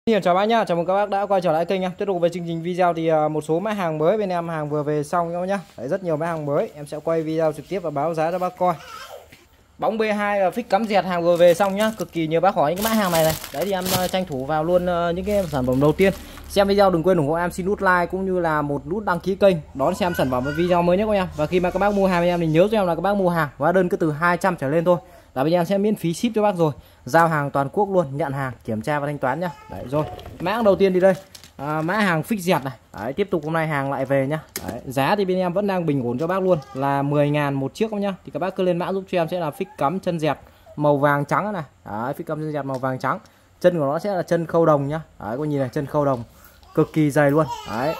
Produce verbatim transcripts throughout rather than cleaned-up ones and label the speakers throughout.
Speaker 1: Xin chào bác nhá, chào mừng các bác đã quay trở lại kênh em. Tiếp tục với chương trình video thì một số mã hàng mới bên em hàng vừa về xong các bác nhá. Đấy, rất nhiều mã hàng mới, em sẽ quay video trực tiếp và báo giá cho bác coi. Bóng B hai và phích cắm dẹt hàng vừa về xong nhá, cực kỳ nhiều bác hỏi những cái mã hàng này này. Đấy thì em tranh thủ vào luôn những cái sản phẩm đầu tiên. Xem video đừng quên ủng hộ em, xin nút like cũng như là một nút đăng ký kênh đón xem sản phẩm và video mới nhất của em. Và khi mà các bác mua hàng với em thì nhớ cho em là các bác mua hàng hóa đơn cứ từ hai trăm trở lên thôi là bên em sẽ miễn phí ship cho bác rồi, giao hàng toàn quốc luôn, nhận hàng, kiểm tra và thanh toán nhá. Đấy rồi, mã đầu tiên đi đây, à, mã hàng phích dẹt này. Đấy, tiếp tục hôm nay hàng lại về nhá. Đấy, giá thì bên em vẫn đang bình ổn cho bác luôn là mười ngàn một chiếc nhá. Thì các bác cứ lên mã giúp cho em sẽ là phích cắm chân dẹt màu vàng trắng này. Đấy, phích cắm chân dẹt màu vàng trắng, chân của nó sẽ là chân khâu đồng nhá. Đấy, có nhìn này, chân khâu đồng cực kỳ dày luôn. Đấy.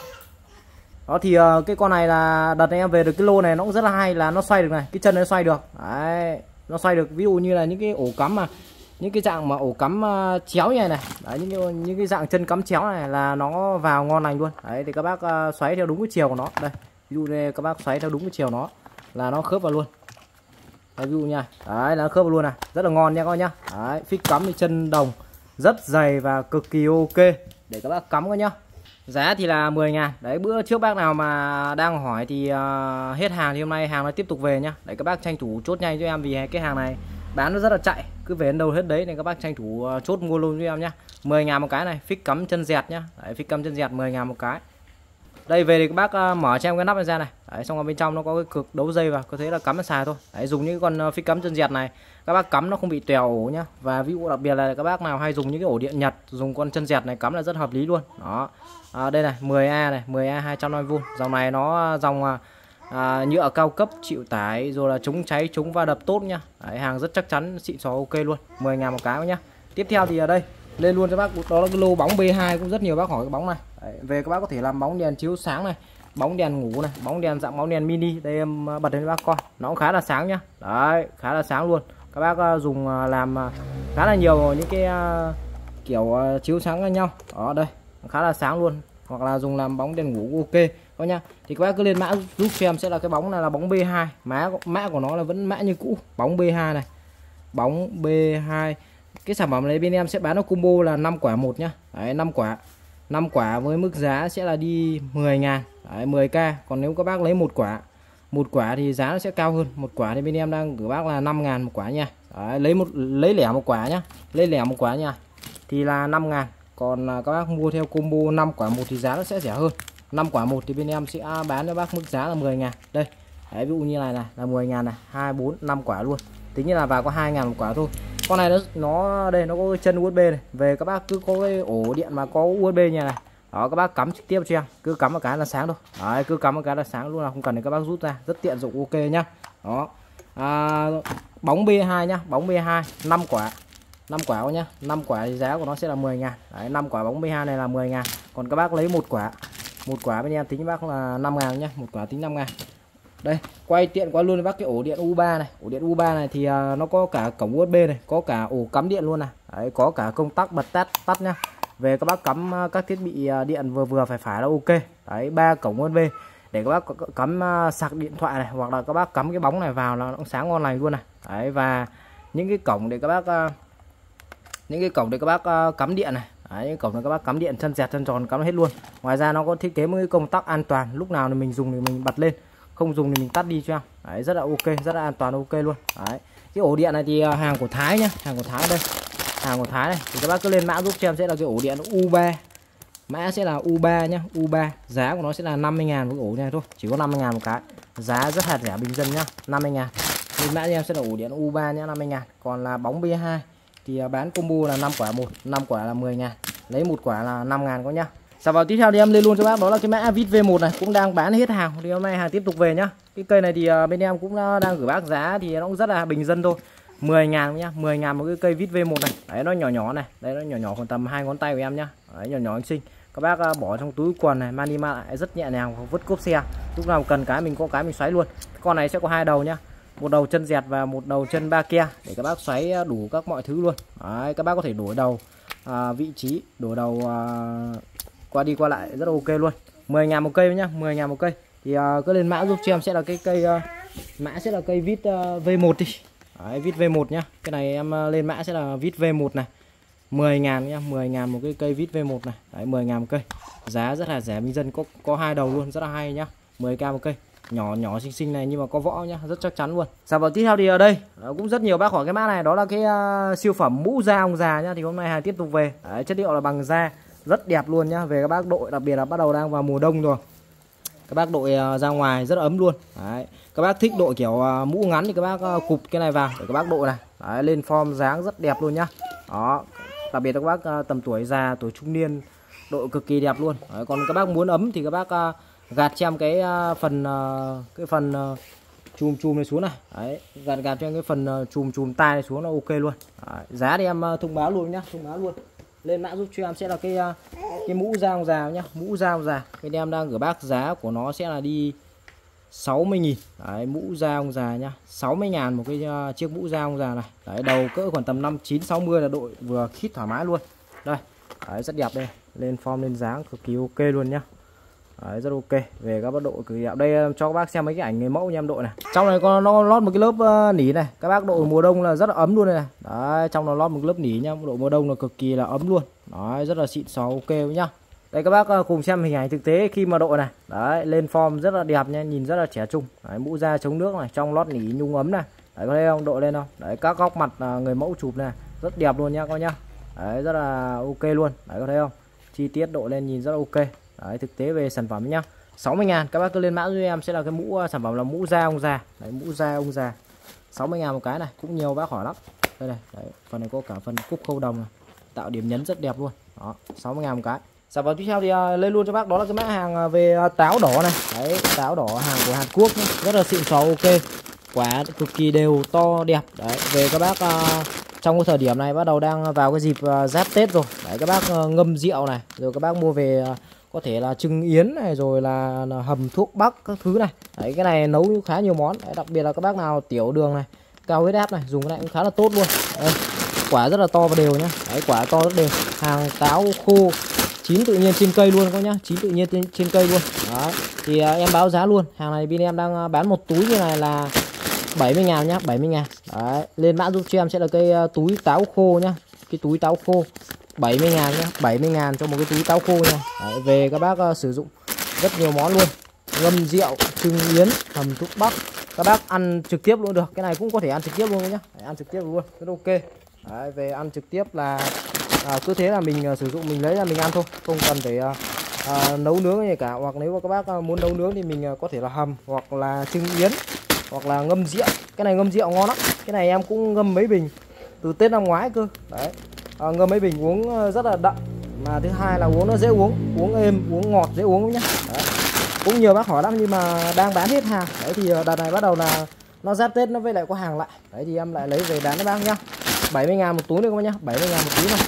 Speaker 1: Đó thì uh, cái con này là đợt này em về được cái lô này nó cũng rất là hay, là nó xoay được này, cái chân nó xoay được. Đấy, nó xoay được, ví dụ như là những cái ổ cắm mà những cái dạng mà ổ cắm uh, chéo như này này. Đấy, những cái, những cái dạng chân cắm chéo này là nó vào ngon lành luôn. Đấy thì các bác uh, xoáy theo đúng cái chiều của nó. Đây, ví dụ đây các bác xoáy theo đúng cái chiều nó là nó khớp vào luôn. Đấy, ví dụ nha. Đấy là nó khớp vào luôn này, rất là ngon nha các bác nhá. Đấy, phích cắm thì chân đồng rất dày và cực kỳ ok để các bác cắm các nhá. Giá thì là mười ngàn. Đấy, bữa trước bác nào mà đang hỏi thì uh, hết hàng thì hôm nay hàng nó tiếp tục về nhá. Đấy, các bác tranh thủ chốt nhanh cho em vì cái hàng này bán nó rất là chạy, cứ về đến đâu hết đấy, nên các bác tranh thủ uh, chốt mua luôn cho em nhá. mười ngàn một cái này, phích cắm chân dẹt nhá. Đấy, phích cắm chân dẹt mười ngàn một cái. Đây về thì các bác uh, mở cho em cái nắp này ra này. Đấy, xong ở bên trong nó có cái cực đấu dây vào, có thế là cắm nó xài thôi. Đấy, dùng những con uh, phích cắm chân dẹt này các bác cắm nó không bị tèo ổ nhá. Và ví dụ đặc biệt là các bác nào hay dùng những cái ổ điện Nhật, dùng con chân dẹt này cắm là rất hợp lý luôn. Đó. À, đây này, mười A này, mười A hai trăm năm mươi vôn. Dòng này nó dòng à, nhựa cao cấp, chịu tải rồi là chống cháy, chống va đập tốt nhá. Đấy, hàng rất chắc chắn, xịn xò ok luôn. mười ngàn một cái nhá. Tiếp theo thì ở đây lên luôn cho bác, đó là cái lô bóng B hai, cũng rất nhiều bác hỏi cái bóng này. Đấy, về các bác có thể làm bóng đèn chiếu sáng này, bóng đèn ngủ này, bóng đèn dạng bóng đèn mini. Đây em bật lên cho bác coi, nó cũng khá là sáng nhá. Đấy, khá là sáng luôn. Các bác dùng làm khá là nhiều những cái kiểu chiếu sáng với nhau. Đó đây, khá là sáng luôn, hoặc là dùng làm bóng đèn ngủ ok các nhá. Thì các bác cứ lên mã giúp cho em sẽ là cái bóng này là bóng B hai, mã mã của nó là vẫn mã như cũ, bóng B hai này, bóng B hai. Cái sản phẩm này bên em sẽ bán nó combo là năm quả một nhá. Đấy, năm quả năm quả với mức giá sẽ là đi mười ngàn. Đấy, mười k. Còn nếu các bác lấy một quả một quả thì giá nó sẽ cao hơn. Một quả thì bên em đang gửi bác là năm ngàn một quả nha. Đấy, lấy một lấy lẻ một quả nhá, lấy lẻ một quả nha thì là năm ngàn. Còn các bác mua theo combo năm quả một thì giá nó sẽ rẻ hơn. Năm quả một thì bên em sẽ bán cho bác mức giá là mười ngàn. Đây. Đấy, ví dụ như này này là mười ngàn này, hai bốn năm quả luôn. Tính như là vào có hai ngàn một quả thôi. Con này nó nó đây nó có cái chân u ét bê này. Về các bác cứ có cái ổ điện mà có u ét bê như này. Đó, các bác cắm trực tiếp cho em, cứ cắm một cái là sáng thôi. Đấy, cứ cắm một cái là sáng luôn, là không cần để các bác rút ra, rất tiện dụng ok nhá. Đó. À, bóng B hai nhá, bóng B hai năm quả. năm quả nhá, năm quả thì giá của nó sẽ là mười ngàn. Đấy, năm quả bóng B hai này là mười ngàn. Còn các bác lấy một quả, một quả bên em tính bác là năm ngàn nhá, một quả tính năm ngàn. Đây, quay tiện qua luôn với bác cái ổ điện U ba này. Ổ điện U ba này thì uh, nó có cả cổng u ét bê này, có cả ổ cắm điện luôn này. Đấy, có cả công tắc bật tắt tắt nhá. Về các bác cắm uh, các thiết bị uh, điện vừa vừa phải phải là ok. Đấy, ba cổng u ét bê để các bác cắm uh, sạc điện thoại này, hoặc là các bác cắm cái bóng này vào là nó cũng sáng ngon lành luôn này. Đấy, và những cái cổng để các bác uh, những cái cổng để các bác uh, cắm điện này. Đấy, những cổng để các bác cắm điện chân dẹt chân tròn cắm hết luôn. Ngoài ra nó có thiết kế một cái công tắc an toàn, lúc nào thì mình dùng thì mình bật lên, không dùng thì mình tắt đi cho em. Đấy, rất là ok, rất là an toàn ok luôn. Đấy, cái ổ điện này thì uh, hàng của Thái nhá, hàng của Thái đây, hàng của Thái này. Thì các bác cứ lên mã giúp cho em sẽ là cái ổ điện U ba, mã sẽ là U ba nhá, U ba. Giá của nó sẽ là năm mươi ngàn một cái ổ này thôi, chỉ có năm mươi ngàn một cái, giá rất là rẻ bình dân nhá, năm mươi ngàn. Lên mã cho em sẽ là ổ điện U ba nhá, năm mươi ngàn. Còn là bóng B hai thì bán combo là năm quả một, năm quả là mười ngàn, lấy một quả là năm ngàn có nhá. Sản phẩm tiếp theo thì em lên luôn cho bác, đó là cái mã vít V một này, cũng đang bán hết hàng, thì hôm nay hàng tiếp tục về nhá. Cái cây này thì bên em cũng đang gửi bác giá thì nó cũng rất là bình dân thôi, mười ngàn nhá, mười ngàn một cái cây vít V một này. Đấy, nó nhỏ nhỏ này, đấy nó nhỏ nhỏ khoảng tầm hai ngón tay của em nhá. Đấy, nhỏ nhỏ anh xinh. Các bác bỏ trong túi quần này, mang đi mang lại rất nhẹ nhàng, vứt cốp xe, lúc nào cần cái mình có cái mình xoáy luôn. Con này sẽ có hai đầu nhá, một đầu chân dẹt và một đầu chân ba ke để các bác xoáy đủ các mọi thứ luôn. Đấy, các bác có thể đổi đầu à, vị trí, đổi đầu à, qua đi qua lại rất là ok luôn. mười ngàn một cây nhá, mười ngàn một cây. Thì uh, cứ lên mã giúp cho em sẽ là cái cây uh, mã sẽ là cây vít uh, V một đi. Đấy, vít V một nhá. Cái này em uh, lên mã sẽ là vít V một này. mười ngàn nhá, mười ngàn một cái cây vít V một này. Đấy, mười ngàn một cây. Giá rất là rẻ, bình dân, có có hai đầu luôn, rất là hay nhá. mười k một cây. Nhỏ nhỏ xinh xinh này nhưng mà có võ nhá, rất chắc chắn luôn. Sản phẩm tiếp theo thì ở đây cũng rất nhiều bác hỏi cái mã này, đó là cái uh, siêu phẩm mũ da ông già nhá. Thì hôm nay hàng tiếp tục về. Đấy, chất liệu là bằng da, rất đẹp luôn nhá. Về các bác đội, đặc biệt là bắt đầu đang vào mùa đông rồi, các bác đội uh, ra ngoài rất ấm luôn. Đấy, các bác thích đội kiểu uh, mũ ngắn thì các bác uh, cụp cái này vào để các bác đội này. Đấy, lên form dáng rất đẹp luôn nhá. Đó, đặc biệt là các bác uh, tầm tuổi già, tuổi trung niên đội cực kỳ đẹp luôn. Đấy, còn các bác muốn ấm thì các bác uh, gạt cho em cái uh, phần uh, cái phần uh, chùm chùm này xuống này. Đấy, gạt gạt cho em cái phần uh, chùm chùm tai này xuống là ok luôn. Đấy, giá thì em uh, thông báo luôn nhá, thông báo luôn. Lên mã giúp cho em sẽ là cái uh, cái mũ da ông già nhá, mũ da ông già. Bên em đang gửi bác giá của nó sẽ là đi sáu mươi nghìn. Đấy, mũ da ông già nhá, sáu mươi ngàn một cái uh, chiếc mũ da ông già này. Đấy, đầu cỡ khoảng tầm năm chín sáu mươi là đội vừa khít thoải mái luôn. Đây. Đấy, rất đẹp đây. Lên form lên dáng cực kỳ ok luôn nhá. Đấy, rất ok. Về các bác đội cực kỳ đẹp. Đây cho các bác xem mấy cái ảnh người mẫu nha em đội này. Trong này có nó lót một cái lớp uh, nỉ này. Các bác đội mùa đông là rất là ấm luôn đây này. Đấy, trong nó lót một lớp nỉ nhá. Đội mùa đông là cực kỳ là ấm luôn. Đấy, rất là xịn xò ok nhá. Đây các bác uh, cùng xem hình ảnh thực tế khi mà đội này. Đấy, lên form rất là đẹp nha, nhìn rất là trẻ trung. Đấy, mũ da chống nước này, trong lót nỉ nhung ấm này. Đấy, có thấy không? Đội lên không? Đấy, các góc mặt uh, người mẫu chụp này rất đẹp luôn nhá các nhá. Đấy, rất là ok luôn. Đấy, có thấy không? Chi tiết đội lên nhìn rất là ok. Đấy, thực tế về sản phẩm nhá, sáu mươi ngàn. Các bác cứ lên mã giúp em sẽ là cái mũ sản phẩm là mũ da ông già. Đấy, mũ da ông già sáu mươi ngàn một cái này, cũng nhiều bác hỏi lắm. Đây này, đấy, phần này có cả phần cúc khâu đồng này, tạo điểm nhấn rất đẹp luôn. Đó, sáu mươi ngàn một cái. Sản phẩm tiếp theo thì uh, lên luôn cho bác, đó là cái mã hàng uh, về uh, táo đỏ này. Đấy, táo đỏ hàng của Hàn Quốc nhá, rất là xịn xò ok. Quả cực kỳ đều, to đẹp. Đấy, về các bác uh, trong cái thời điểm này bắt đầu đang vào cái dịp uh, giáp Tết rồi. Đấy, các bác uh, ngâm rượu này, rồi các bác mua về uh, có thể là trưng yến này, rồi là, là hầm thuốc bắc các thứ này. Đấy, cái này nấu khá nhiều món. Đấy, đặc biệt là các bác nào tiểu đường này, cao huyết áp này, dùng cái này cũng khá là tốt luôn. Đây, quả rất là to và đều nhá. Đấy, quả to rất đều. Hàng táo khô chín tự nhiên trên cây luôn các nhá, chín tự nhiên trên, trên cây luôn. Đó, thì uh, em báo giá luôn. Hàng này bên em đang uh, bán một túi như này là bảy mươi ngàn nhá, bảy mươi ngàn. Đấy, lên mã giúp cho em sẽ là cái uh, túi táo khô nhá. Cái túi táo khô bảy mươi ngàn nhá, bảy mươi ngàn cho một cái túi táo khô nha. Đấy, về các bác uh, sử dụng rất nhiều món luôn. Ngâm rượu, trưng yến, hầm thuốc bắc. Các bác ăn trực tiếp luôn được. Cái này cũng có thể ăn trực tiếp luôn nhá. Đấy, ăn trực tiếp luôn, rất ok. Đấy, về ăn trực tiếp là à, cứ thế là mình uh, sử dụng, mình lấy ra mình ăn thôi, không cần phải uh, uh, nấu nướng gì cả. Hoặc nếu mà các bác uh, muốn nấu nướng thì mình uh, có thể là hầm, hoặc là trưng yến, hoặc là ngâm rượu. Cái này ngâm rượu ngon lắm. Cái này em cũng ngâm mấy bình từ Tết năm ngoái cơ. Đấy, à, ngâm mấy bình uống rất là đậm. Mà thứ hai là uống nó dễ uống, uống êm, uống ngọt, dễ uống nhá. Đấy, cũng nhiều bác hỏi lắm nhưng mà đang bán hết hàng. Đấy thì đợt này bắt đầu là nó giáp Tết nó với lại có hàng lại. Đấy thì em lại lấy về bán cho bác nhá. bảy mươi ngàn một túi nữa các bác nhá, bảy mươi ngàn một túi này.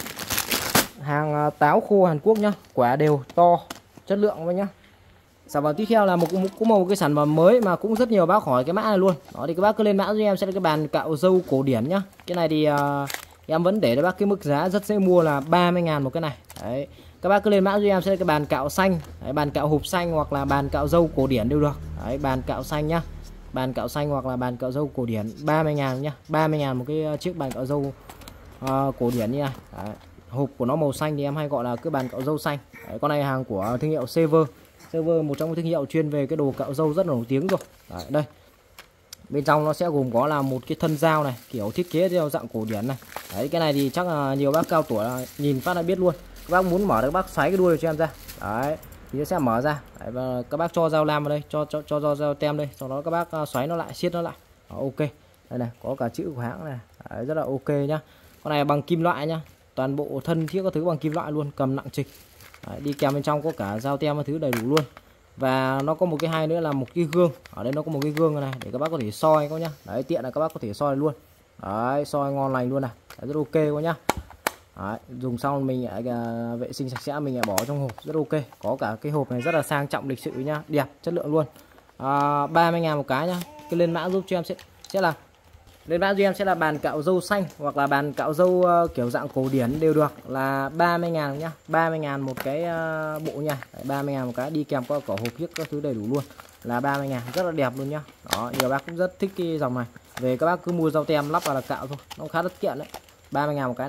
Speaker 1: Hàng táo khô Hàn Quốc nhá, quả đều, to, chất lượng các bác nhá. Sản phẩm tiếp theo là một cũng một cái sản phẩm mới mà cũng rất nhiều bác hỏi cái mã này luôn. Đó thì các bác cứ lên mã giúp em sẽ là cái bàn cạo râu cổ điển nhá. Cái này thì uh, em vẫn để cho bác cái mức giá rất dễ mua là ba mươi ngàn một cái này. Đấy, các bác cứ lên mã giúp em sẽ là cái bàn cạo xanh. Đấy, bàn cạo hộp xanh hoặc là bàn cạo râu cổ điển đều được. Đấy, bàn cạo xanh nhá, bàn cạo xanh hoặc là bàn cạo râu cổ điển ba mươi ngàn nhá, ba mươi ngàn một cái chiếc bàn cạo râu uh, cổ điển như này. Đấy, hộp của nó màu xanh thì em hay gọi là cái bàn cạo râu xanh. Đấy, con này hàng của thương hiệu Sever. Sever một trong những thương hiệu chuyên về cái đồ cạo râu rất là nổi tiếng rồi. Đấy, đây bên trong nó sẽ gồm có là một cái thân dao này, kiểu thiết kế theo dạng cổ điển này. Đấy, cái này thì chắc là nhiều bác cao tuổi là nhìn phát là biết luôn. Các bác muốn mở được các bác xoáy cái đuôi cho em ra. Đấy, thì nó sẽ mở ra. Đấy, và các bác cho dao lam vào đây, cho cho cho dao, dao tem đây, sau đó các bác xoáy nó lại, siết nó lại. Đó, ok. Đây này, có cả chữ của hãng này. Đấy, rất là ok nhá. Con này bằng kim loại nhá, toàn bộ thân thiết các thứ bằng kim loại luôn, cầm nặng trịch. Đấy, đi kèm bên trong có cả dao tem các thứ đầy đủ luôn. Và nó có một cái hay nữa là một cái gương. Ở đây nó có một cái gương này để các bác có thể soi các nhá. Đấy, tiện là các bác có thể soi luôn. Đấy, soi ngon lành luôn này. Đấy, rất ok các nhá. Đấy, dùng xong mình lại uh, vệ sinh sạch sẽ, mình lại bỏ trong hộp rất ok. Có cả cái hộp này rất là sang trọng lịch sự nhá, đẹp, chất lượng luôn. À, ba mươi ngàn một cái nhá. Cái lên mã giúp cho em sẽ sẽ là lên mã giúp em sẽ là bàn cạo râu xanh hoặc là bàn cạo râu uh, kiểu dạng cổ điển đều được, là ba mươi ngàn nhá, ba mươi ngàn một cái uh, bộ nha. Đấy, ba mươi ngàn một cái, đi kèm qua cả hộp viết các thứ đầy đủ luôn, là ba mươi ngàn, rất là đẹp luôn nhá. Đó, nhiều bác cũng rất thích cái dòng này. Về các bác cứ mua dao tem lắp vào là cạo thôi, nó khá rất tiện đấy. ba mươi ngàn một cái này.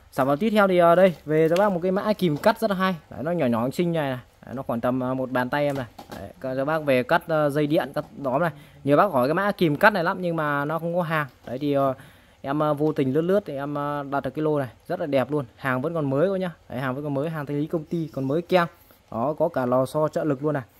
Speaker 1: Sản phẩm tiếp theo thì uh, đây về cho bác một cái mã kìm cắt rất là hay. Đấy, nó nhỏ nhỏ xinh này, này. Đấy, nó khoảng tầm uh, một bàn tay em này. Đấy, cho bác về cắt uh, dây điện, cắt đóm này. Nhiều bác hỏi cái mã kìm cắt này lắm nhưng mà nó không có hàng. Đấy thì uh, em uh, vô tình lướt lướt thì em uh, đặt được cái lô này rất là đẹp luôn. Hàng vẫn còn mới thôi nhá. Đấy, hàng vẫn còn mới, hàng thanh lý công ty còn mới keng. Đó, có cả lò xo trợ lực luôn này.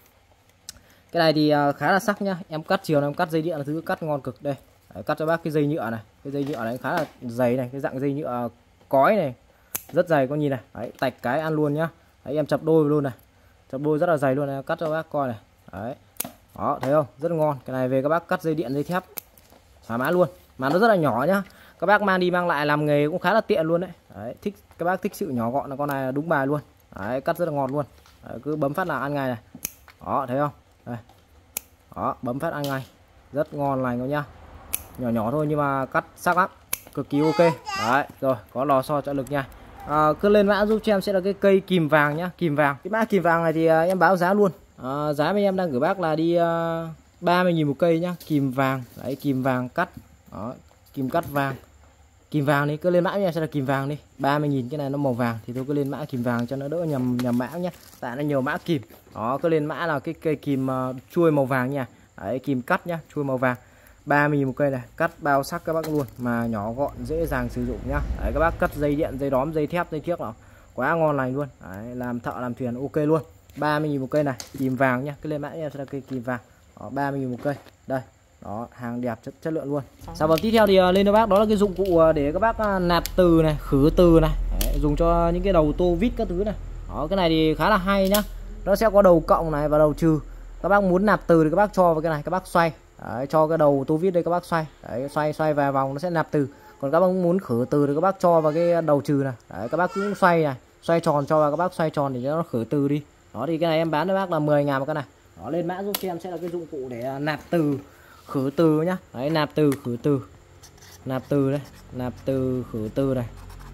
Speaker 1: Cái này thì uh, khá là sắc nhá. Em cắt chiều này, em cắt dây điện là thứ cắt ngon cực đây. Đấy, cắt cho bác cái dây nhựa này, cái dây nhựa này khá là dày này, cái dạng dây nhựa uh, cói này rất dày, có nhìn này. Đấy, tạch cái ăn luôn nhá. Đấy, em chập đôi luôn này, chập đôi rất là dày luôn này, cắt cho bác coi này. Đấy, đó thấy không, rất ngon. Cái này về các bác cắt dây điện dây thép thoải mái luôn, mà nó rất là nhỏ nhá. Các bác mang đi mang lại làm nghề cũng khá là tiện luôn đấy. Đấy, thích các bác thích sự nhỏ gọn là con này là đúng bài luôn. Đấy, cắt rất là ngọt luôn. Đấy, cứ bấm phát là ăn ngay này. Đó thấy không, đây. Đó, bấm phát ăn ngay, rất ngon lành luôn nhá. Nhỏ nhỏ thôi nhưng mà cắt sắc lắm, cực kỳ ok. Đấy, rồi có lò xo trợ lực nha. À, cứ lên mã giúp cho em sẽ là cái cây kìm vàng nhá, kìm vàng. Cái mã kìm vàng này thì à, em báo giá luôn. À, giá bên em đang gửi bác là đi à, ba mươi nghìn một cây nhá, kìm vàng. Đấy, kìm vàng cắt. Đó, kìm cắt vàng. Kìm vàng đi, cứ lên mã em sẽ là kìm vàng đi, ba mươi nghìn. Cái này nó màu vàng thì tôi cứ lên mã kìm vàng cho nó đỡ nhầm nhầm mã nhá. Tại nó nhiều mã kìm. Đó, cứ lên mã là cái cây kìm uh, chuôi màu vàng nha. Đấy, kìm cắt nhá, chuôi màu vàng. ba mươi nghìn một cây này, cắt bao sắc các bác luôn, mà nhỏ gọn dễ dàng sử dụng nhá. Đấy, các bác cắt dây điện, dây đóm, dây thép, dây thiếc nào quá ngon lành luôn. Đấy, làm thợ làm thuyền ok luôn. ba mươi nghìn một cây này, kìm vàng nhá, cứ lên mã em sẽ là cây kìm vàng. Đó, ba mươi nghìn một cây. Đây. Đó, hàng đẹp chất, chất lượng luôn. Sản phẩm tiếp theo thì uh, lên cho bác đó là cái dụng cụ uh, để các bác uh, nạp từ này, khử từ này. Đấy, dùng cho những cái đầu tô vít các thứ này. Đó, cái này thì khá là hay nhá. Nó sẽ có đầu cộng này và đầu trừ. Các bác muốn nạp từ thì các bác cho vào cái này, các bác xoay. Đấy, cho cái đầu tô vít đây các bác xoay. Đấy, xoay xoay vài vòng nó sẽ nạp từ. Còn các bác muốn khử từ thì các bác cho vào cái đầu trừ này. Đấy, các bác cũng xoay này, xoay tròn cho vào, các bác xoay tròn để cho nó khử từ đi. Đó thì cái này em bán cho bác là mười ngàn một cái này. Đó, lên mã giúp cho em sẽ là cái dụng cụ để uh, nạp từ, khử từ nhá. Đấy, nạp từ khử từ, nạp từ đây, nạp từ khử từ này.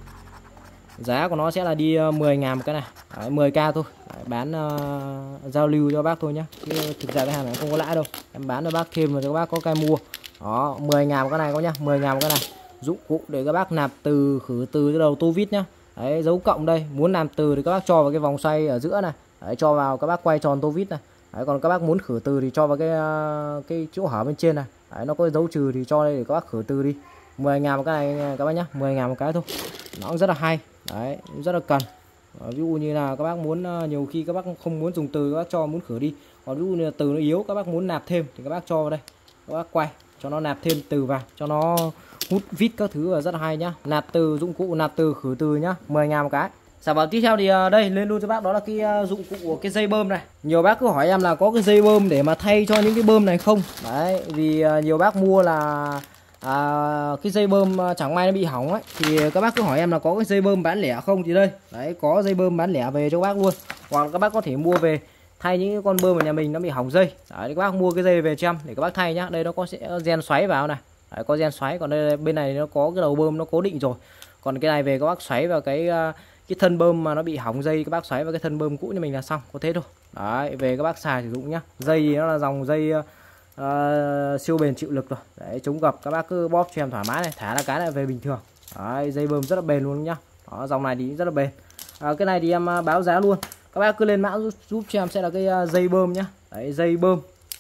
Speaker 1: Giá của nó sẽ là đi mười ngàn một cái này. Đấy, mười k thôi. Đấy, bán uh, giao lưu cho bác thôi nhá. Chứ thực ra cái hàng này không có lãi đâu. Em bán cho bác thêm mà cho các bác có cái mua. Đó, mười ngàn một cái này có nhá, mười ngàn một cái này. Dụng cụ để các bác nạp từ, khử từ cái đầu tô vít nhá. Đấy, dấu cộng đây, muốn nạp từ thì các bác cho vào cái vòng xoay ở giữa này. Đấy, cho vào các bác quay tròn tô vít này. Đấy, còn các bác muốn khử từ thì cho vào cái cái chỗ hở bên trên này. Đấy, nó có dấu trừ thì cho đây để các bác khử từ đi. mười ngàn một cái này các bác nhá, mười ngàn một cái thôi. Nó cũng rất là hay. Đấy, rất là cần. Đó, ví dụ như là các bác muốn, nhiều khi các bác không muốn dùng từ các bác cho muốn khử đi. Còn ví dụ như là từ nó yếu các bác muốn nạp thêm thì các bác cho vào đây. Các bác quay cho nó nạp thêm từ vào, cho nó hút vít các thứ là rất là hay nhá. Nạp từ, dụng cụ nạp từ khử từ nhá, mười ngàn một cái. Sản phẩm tiếp theo thì đây lên luôn cho bác đó là cái dụng cụ của cái dây bơm này. Nhiều bác cứ hỏi em là có cái dây bơm để mà thay cho những cái bơm này không. Đấy, vì nhiều bác mua là à, cái dây bơm chẳng may nó bị hỏng ấy, thì các bác cứ hỏi em là có cái dây bơm bán lẻ không, thì đây đấy, có dây bơm bán lẻ về cho các bác luôn. Hoặc các bác có thể mua về thay những cái con bơm ở nhà mình nó bị hỏng dây. Đấy, các bác mua cái dây về trăm để các bác thay nhá. Đây nó có sẽ gen xoáy vào này. Đấy, có gen xoáy, còn đây bên này nó có cái đầu bơm nó cố định rồi. Còn cái này về các bác xoáy vào cái cái thân bơm mà nó bị hỏng dây, các bác xoáy vào cái thân bơm cũ như mình là xong, có thế thôi. Đấy, về các bác xài sử dụng nhá. Dây thì nó là dòng dây uh, siêu bền chịu lực rồi. Đấy, chống gập các bác cứ bóp cho em thoải mái này, thả ra cái này về bình thường. Đấy, dây bơm rất là bền luôn nhá. Đó, dòng này thì rất là bền. À, cái này thì em báo giá luôn. Các bác cứ lên mã giúp, giúp cho em sẽ là cái uh, dây bơm nhá. Đấy, dây bơm.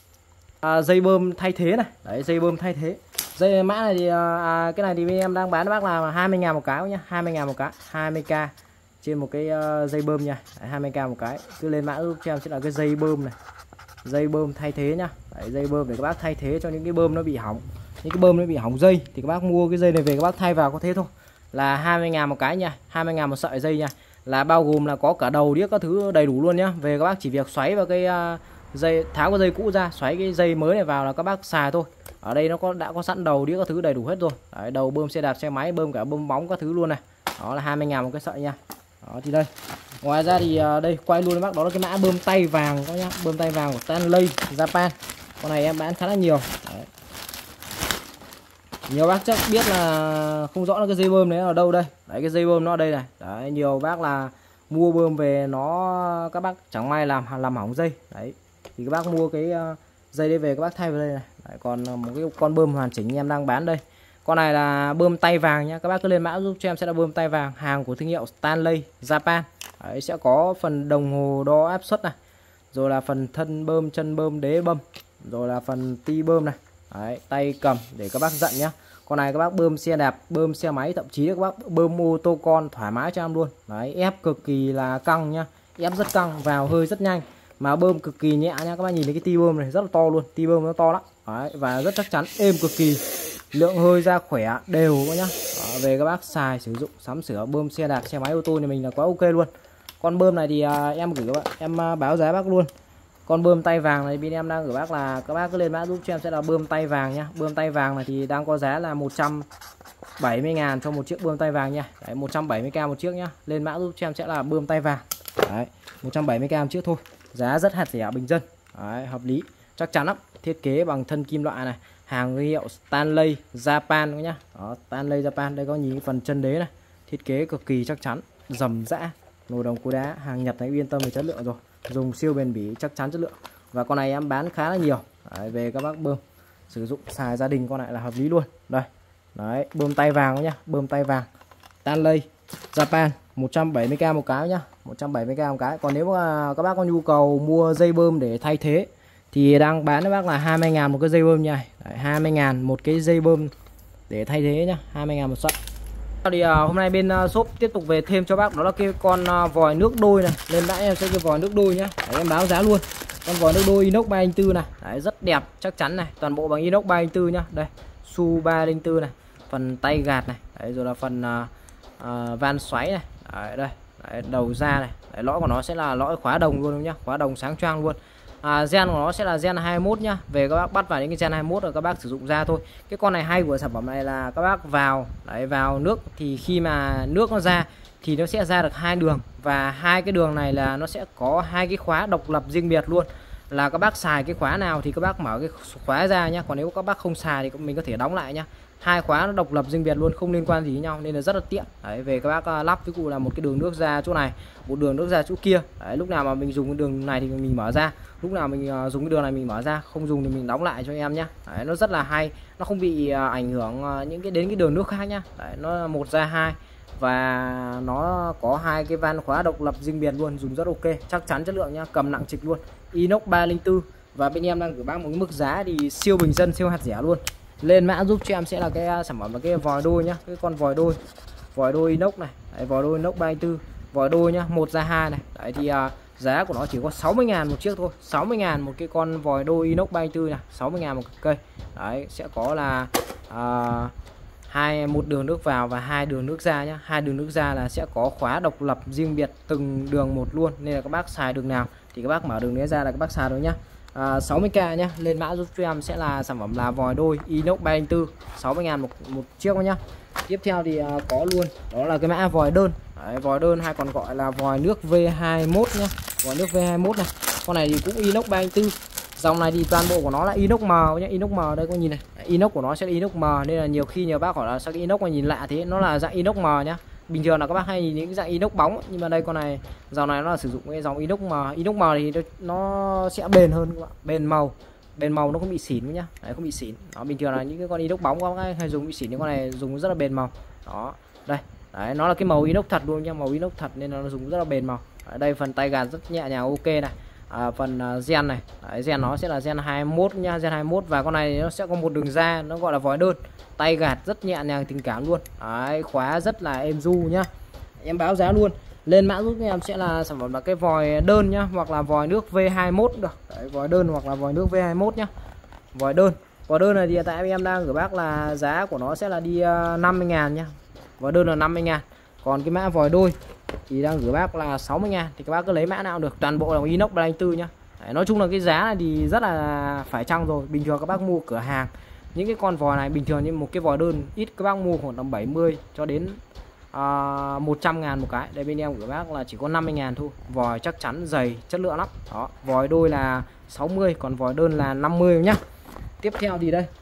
Speaker 1: À, dây bơm thay thế này. Đấy, dây bơm thay thế. Dây mã này thì à, cái này thì bên em đang bán cho bác là hai mươi ngàn một cái nhá, hai mươi ngàn một cái, hai mươi k trên một cái uh, dây bơm nha. Đấy, hai mươi k một cái. Cứ lên mã giúp cho em sẽ là cái dây bơm này. Dây bơm thay thế nhá. Đấy, dây bơm để các bác thay thế cho những cái bơm nó bị hỏng. Những cái bơm nó bị hỏng dây thì các bác mua cái dây này về các bác thay vào, có thế thôi. Là hai mươi ngàn một cái nha, hai mươi ngàn một sợi dây nha. Là bao gồm là có cả đầu đĩa các thứ đầy đủ luôn nhá. Về các bác chỉ việc xoáy vào cái uh, dây, tháo cái dây cũ ra, xoáy cái dây mới này vào là các bác xài thôi. Ở đây nó có đã có sẵn đầu đĩa các thứ đầy đủ hết rồi. Đấy, đầu bơm xe đạp, xe máy, bơm cả bơm bóng các thứ luôn này. Đó là hai mươi ngàn một cái sợi nha. Đó thì đây. Ngoài ra thì uh, đây quay luôn với bác đó là cái mã bơm tay vàng các nhá, bơm tay vàng của Stanley Japan. Con này em bán khá là nhiều. Đấy. Nhiều bác chắc biết là không rõ là cái dây bơm đấy ở đâu đây. Đấy, cái dây bơm nó ở đây này. Đấy, nhiều bác là mua bơm về nó các bác chẳng may làm làm hỏng dây. Đấy. Thì các bác mua cái uh, dây đây về các bác thay vào đây này. Đấy, còn một cái con bơm hoàn chỉnh em đang bán đây Con này là bơm tay vàng nhá, các bác cứ lên mã giúp cho em sẽ là bơm tay vàng, hàng của thương hiệu Stanley Japan. Đấy, sẽ có phần đồng hồ đo áp suất này, rồi là phần thân bơm, chân bơm, đế bơm, rồi là phần ti bơm này. Đấy, tay cầm để các bác dặn nhá. Con này các bác bơm xe đạp, bơm xe máy, thậm chí các bác bơm ô tô con thoải mái cho em luôn. Đấy, ép cực kỳ là căng nhá, ép rất căng, vào hơi rất nhanh, mà bơm cực kỳ nhẹ nha. Các bác nhìn thấy cái ti bơm này rất là to luôn, ti bơm nó to lắm. Đấy, và rất chắc chắn, êm cực kỳ, lượng hơi ra khỏe đều nhá. Đó, về các bác xài sử dụng sắm sửa bơm xe đạp, xe máy, ô tô nhà mình là quá ok luôn. Con bơm này thì à, em gửi các bạn, em à, báo giá bác luôn. Con bơm tay vàng này bên em đang gửi bác là các bác cứ lên mã giúp cho em sẽ là bơm tay vàng nhá. Bơm tay vàng này thì đang có giá là một trăm bảy mươi ngàn cho một chiếc bơm tay vàng nha. Đấy, một trăm bảy mươi k một chiếc nhá. Lên mã giúp cho em sẽ là bơm tay vàng. Đấy, một trăm bảy mươi k một chiếc thôi. Giá rất hạt rẻ bình dân. Đấy, hợp lý, chắc chắn lắm. Thiết kế bằng thân kim loại này, hàng thương hiệu Stanley Japan nhá. Đó, Stanley Japan, đây có nhìn phần chân đế này. Thiết kế cực kỳ chắc chắn, rầm rã, nồi đồng cối đá, hàng Nhật này yên tâm về chất lượng rồi. Dùng siêu bền bỉ, chắc chắn chất lượng. Và con này em bán khá là nhiều. Đấy, về các bác bơm sử dụng xài gia đình con này là hợp lý luôn. Đây. Đấy, bơm tay vàng nhá, bơm tay vàng Stanley Japan, một trăm bảy mươi k một cái nhá, một trăm bảy mươi k một cái. Còn nếu mà các bác có nhu cầu mua dây bơm để thay thế thì đang bán cho bác là hai mươi ngàn một cái dây bơm nha. Đấy, hai mươi ngàn một cái dây bơm để thay thế nhá, hai mươi ngàn một sợi. Thì uh, hôm nay bên uh, shop tiếp tục về thêm cho bác đó là cái con uh, vòi nước đôi này. Lên đã em sẽ cái vòi nước đôi nhá. Đấy, em báo giá luôn. Con vòi nước đôi inox ba không bốn này. Đấy, rất đẹp, chắc chắn này, toàn bộ bằng inox ba không bốn nhá. Đây, su ba không bốn này, phần tay gạt này, đấy, rồi là phần uh, uh, van xoáy này. Đấy, đây, đấy, đầu ra này. Đấy, lõi của nó sẽ là lõi khóa đồng luôn nhá, khóa đồng sáng choang luôn. À, gen của nó sẽ là gen hai mươi mốt nhá. Về các bác bắt vào những cái gen hai mươi mốt rồi các bác sử dụng ra thôi. Cái con này hay của sản phẩm này là các bác vào đấy, vào nước thì khi mà nước nó ra thì nó sẽ ra được hai đường, và hai cái đường này là nó sẽ có hai cái khóa độc lập riêng biệt luôn. Là các bác xài cái khóa nào thì các bác mở cái khóa ra nhá, còn nếu các bác không xài thì mình có thể đóng lại nhá. Hai khóa nó độc lập riêng biệt luôn, không liên quan gì với nhau nên là rất là tiện. Đấy, về các bác lắp ví dụ là một cái đường nước ra chỗ này, một đường nước ra chỗ kia. Đấy, lúc nào mà mình dùng cái đường này thì mình mở ra, lúc nào mình uh, dùng cái đường này mình mở ra, không dùng thì mình đóng lại cho em nhá. Đấy, nó rất là hay, nó không bị uh, ảnh hưởng uh, những cái đến cái đường nước khác nhá. Đấy, nó là một ra hai và nó có hai cái van khóa độc lập riêng biệt luôn, dùng rất ok, chắc chắn chất lượng nhá, cầm nặng trịch luôn, inox ba không bốn. Và bên em đang gửi bác một cái mức giá thì siêu bình dân, siêu hạt rẻ luôn. Lên mã giúp cho em sẽ là cái sản phẩm là cái vòi đôi nhá, cái con vòi đôi, vòi đôi inox này. Đấy, vòi đôi inox ba không bốn, vòi đôi nhá, một ra hai này. Đấy thì uh, giá của nó chỉ có sáu mươi ngàn một chiếc thôi, sáu mươi ngàn một cái con vòi đôi inox ba không bốn này, sáu mươi ngàn một cây. Đấy, sẽ có là uh, hai một đường nước vào và hai đường nước ra nhá. Hai đường nước ra là sẽ có khóa độc lập riêng biệt từng đường một luôn, nên là các bác xài đường nào thì các bác mở đường đấy ra là các bác xài được nhá. À, sáu mươi k nhá. Lên mã giúp cho em sẽ là sản phẩm là vòi đôi inox ba không bốn, sáu mươi ngàn một, một chiếc nhá. Tiếp theo thì uh, có luôn đó là cái mã vòi đơn. Đấy, vòi đơn hay còn gọi là vòi nước V hai mốt nhá. Vòi nước V hai mốt này, con này thì cũng inox ba không bốn. Dòng này thì toàn bộ của nó là inox mờ nhá, inox mờ đây có nhìn này. Đấy, inox của nó sẽ là inox mờ nên là nhiều khi nhiều bác hỏi là sao cái inox mà nhìn lạ thế, nó là dạng inox mờ nhá. Bình thường là các bác hay nhìn những dạng inox bóng, nhưng mà đây con này dòng này nó là sử dụng cái dòng inox mờ. Inox mờ thì nó sẽ bền hơn các bạn, bền màu, bền màu nó không bị xỉn nhá. Đấy, không bị xỉn. Đó, bình thường là những cái con inox bóng các bác hay dùng bị xỉn, những con này dùng rất là bền màu. Đó, đây. Đấy, nó là cái màu inox thật luôn nha, màu inox thật nên nó dùng rất là bền màu. Ở đây phần tay gạt rất nhẹ nhàng ok này. À, phần uh, gen này, đấy, gen nó sẽ là gen hai mươi mốt nha, gen hai mươi mốt. Và con này nó sẽ có một đường ra, nó gọi là vòi đơn, tay gạt rất nhẹ nhàng tình cảm luôn. Đấy, khóa rất là êm du nhá. Em báo giá luôn. Lên mã giúp em sẽ là sản phẩm là cái vòi đơn nhá, hoặc là vòi nước V hai mốt được. Đấy, vòi đơn hoặc là vòi nước V hai mốt nhá. Vòi đơn. Vòi đơn này thì tại em đang gửi bác là giá của nó sẽ là đi uh, năm mươi ngàn nhá. Vòi đơn là năm mươi ngàn. Còn cái mã vòi đôi thì đang gửi bác là sáu mươi ngàn, thì các bác cứ lấy mã nào được, toàn bộ là inox ba không bốn nhá. Đấy, nói chung là cái giá này thì rất là phải chăng rồi. Bình thường các bác mua cửa hàng những cái con vòi này bình thường như một cái vòi đơn ít các bác mua khoảng tầm bảy mươi cho đến uh, một trăm ngàn một cái. Đây bên em gửi bác là chỉ có năm mươi ngàn thôi. Vòi chắc chắn dày, chất lượng lắm. Đó, vòi đôi là sáu mươi, còn vòi đơn là năm mươi nhá. Tiếp theo thì đây,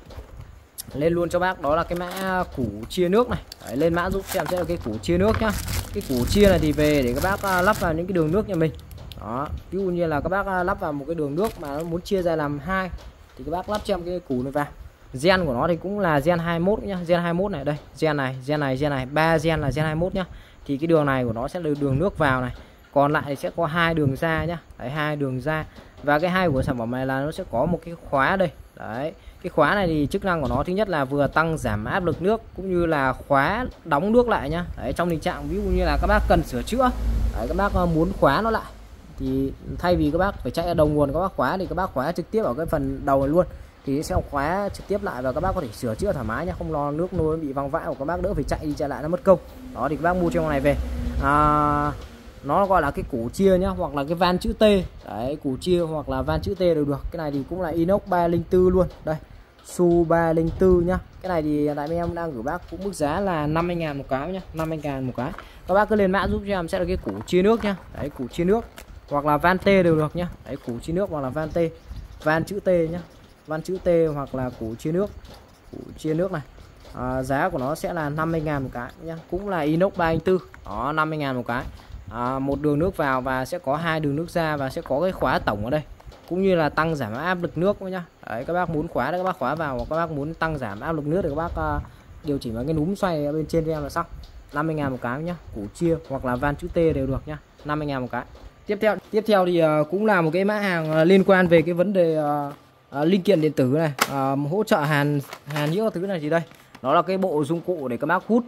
Speaker 1: lên luôn cho bác đó là cái mã củ chia nước này. Đấy, lên mã giúp em sẽ là cái củ chia nước nhá. Cái củ chia này thì về để các bác lắp vào những cái đường nước nhà mình. Đó, ví dụ như là các bác lắp vào một cái đường nước mà nó muốn chia ra làm hai thì các bác lắp cho em cái củ này vào. Gen của nó thì cũng là gen hai mươi mốt nhá, gen hai mươi mốt này, đây gen này, gen này, gen này, ba gen là gen hai mươi mốt nhá. Thì cái đường này của nó sẽ là đường nước vào này, còn lại thì sẽ có hai đường ra nhá. Đấy, hai đường ra. Và cái hay của sản phẩm này là nó sẽ có một cái khóa đây. Đấy, cái khóa này thì chức năng của nó thứ nhất là vừa tăng giảm áp lực nước cũng như là khóa đóng nước lại nhá. Đấy, trong tình trạng ví dụ như là các bác cần sửa chữa, đấy, các bác muốn khóa nó lại thì thay vì các bác phải chạy ra đầu nguồn các bác khóa thì các bác khóa trực tiếp ở cái phần đầu này luôn, thì sẽ khóa trực tiếp lại và các bác có thể sửa chữa thoải mái nhá, không lo nước nôi bị văng vãi của các bác, đỡ phải chạy đi chạy lại nó mất công. Đó thì các bác mua cho con này về. À, nó gọi là cái củ chia nhá, hoặc là cái van chữ T. Đấy, củ chia hoặc là van chữ T đều được. Cái này thì cũng là inox ba không bốn luôn. Đây, Su ba không bốn nhá. Cái này thì tại bên em đang gửi bác cũng mức giá là năm mươi ngàn một cái nhá, năm mươi ngàn một cái. Các bác cứ lên mã giúp cho em sẽ là cái củ chia nước nhá. Đấy, củ chia nước hoặc là van T đều được nhá. Đấy, củ chia nước hoặc là van T, van chữ T nhá, van chữ T hoặc là củ chia nước, củ chia nước này. À, giá của nó sẽ là năm mươi ngàn một cái nhá, cũng là inox ba không bốn. Đó, năm mươi ngàn một cái. À, một đường nước vào và sẽ có hai đường nước ra và sẽ có cái khóa tổng ở đây, cũng như là tăng giảm áp lực nước nhá. Đấy, các bác muốn khóa đấy các bác khóa vào, hoặc các bác muốn tăng giảm áp lực nước thì các bác uh, điều chỉnh vào cái núm xoay ở bên trên cho em là xong. năm mươi ngàn một cái nhá, củ chia hoặc là van chữ T đều được nhá, năm mươi ngàn một cái. Tiếp theo tiếp theo thì uh, cũng là một cái mã hàng uh, liên quan về cái vấn đề uh, uh, linh kiện điện tử này, uh, hỗ trợ hàn hàn nhiễu thứ này thì đây. Đó là cái bộ dụng cụ để các bác hút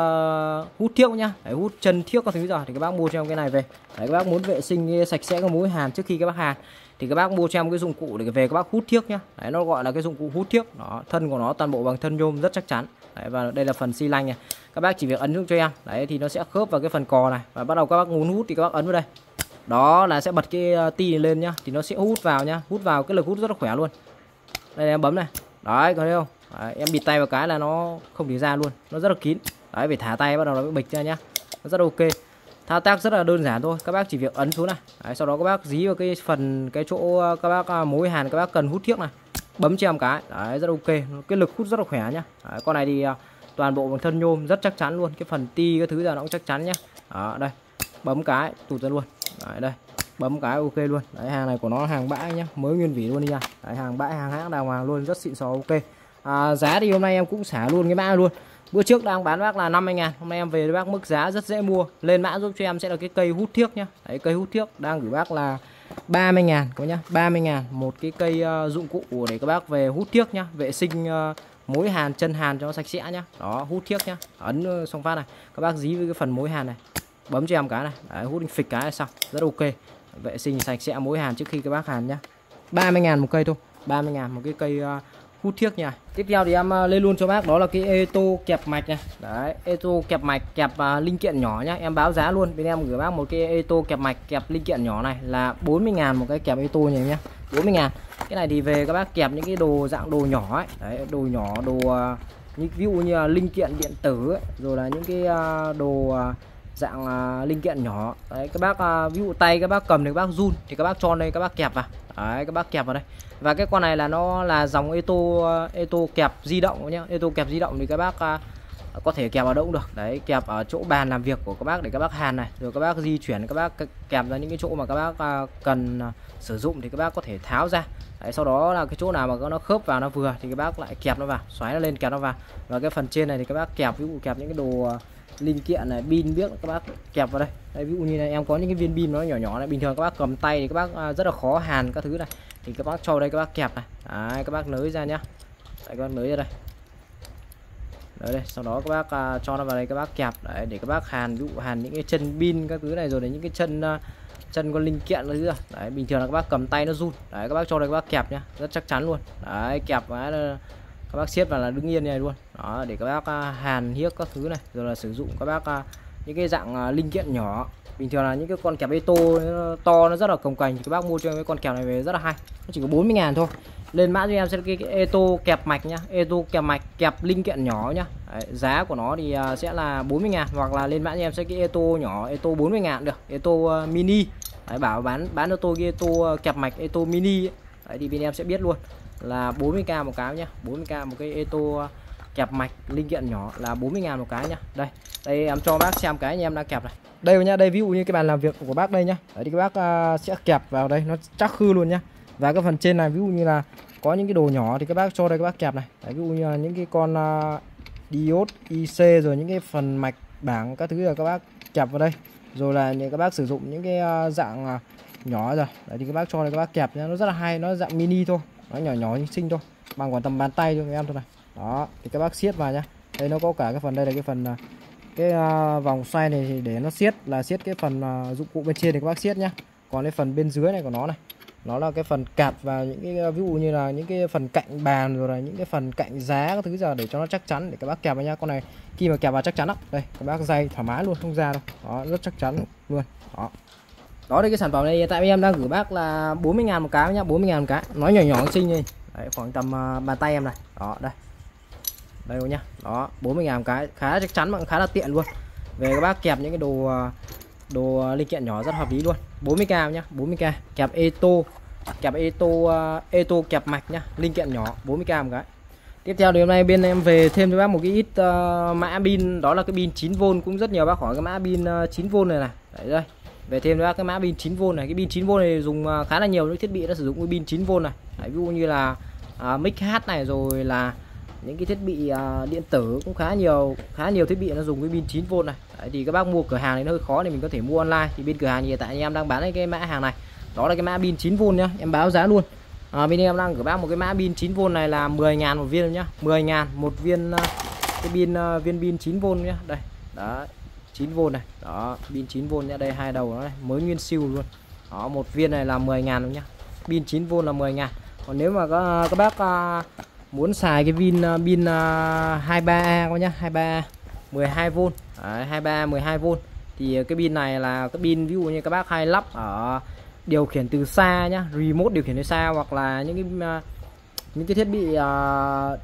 Speaker 1: uh, hút thiếc nhá. Đấy, hút chân thiếc các thứ rồi thì các bác mua cho em cái này về. Đấy, các bác muốn vệ sinh sạch sẽ cái mối hàn trước khi các bác hàn thì các bác mua cho em cái dụng cụ để về các bác hút thiếc nhá. Đấy, nó gọi là cái dụng cụ hút thiếc. Đó, thân của nó toàn bộ bằng thân nhôm rất chắc chắn. Đấy, và đây là phần xi lanh này. Các bác chỉ việc ấn xuống cho em. Đấy thì nó sẽ khớp vào cái phần cò này và bắt đầu các bác muốn hút thì các bác ấn vào đây. Đó là sẽ bật cái ti lên nhá, thì nó sẽ hút vào nhá, hút vào cái lực hút rất là khỏe luôn. Đây em bấm này. Đấy, có thấy không? Đấy, em bịt tay vào cái là nó không đi ra luôn, nó rất là kín. Đấy, phải thả tay bắt đầu nó bịch ra nhá, nó rất ok. Thao tác rất là đơn giản thôi, các bác chỉ việc ấn xuống này. Đấy, sau đó các bác dí vào cái phần cái chỗ các bác mối hàn các bác cần hút thiếc này, bấm cho em cái. Đấy, rất ok, cái lực hút rất là khỏe nhá. Đấy, con này thì toàn bộ bằng thân nhôm rất chắc chắn luôn, cái phần ti cái thứ là nó cũng chắc chắn nhá. Đó, đây bấm cái tụt ra luôn. Đấy, đây bấm cái ok luôn. Đấy, hàng này của nó hàng bãi nhá, mới nguyên vỉ luôn đi nha. Đấy, hàng bãi hàng hãng đàng hoàng luôn, rất xịn sò ok. À, giá thì hôm nay em cũng xả luôn cái mã luôn. Bữa trước đang bán bác là năm mươi ngàn, hôm nay em về với bác mức giá rất dễ mua. Lên mã giúp cho em sẽ là cái cây hút thiếc nhá. Đấy, cây hút thiếc đang gửi bác là ba mươi ngàn các nhá, ba mươi ngàn một cái cây uh, dụng cụ để các bác về hút thiếc nhá, vệ sinh uh, mối hàn, chân hàn cho nó sạch sẽ nhá. Đó, hút thiếc nhá. Ấn uh, xong phát này, các bác dí với cái phần mối hàn này, bấm cho em cái này. Đấy, hút phịch cái là xong, rất ok. Vệ sinh sạch sẽ mối hàn trước khi các bác hàn nhá. ba mươi ngàn một cây thôi, ba mươi ngàn một cái cây uh, hút thiếc nha. Tiếp theo thì em uh, lên luôn cho bác đó là cái ê tô kẹp mạch này. Đấy, ê tô kẹp mạch kẹp uh, linh kiện nhỏ nhá. Em báo giá luôn, bên em gửi bác một cái ê tô kẹp mạch kẹp linh kiện nhỏ này là bốn mươi ngàn một cái kẹp ê tô này nhá, bốn mươi ngàn. Cái này thì về các bác kẹp những cái đồ dạng đồ nhỏ ấy. Đấy, đồ nhỏ, đồ uh, như ví dụ như là linh kiện điện tử ấy, rồi là những cái uh, đồ uh, dạng uh, linh kiện nhỏ. Đấy, các bác uh, ví dụ tay các bác cầm thì các bác run thì các bác cho đây, các bác kẹp vào. Đấy, các bác kẹp vào đây. Và cái con này là nó là dòng ê tô ê tô kẹp di động nhá. Ê tô kẹp di động thì các bác uh, có thể kẹp vào đâu cũng được. Đấy, kẹp ở chỗ bàn làm việc của các bác để các bác hàn này, rồi các bác di chuyển, các bác kẹp ra những cái chỗ mà các bác uh, cần uh, sử dụng thì các bác có thể tháo ra. Đấy, sau đó là cái chỗ nào mà nó khớp vào nó vừa thì các bác lại kẹp nó vào, xoáy nó lên kẹp nó vào. Và cái phần trên này thì các bác kẹp, ví dụ kẹp những cái đồ uh, linh kiện này, pin biết các bác kẹp vào đây. Đây, ví dụ như này em có những cái viên pin nó nhỏ nhỏ này, bình thường các bác cầm tay thì các bác uh, rất là khó hàn các thứ này, thì các bác cho đây các bác kẹp này. Đấy, các bác nới ra nhá. Đấy, các bác nới ra đây. Đấy, đây, sau đó các bác uh, cho nó vào đây các bác kẹp. Đấy, để các bác hàn, ví dụ hàn những cái chân pin các thứ này, rồi đến những cái chân uh, chân con linh kiện nữa. Đấy, bình thường là các bác cầm tay nó run. Đấy, các bác cho đây các bác kẹp nhá, rất chắc chắn luôn. Đấy, kẹp cái là các bác siết vào là đứng yên này luôn. Đó, để các bác uh, hàn hiếc các thứ này, rồi là sử dụng các bác uh, những cái dạng uh, linh kiện nhỏ. Bình thường là những cái con kẹp ê tô nó to, nó rất là cồng kềnh thì các bác mua cho cái con kẹp này về rất là hay. Nó chỉ có bốn mươi ngàn thôi. Lên mã cho em sẽ cái, cái ê tô kẹp mạch nhá, ê tô kẹp mạch kẹp linh kiện nhỏ nhá. Đấy, giá của nó thì uh, sẽ là bốn mươi ngàn, hoặc là lên mã cho em sẽ cái ê tô nhỏ, ê tô bốn mươi ngàn được, ê tô uh, mini. Đấy, bảo bán bán cho tôi cái ê tô uh, kẹp mạch ê tô mini ấy. Đấy, thì bên em sẽ biết luôn là bốn mươi k một cái nhá, bốn mươi k một cái ê tô uh, kẹp mạch linh kiện nhỏ là bốn mươi ngàn một cái nhá. Đây, đây em cho bác xem cái anh em đang kẹp này. Đây nhá, đây ví dụ như cái bàn làm việc của bác đây nhá. Đấy thì các bác uh, sẽ kẹp vào đây, nó chắc khư luôn nhá. Và cái phần trên này ví dụ như là có những cái đồ nhỏ thì các bác cho đây các bác kẹp này. Đấy, ví dụ như là những cái con uh, diode i xê rồi những cái phần mạch bảng các thứ là các bác kẹp vào đây. Rồi là những các bác sử dụng những cái uh, dạng uh, nhỏ rồi. Đấy thì các bác cho đây các bác kẹp nhá, nó rất là hay, nó dạng mini thôi, nó nhỏ nhỏ xinh xinh thôi, bằng khoảng tầm bàn tay cho các em thôi này. Đó, thì các bác siết vào nhá. Đây nó có cả cái phần đây là cái phần uh, cái uh, vòng xoay này thì để nó siết là siết cái phần uh, dụng cụ bên trên thì các bác siết nhá. Còn cái phần bên dưới này của nó này, nó là cái phần cạp và những cái ví dụ như là những cái phần cạnh bàn rồi là những cái phần cạnh giá các thứ giờ để cho nó chắc chắn để các bác kẹp vào nha. Con này khi mà kẹp vào chắc chắn đó, đây các bác dây thoải mái luôn, không ra đâu, đó rất chắc chắn luôn. Đó, đó đây cái sản phẩm này hiện tại em đang gửi bác là bốn mươi ngàn một cái nhá, bốn mươi ngàn một cái, nói nhỏ nhỏ xinh đi. Đấy, khoảng tầm uh, bàn tay em này. Đó, đây đây luôn nhá. Đó, bốn mươi ngàn một cái, khá chắc chắn mà khá là tiện luôn. Về các bác kẹp những cái đồ đồ linh kiện nhỏ rất hợp lý luôn. bốn mươi k nhá, bốn mươi k, kẹp Eto, kẹp Eto uh, Eto kẹp mạch nhá, linh kiện nhỏ bốn mươi k một cái. Tiếp theo thì hôm nay bên em về thêm cho bác một cái ít uh, mã pin, đó là cái pin chín vôn, cũng rất nhiều bác hỏi cái mã pin uh, chín vôn này này. Đấy đây. Về thêm cho bác cái mã pin chín vôn này, cái pin chín vôn này dùng uh, khá là nhiều những thiết bị đã sử dụng cái pin chín vôn này. Đấy, ví dụ như là uh, mic hát này rồi là những cái thiết bị uh, điện tử cũng khá nhiều, khá nhiều thiết bị nó dùng cái pin chín vôn này. Đấy, thì các bác mua cửa hàng này nó hơi khó thì mình có thể mua online. Thì bên cửa hàng hiện tại em đang bán cái mã hàng này, đó là cái mã pin chín vôn nhá, em báo giá luôn. À, bên em đang gửi bác một cái mã pin chín vôn này là mười ngàn một viên nhá, mười ngàn một viên uh, cái pin uh, viên pin chín vôn nhá. Đây, đó, chín vôn này, đó, pin chín vôn nhá, đây hai đầu nó này, mới nguyên siêu luôn. Đó, một viên này là mười ngàn luôn nhá. Pin chín vôn là mười ngàn. Còn nếu mà các, các bác uh, muốn xài cái pin uh, pin uh, hai mươi ba A các nhá, hai mươi ba A mười hai vôn. Đấy, hai mươi ba A mười hai vôn thì cái pin này là cái pin ví dụ như các bác hay lắp ở điều khiển từ xa nhá, remote điều khiển từ xa, hoặc là những cái uh, những cái thiết bị uh,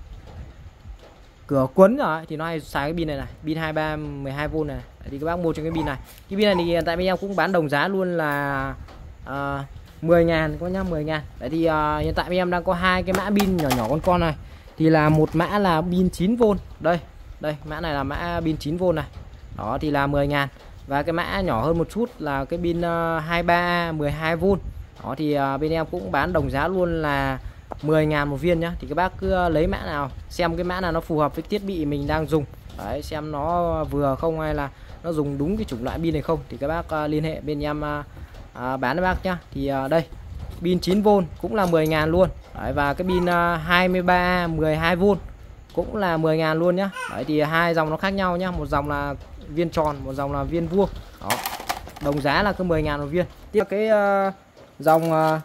Speaker 1: cửa quấn rồi thì nó hay xài cái pin này này, pin hai mươi ba mười hai vôn này. Đấy, thì các bác mua cho cái pin này. Cái pin này thì hiện tại bên em cũng bán đồng giá luôn là uh, mười ngàn có nhá, mười ngàn. Đấy thì uh, hiện tại bên em đang có hai cái mã pin nhỏ nhỏ con con này. Thì là một mã là pin chín vôn. Đây, đây mã này là mã pin chín vôn này. Đó thì là mười ngàn. Và cái mã nhỏ hơn một chút là cái pin uh, hai mươi ba A mười hai vôn. Đó thì uh, bên em cũng bán đồng giá luôn là mười ngàn một viên nhá. Thì các bác cứ uh, lấy mã nào, xem cái mã nào nó phù hợp với thiết bị mình đang dùng. Đấy, xem nó vừa không hay là nó dùng đúng cái chủng loại pin này không thì các bác uh, liên hệ bên em uh, uh, bán cho bác nhá. Thì uh, đây, pin chín vôn cũng là mười ngàn luôn. Đấy, và cái pin uh, hai mươi ba A mười hai vôn cũng là mười ngàn luôn nhá. Đấy thì hai dòng nó khác nhau nhá, một dòng là viên tròn, một dòng là viên vuông. Đó, đồng giá là cứ mười ngàn một viên. Tiếp cái uh, dòng uh,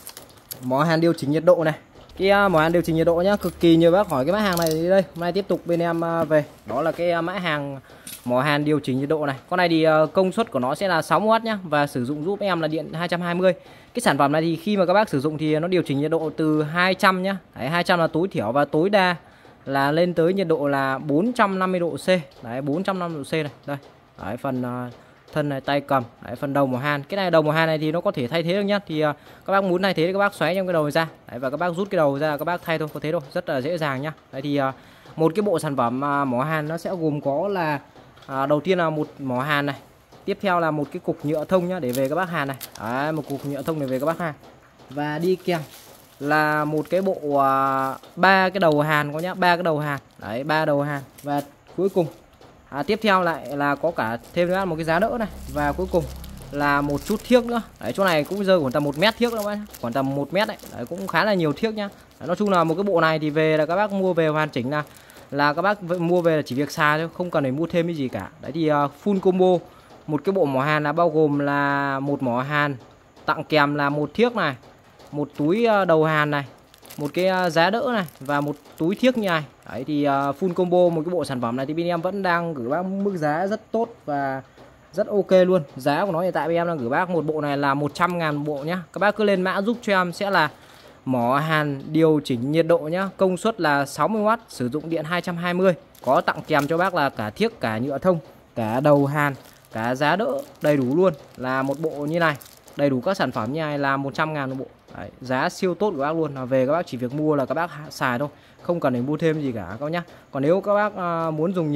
Speaker 1: mỏ hàn điều chỉnh nhiệt độ này. Cái uh, mỏ hàn điều chỉnh nhiệt độ nhá, cực kỳ nhiều bác hỏi cái mã hàng này đi đây. Hôm nay tiếp tục bên em uh, về, đó là cái uh, mã hàng mỏ hàn điều chỉnh nhiệt độ này. Con này thì uh, công suất của nó sẽ là sáu mươi oát nhá, và sử dụng giúp em là điện hai trăm hai mươi. Cái sản phẩm này thì khi mà các bác sử dụng thì nó điều chỉnh nhiệt độ từ hai trăm nhá. Đấy, hai trăm là tối thiểu và tối đa là lên tới nhiệt độ là bốn trăm năm mươi độ C. Đấy, bốn trăm năm mươi độ C này. Đây. Đấy, phần uh, thân này, tay cầm. Đấy, phần đầu mỏ hàn. Cái này đầu mỏ hàn này thì nó có thể thay thế được nhá. Thì uh, các bác muốn thay thế thì các bác xoáy trong cái đầu này ra. Đấy, và các bác rút cái đầu ra các bác thay thôi, có thế thôi, rất là dễ dàng nhá. Đấy thì uh, một cái bộ sản phẩm uh, mỏ hàn nó sẽ gồm có là uh, đầu tiên là một mỏ hàn này. Tiếp theo là một cái cục nhựa thông nhá để về các bác hàn này. Đấy, một cục nhựa thông để về các bác hàn. Và đi kèm là một cái bộ ba uh, cái đầu hàn có nhá, ba cái đầu hàn. Đấy, ba đầu hàn. Và cuối cùng à, tiếp theo lại là có cả thêm một cái giá đỡ này. Và cuối cùng là một chút thiếc nữa. Đấy, chỗ này cũng rơi khoảng tầm một mét thiếc đâu bác, khoảng tầm một mét đấy. Đấy, cũng khá là nhiều thiếc nhá. Đấy, nói chung là một cái bộ này thì về là các bác mua về hoàn chỉnh là là các bác mua về là chỉ việc xài thôi, không cần phải mua thêm cái gì cả. Đấy thì uh, full combo một cái bộ mỏ hàn là bao gồm là một mỏ hàn tặng kèm là một thiếc này, một túi uh, đầu hàn này, một cái uh, giá đỡ này và một túi thiếc như này. Đấy thì uh, full combo một cái bộ sản phẩm này thì bên em vẫn đang gửi bác mức giá rất tốt và rất ok luôn. Giá của nó hiện tại bên em đang gửi bác một bộ này là một trăm ngàn bộ nhá. Các bác cứ lên mã giúp cho em sẽ là mỏ hàn điều chỉnh nhiệt độ nhá, công suất là sáu mươi oát, sử dụng điện hai trăm hai mươi. Có tặng kèm cho bác là cả thiếc, cả nhựa thông, cả đầu hàn, cả giá đỡ đầy đủ luôn, là một bộ như này. Đầy đủ các sản phẩm như này là một trăm ngàn một bộ. Đấy, giá siêu tốt của bác luôn, là về các bác chỉ việc mua là các bác xài thôi, không cần phải mua thêm gì cả các bác nhá. Còn nếu các bác uh, muốn dùng nhiều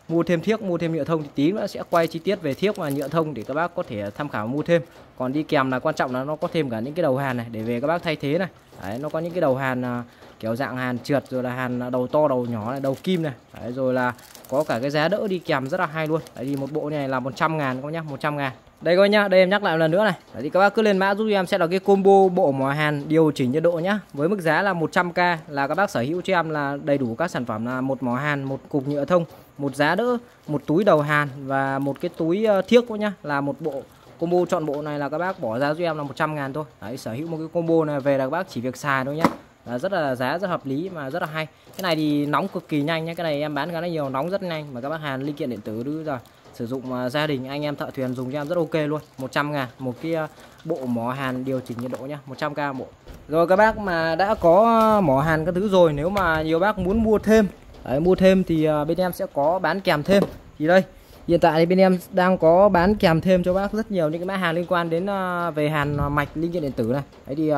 Speaker 1: mua thêm thiếc, mua thêm nhựa thông thì tí nữa sẽ quay chi tiết về thiếc và nhựa thông để các bác có thể tham khảo mua thêm. Còn đi kèm là quan trọng là nó có thêm cả những cái đầu hàn này để về các bác thay thế này. Đấy, nó có những cái đầu hàn kiểu dạng hàn trượt, rồi là hàn đầu to đầu nhỏ này, đầu kim này. Đấy, rồi là có cả cái giá đỡ đi kèm rất là hay luôn. Đấy thì một bộ này là một trăm ngàn các bác nhá, một trăm ngàn. Đây các bác nhá, đây em nhắc lại một lần nữa này. Đấy thì các bác cứ lên mã giúp em sẽ là cái combo bộ mỏ hàn điều chỉnh nhiệt độ nhá. Với mức giá là một trăm k là các bác sở hữu cho em là đầy đủ các sản phẩm là một mỏ hàn, một cục nhựa thông, một giá đỡ, một túi đầu hàn và một cái túi thiếc các nhá, là một bộ combo chọn bộ này là các bác bỏ ra giúp em là một trăm ngàn thôi. Đấy, sở hữu một cái combo này về là các bác chỉ việc xài thôi nhá. Là rất là giá rất hợp lý mà rất là hay. Cái này thì nóng cực kỳ nhanh nhé, cái này em bán khá là nhiều, nóng rất nhanh mà các bác hàn linh kiện điện tử đưa ra sử dụng uh, gia đình anh em thợ thuyền dùng cho em rất ok luôn. Một trăm ngàn một cái uh, bộ mỏ hàn điều chỉnh nhiệt độ nhá, một trăm k bộ. Rồi các bác mà đã có mỏ hàn các thứ rồi, nếu mà nhiều bác muốn mua thêm, đấy, mua thêm thì uh, bên em sẽ có bán kèm thêm. Thì đây, hiện tại thì bên em đang có bán kèm thêm cho bác rất nhiều những cái mã hàng liên quan đến uh, về hàn mạch linh kiện điện tử này. Đấy thì uh,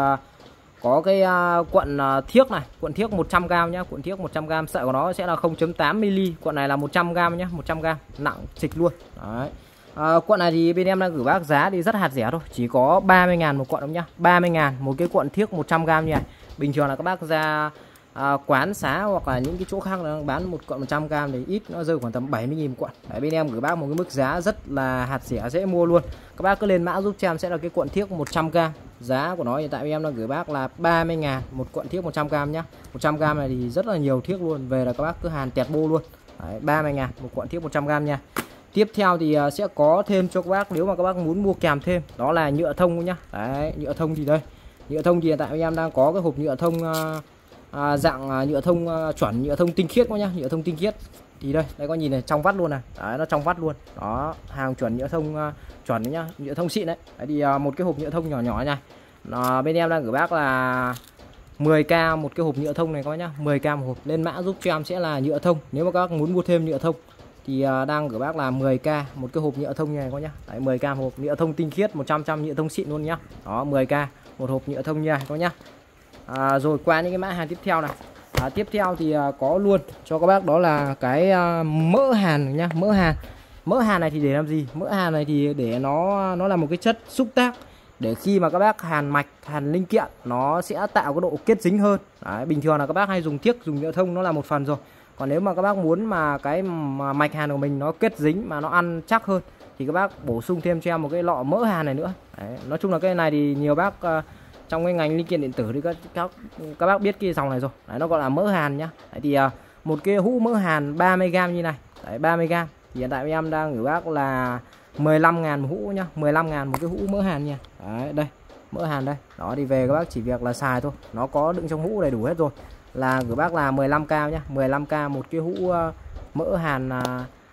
Speaker 1: có cái uh, cuộn uh, thiếc này, cuộn thiếc một trăm gam nhá, cuộn thiếc một trăm gam, sợi của nó sẽ là không chấm tám mi-li, cuộn này là một trăm gam nhá, một trăm gam, nặng xịch luôn. Đấy. Uh, cuộn này thì bên em đang gửi bác giá thì rất hạt rẻ thôi, chỉ có ba mươi ngàn một cuộn đâu nhá, ba mươi ngàn một cái cuộn thiếc một trăm gam như này. Bình thường là các bác ra uh, quán xá hoặc là những cái chỗ khác là bán một cuộn một trăm gam thì ít nó rơi khoảng tầm bảy mươi nghìn một cuộn. Đấy, bên em gửi bác một cái mức giá rất là hạt rẻ, dễ mua luôn. Các bác cứ lên mã giúp cho em sẽ là cái cuộn thiếc một trăm gam. Giá của nó hiện tại bên em đang gửi bác là ba mươi ngàn một cuộn thiếc một trăm gam nhá. một trăm gam này thì rất là nhiều thiếc luôn, về là các bác cứ hàn tẹt bô luôn. Đấy, ba mươi ngàn một cuộn thiếc một trăm gam nha. Tiếp theo thì sẽ có thêm cho các bác, nếu mà các bác muốn mua kèm thêm, đó là nhựa thông nhá. Đấy, nhựa thông thì đây. Nhựa thông thì hiện tại bên em đang có cái hộp nhựa thông uh, uh, dạng uh, nhựa thông uh, chuẩn, nhựa thông tinh khiết quá nhá, nhựa thông tinh khiết. Thì đây, đây có nhìn này, trong vắt luôn này. Đấy, nó trong vắt luôn. Đó, hàng chuẩn nhựa thông uh, chuẩn đấy nhá, nhựa thông xịn đấy. Đấy thì uh, một cái hộp nhựa thông nhỏ nhỏ nha. Nó, bên em đang gửi bác là mười k một cái hộp nhựa thông này các bác nhá, mười k một hộp. Lên mã giúp cho em sẽ là nhựa thông. Nếu mà các bác muốn mua thêm nhựa thông thì uh, đang gửi bác là mười k một cái hộp nhựa thông như này các bác nhá. Đấy, mười k một hộp nhựa thông tinh khiết một trăm trăm nhựa thông xịn luôn nhá. Đó, mười k một hộp nhựa thông như này các bác nhá. À, rồi qua những cái mã hàng tiếp theo này. À, tiếp theo thì uh, có luôn cho các bác đó là cái uh, mỡ hàn nhá, mỡ hàn. Mỡ hàn này thì để làm gì? Mỡ hàn này thì để nó nó là một cái chất xúc tác để khi mà các bác hàn mạch, hàn linh kiện nó sẽ tạo cái độ kết dính hơn. Đấy, bình thường là các bác hay dùng thiếc, dùng nhựa thông nó là một phần rồi. Còn nếu mà các bác muốn mà cái mà mạch hàn của mình nó kết dính mà nó ăn chắc hơn thì các bác bổ sung thêm cho em một cái lọ mỡ hàn này nữa. Đấy, nói chung là cái này thì nhiều bác uh, trong cái ngành linh kiện điện tử thì các các, các bác biết cái dòng này rồi. Đấy, nó gọi là mỡ hàn nhá. Đấy, thì uh, một cái hũ mỡ hàn ba mươi gam như này. Đấy, ba mươi gam thì hiện tại em đang gửi bác là mười lăm ngàn một hũ nhá, mười lăm ngàn một cái hũ mỡ hàn nha. Đấy, đây, mỡ hàn đây. Đó thì về các bác chỉ việc là xài thôi. Nó có đựng trong hũ đầy đủ hết rồi. Là gửi bác là mười lăm k nhá, mười lăm k một cái hũ uh, mỡ hàn uh,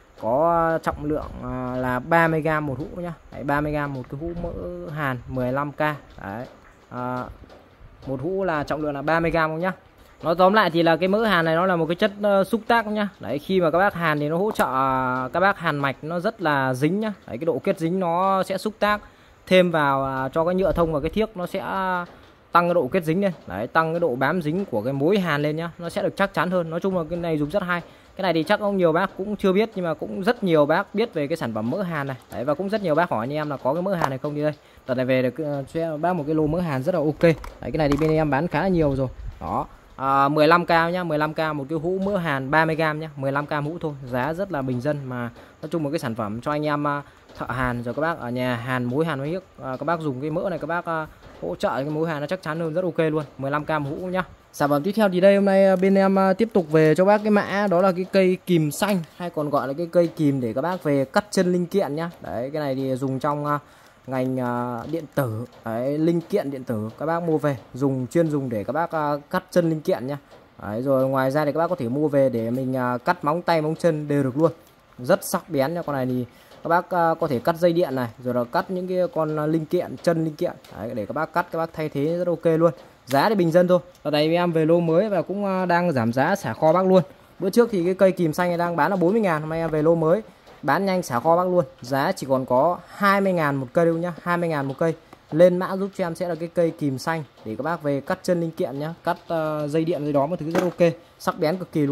Speaker 1: có trọng lượng uh, là ba mươi gam một hũ nhá. Đấy, ba mươi gam một cái hũ mỡ hàn mười lăm k. Đấy. Uh, một hũ là trọng lượng là ba mươi gam nhá. Nó tóm lại thì là cái mỡ hàn này nó là một cái chất uh, xúc tác nhá. Đấy, khi mà các bác hàn thì nó hỗ trợ uh, các bác hàn mạch nó rất là dính nhá. Đấy, cái độ kết dính nó sẽ xúc tác thêm vào uh, cho cái nhựa thông và cái thiếc nó sẽ uh, tăng cái độ kết dính lên. Đấy, tăng cái độ bám dính của cái mối hàn lên nhá, nó sẽ được chắc chắn hơn. Nói chung là cái này dùng rất hay. Cái này thì chắc ông nhiều bác cũng chưa biết, nhưng mà cũng rất nhiều bác biết về cái sản phẩm mỡ hàn này. Đấy, và cũng rất nhiều bác hỏi anh em là có cái mỡ hàn này không, đi đây đợt này về được cho bác một cái lô mỡ hàn rất là ok. Đấy, cái này thì bên em bán khá là nhiều rồi. Đó, à, mười lăm k nhá, mười lăm k một cái hũ mỡ hàn ba mươi gam nhá, mười lăm k hũ thôi, giá rất là bình dân mà nói chung một cái sản phẩm cho anh em thợ hàn rồi các bác ở nhà hàn mối hàn với à, các bác dùng cái mỡ này các bác à, hỗ trợ cái mối hàn nó chắc chắn hơn, rất ok luôn. Mười lăm k hũ nhá. Sản phẩm tiếp theo thì đây hôm nay bên em tiếp tục về cho bác cái mã đó là cái cây kìm xanh, hay còn gọi là cái cây kìm để các bác về cắt chân linh kiện nhá. Đấy, cái này thì dùng trong uh, ngành uh, điện tử. Đấy, linh kiện điện tử các bác mua về dùng, chuyên dùng để các bác uh, cắt chân linh kiện nhá. Đấy, rồi ngoài ra thì các bác có thể mua về để mình uh, cắt móng tay móng chân đều được luôn, rất sắc bén nha. Con này thì các bác uh, có thể cắt dây điện này, rồi là cắt những cái con uh, linh kiện, chân linh kiện. Đấy, để các bác cắt, các bác thay thế rất ok luôn. Giá thì bình dân thôi. Ở đây em về lô mới và cũng đang giảm giá xả kho bác luôn. Bữa trước thì cái cây kìm xanh này đang bán là bốn mươi ngàn, hôm nay em về lô mới bán nhanh xả kho bác luôn. Giá chỉ còn có hai mươi ngàn một cây đâu nhá, hai mươi ngàn một cây. Lên mã giúp cho em sẽ là cái cây kìm xanh để các bác về cắt chân linh kiện nhá, cắt uh, dây điện dây đó một thứ rất ok, sắc bén cực kỳ luôn.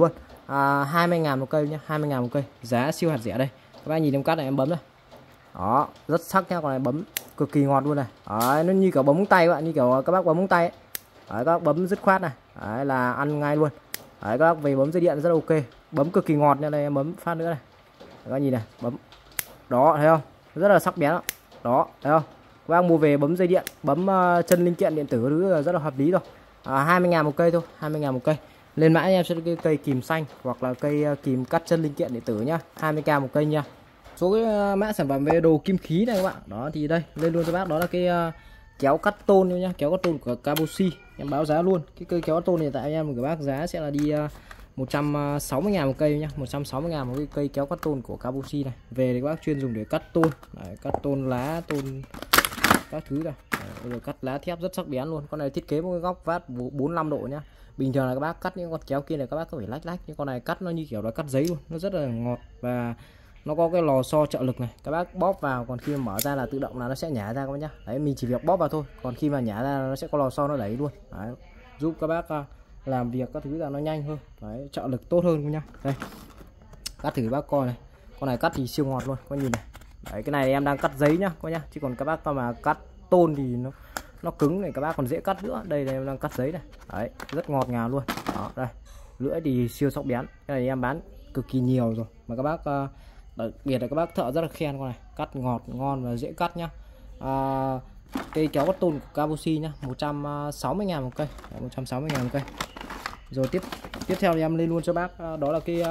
Speaker 1: à, hai mươi ngàn một cây nhá, hai mươi ngàn một cây, giá siêu hạt rẻ đây. Các bác nhìn em cắt này, em bấm này. Đó, rất sắc nhá, con này bấm cực kỳ ngọt luôn này. Đấy, nó như kiểu bấm móng tay các bạn, như kiểu các bác bấm móng tay ấy. Đấy, các bác bấm dứt khoát này. Đấy, là ăn ngay luôn. Đấy, các bác về bấm dây điện rất là ok. Bấm cực kỳ ngọt nha, đây em bấm phát nữa này. Các bác nhìn này, bấm. Đó, thấy không? Rất là sắc bén đó. Đó, thấy không? Các bác mua về bấm dây điện, bấm uh, chân linh kiện điện tử thứ là rất là hợp lý rồi. À, hai mươi ngàn một cây thôi, hai mươi ngàn một cây. Lên mã em sẽ cái cây kìm xanh hoặc là cây uh, kìm cắt chân linh kiện điện tử nhá, hai mươi k một cây nha. Số cái uh, mã sản phẩm về đồ kim khí này các bạn. Đó thì đây, lên luôn cho bác đó là cái uh, kéo cắt tôn nhá, kéo cắt tôn của Kabushi. Em báo giá luôn. Cái cây kéo cắt tôn này tại em của bác giá sẽ là đi uh, một trăm sáu mươi ngàn một cây nhá, một trăm sáu mươi ngàn một cái cây kéo cắt tôn của Kabushi này. Về thì các bác chuyên dùng để cắt tôn. Đấy, cắt tôn lá, tôn các thứ này. Đấy, rồi cắt lá thép rất sắc bén luôn. Con này thiết kế một cái góc vát bốn mươi lăm độ nhá. Bình thường là các bác cắt những con kéo kia này các bác có phải lách lách, nhưng con này cắt nó như kiểu là cắt giấy luôn, nó rất là ngọt và nó có cái lò xo trợ lực này, các bác bóp vào, còn khi mà mở ra là tự động là nó sẽ nhả ra các bác nhá. Đấy, mình chỉ việc bóp vào thôi, còn khi mà nhả ra nó sẽ có lò xo nó đẩy luôn. Đấy, giúp các bác uh, làm việc các thứ là nó nhanh hơn. Đấy, trợ lực tốt hơn nhá. Đây, cắt thử bác coi này, con này cắt thì siêu ngọt luôn, con nhìn này. Đấy, cái này em đang cắt giấy nhá, coi nhá, chứ còn các bác mà cắt tôn thì nó nó cứng này, các bác còn dễ cắt nữa. Đây là em đang cắt giấy này. Đấy, rất ngọt ngào luôn. Đó, đây, lưỡi thì siêu sắc bén. Cái này em bán cực kỳ nhiều rồi mà các bác uh, đặc biệt là các bác thợ rất là khen con này, cắt ngọt ngon và dễ cắt nhá. À, cây kéo cắt tôn của Kabushi nhá, một trăm sáu mươi ngàn một cây. Đấy, một trăm sáu mươi ngàn một cây. Rồi tiếp tiếp theo thì em lên luôn cho bác uh, đó là cái uh,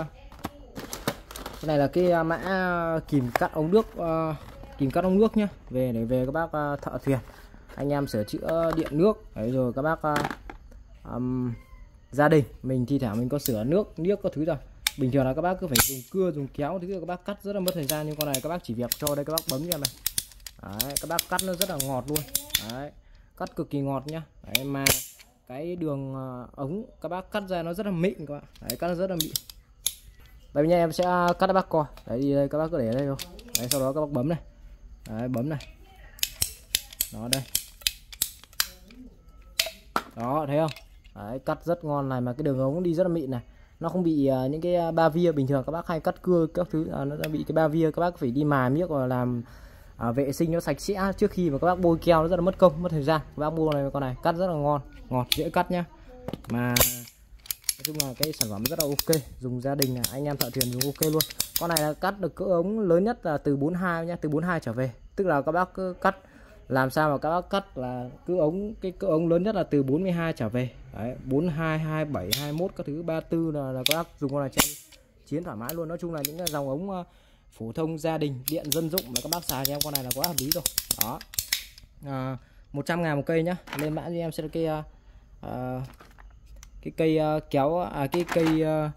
Speaker 1: cái này là cái uh, mã kìm cắt ống nước, uh, kìm cắt ống nước nhá. Về để về các bác uh, thợ thuyền, anh em sửa chữa điện nước. Đấy, rồi các bác uh, um, gia đình mình thi thoảng mình có sửa nước nước các thứ rồi. Bình thường là các bác cứ phải dùng cưa dùng kéo thì các bác cắt rất là mất thời gian, nhưng con này các bác chỉ việc cho đây các bác bấm cho em này. Đấy, các bác cắt nó rất là ngọt luôn. Đấy, cắt cực kỳ ngọt nhá. Đấy, mà cái đường uh, ống các bác cắt ra nó rất là mịn các bạn. Đấy, cắt nó rất là mịn. Đây nha, em sẽ cắt các bác coi. Đấy, đi đây các bác cứ để ở đây thôi. Đấy, sau đó các bác bấm này. Đấy, bấm này. Đó đây. Đó, thấy không? Đấy, cắt rất ngon này, mà cái đường ống đi rất là mịn này. Nó không bị uh, những cái uh, ba via bình thường các bác hay cắt cưa các thứ, uh, nó đã bị cái ba via, các bác phải đi mài miếc và làm uh, vệ sinh nó sạch sẽ trước khi mà các bác bôi keo, nó rất là mất công mất thời gian. Các bác mua này, con này cắt rất là ngon, ngọt dễ cắt nhá. Mà nói chung là cái sản phẩm rất là ok, dùng gia đình này, anh em thợ thuyền dùng ok luôn. Con này là cắt được cỡ ống lớn nhất là từ bốn mươi hai nhá, từ bốn mươi hai trở về. Tức là các bác cứ cắt làm sao mà các bác cắt là cứ ống cái cỡ ống lớn nhất là từ bốn mươi hai trở về. Đấy, bốn mươi hai, hai mươi bảy, hai mươi mốt các thứ, ba mươi tư là, là các bác dùng con này cho chiến thoải mái luôn. Nói chung là những cái dòng ống uh, phổ thông gia đình điện dân dụng mà các bác xài cho em con này là quá hợp lý rồi. Đó, à, một trăm ngàn một cây nhá. Lên mã cho em sẽ là cái uh, uh, cái cây uh, kéo à, cái cây uh,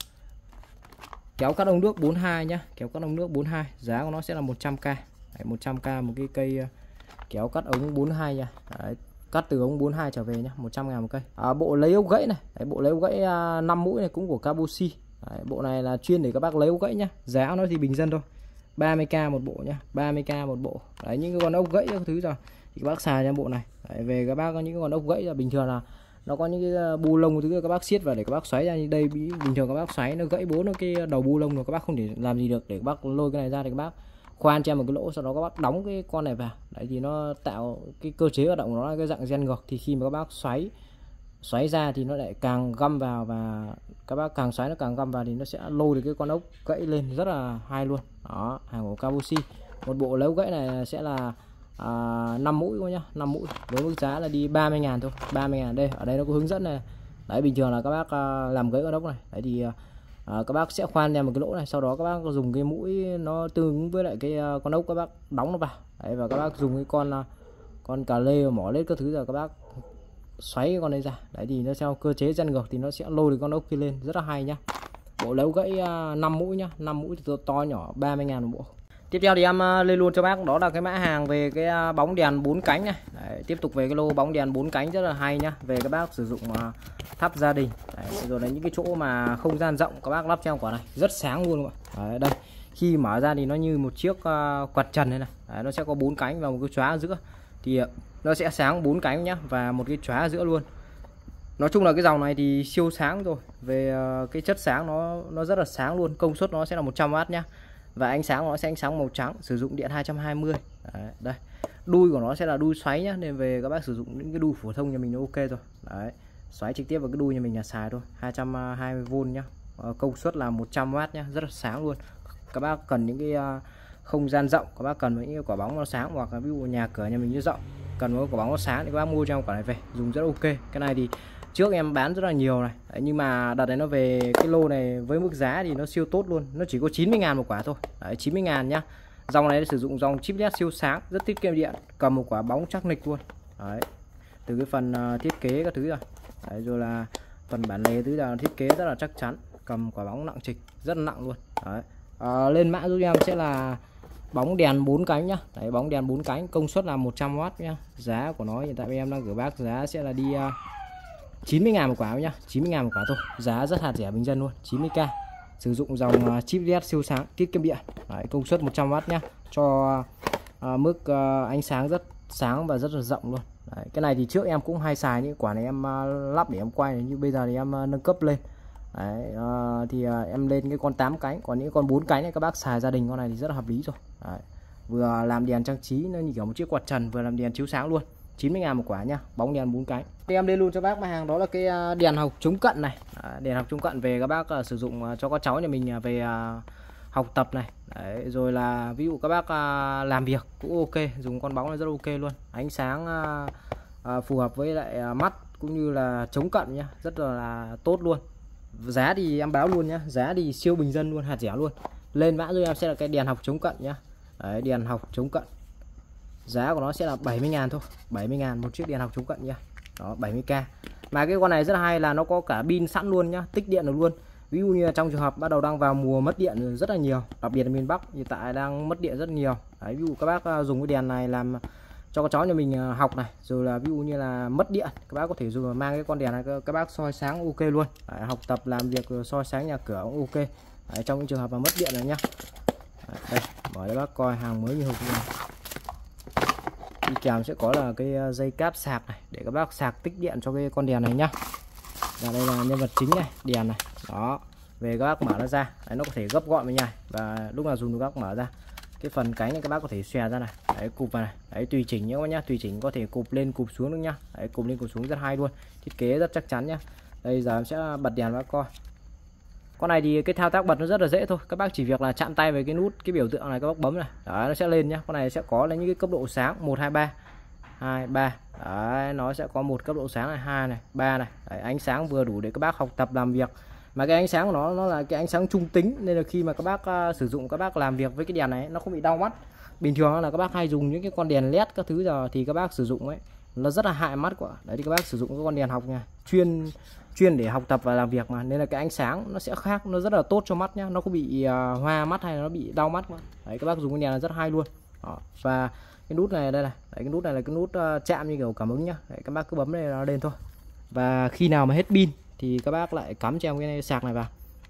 Speaker 1: kéo cắt ống nước bốn mươi hai nhá, kéo cắt ống nước bốn mươi hai, giá của nó sẽ là một trăm k. Đấy, một trăm k một cái cây uh, kéo cắt ống bốn mươi hai nha. Đấy, cắt từ ống bốn mươi hai trở về nhá, một trăm ngàn một cây. À, bộ lấy ốc gãy này. Đấy, bộ lấy ốc gãy uh, năm mũi này cũng của Kabushi. Đấy, bộ này là chuyên để các bác lấy ốc gãy nhá. Giá nó thì bình dân thôi, ba mươi k một bộ nhá, ba mươi k một bộ. Đấy, những cái con ốc gãy các thứ rồi thì các bác xài cho bộ này. Đấy, về các bác có những con ốc gãy là bình thường là nó có những cái bu lông thứ các bác siết vào để các bác xoáy ra, như đây bình thường các bác xoáy nó gãy bốn cái đầu bu lông rồi, các bác không thể làm gì được, để các bác lôi cái này ra thì các bác khoan cho một cái lỗ, sau đó các bác đóng cái con này vào. Đấy thì nó tạo cái cơ chế hoạt động của nó là cái dạng gen ngược, thì khi mà các bác xoáy xoáy ra thì nó lại càng găm vào, và các bác càng xoáy nó càng găm vào thì nó sẽ lôi được cái con ốc gãy lên, rất là hay luôn. Đó, hàng của Kabushi. Một bộ lấy ốc gãy này sẽ là à, năm mũi thôi nhá, năm mũi với mức giá là đi ba mươi ngàn thôi, ba mươi ngàn. Đây ở đây nó có hướng dẫn này. Đấy, bình thường là các bác à, làm gãy con ốc này. Đấy thì à, các bác sẽ khoan ra một cái lỗ này, sau đó các bác dùng cái mũi nó tương ứng với lại cái uh, con ốc, các bác đóng nó vào. Đấy, và các bác dùng cái con uh, con cà lê mỏ lết các thứ rồi các bác xoáy cái con đấy ra. Đấy thì nó theo cơ chế gen ngược thì nó sẽ lôi được con ốc kia lên, rất là hay nhá. Bộ lấy gãy uh, năm mũi nhá, năm mũi thì to, to nhỏ, ba mươi ngàn một bộ. Tiếp theo thì em uh, lên luôn cho bác đó là cái mã hàng về cái uh, bóng đèn bốn cánh này. Đấy, tiếp tục về cái lô bóng đèn bốn cánh rất là hay nhá, về các bác sử dụng uh, thắp gia đình. Đấy, rồi là những cái chỗ mà không gian rộng các bác lắp trong quả này rất sáng luôn các bạn. Đấy, đây khi mở ra thì nó như một chiếc uh, quạt trần này này. Đấy, nó sẽ có bốn cánh và một cái chóa ở giữa, thì uh, nó sẽ sáng bốn cánh nhá, và một cái chóa ở giữa luôn. Nói chung là cái dòng này thì siêu sáng rồi. Về cái chất sáng nó nó rất là sáng luôn. Công suất nó sẽ là một trăm oát nhá. Và ánh sáng nó sẽ ánh sáng màu trắng, sử dụng điện hai trăm hai mươi. Đấy, đây. Đuôi của nó sẽ là đuôi xoáy nhá, nên về các bác sử dụng những cái đuôi phổ thông nhà mình nó ok rồi. Đấy. Xoáy trực tiếp vào cái đuôi nhà mình là xài thôi, hai trăm hai mươi vôn nhá. Công suất là một trăm oát nhá, rất là sáng luôn. Các bác cần những cái không gian rộng, các bác cần những cái quả bóng nó sáng, hoặc là ví dụ nhà cửa nhà mình như rộng, cần một quả bóng nó sáng thì các bác mua cho em quả này về dùng rất ok. Cái này thì trước em bán rất là nhiều này. Đấy, nhưng mà đợt này nó về cái lô này với mức giá thì nó siêu tốt luôn, nó chỉ có chín mươi ngàn một quả thôi. Đấy, chín mươi ngàn nhá. Dòng này sử dụng dòng chip led siêu sáng, rất tiết kiệm điện, cầm một quả bóng chắc nịch luôn. Đấy, từ cái phần uh, thiết kế các thứ rồi. Đấy, rồi là phần bản lề thứ là thiết kế rất là chắc chắn, cầm quả bóng nặng trịch, rất là nặng luôn. Đấy. À, lên mã giúp em sẽ là bóng đèn bốn cánh nhá. Đấy, bóng đèn bốn cánh, công suất là một trăm oát nhá. Giá của nó hiện tại em đang gửi bác giá sẽ là đi uh, chín mươi ngàn một quả nhá, chín mươi ngàn một quả thôi. Giá rất hạt rẻ bình dân luôn, chín mươi k. Sử dụng dòng uh, chip led siêu sáng, tiết kiệm điện. Đấy, công suất một trăm oát nhá, cho uh, mức uh, ánh sáng rất sáng và rất là rộng luôn. Đấy, cái này thì trước em cũng hay xài những quả này, em uh, lắp để em quay này, nhưng bây giờ thì em uh, nâng cấp lên. Đấy, uh, thì uh, em lên cái con tám cánh, còn những con bốn cánh này các bác xài gia đình con này thì rất là hợp lý rồi. Đấy, vừa làm đèn trang trí nó như kiểu một chiếc quạt trần, vừa làm đèn chiếu sáng luôn, chín mươi ngàn một quả nhá, bóng đèn bốn cánh. Thì em lên luôn cho bác mặt hàng đó là cái uh, đèn học chống cận này. Đấy, đèn học chống cận về các bác uh, sử dụng uh, cho các cháu nhà mình uh, về uh, học tập này. Đấy, rồi là ví dụ các bác uh, làm việc cũng ok, dùng con bóng này rất ok luôn, ánh sáng uh, uh, phù hợp với lại uh, mắt cũng như là chống cận nhá, rất là, là tốt luôn. Giá thì em báo luôn nhá, giá thì siêu bình dân luôn, hạt rẻ luôn. Lên mã rồi em sẽ là cái đèn học chống cận nhá. Đấy, đèn học chống cận, giá của nó sẽ là bảy mươi ngàn thôi, bảy mươi ngàn một chiếc đèn học chống cận nhá. Đó, bảy mươi k. Mà cái con này rất là hay là nó có cả pin sẵn luôn nhá, tích điện được luôn. Ví dụ như là trong trường hợp bắt đầu đang vào mùa mất điện rất là nhiều, đặc biệt là miền Bắc hiện tại đang mất điện rất nhiều. Đấy, ví dụ các bác dùng cái đèn này làm cho các cháu nhà mình học này, rồi là ví dụ như là mất điện, các bác có thể dùng mang cái con đèn này các bác soi sáng ok luôn. Đấy, học tập làm việc soi sáng nhà cửa cũng ok. Đấy, trong những trường hợp mà mất điện này nhá. Đấy, đây mở cho bác coi hàng mới như hộp này. Đi kèm sẽ có là cái dây cáp sạc này để các bác sạc tích điện cho cái con đèn này nhá. Và đây là nhân vật chính này, đèn này. Đó, về các bác mở nó ra. Đấy, nó có thể gấp gọn với nhau và lúc nào dùng các bác mở ra. Cái phần cánh này các bác có thể xòe ra này. Đấy, cụp vào này. Đấy, tùy chỉnh nhá các bác nhá, tùy chỉnh có thể cụp lên cụp xuống được nhá. Đấy, cụp lên cụp xuống rất hay luôn. Thiết kế rất chắc chắn nhá. Đây giờ em sẽ bật đèn bác coi. Con này thì cái thao tác bật nó rất là dễ thôi, các bác chỉ việc là chạm tay về cái nút cái biểu tượng này, các bác bấm này. Đấy, nó sẽ lên nhá. Con này sẽ có là những cái cấp độ sáng một hai ba. hai ba. Đấy, nó sẽ có một cấp độ sáng này, hai này, ba này. Đấy, ánh sáng vừa đủ để các bác học tập làm việc. Mà cái ánh sáng của nó nó là cái ánh sáng trung tính, nên là khi mà các bác uh, sử dụng các bác làm việc với cái đèn này nó không bị đau mắt. Bình thường là các bác hay dùng những cái con đèn led các thứ giờ thì các bác sử dụng ấy nó rất là hại mắt của. Đấy thì các bác sử dụng cái con đèn học nha, chuyên chuyên để học tập và làm việc mà, nên là cái ánh sáng nó sẽ khác, nó rất là tốt cho mắt nhá, nó không bị uh, hoa mắt hay nó bị đau mắt quá. Đấy, các bác dùng cái đèn là rất hay luôn. Đó. Và cái nút này đây này, đấy, cái nút này là cái nút uh, chạm như kiểu cảm ứng nhá. Đấy, các bác cứ bấm này nó lên thôi. Và khi nào mà hết pin thì các bác lại cắm cho em cái sạc này vào.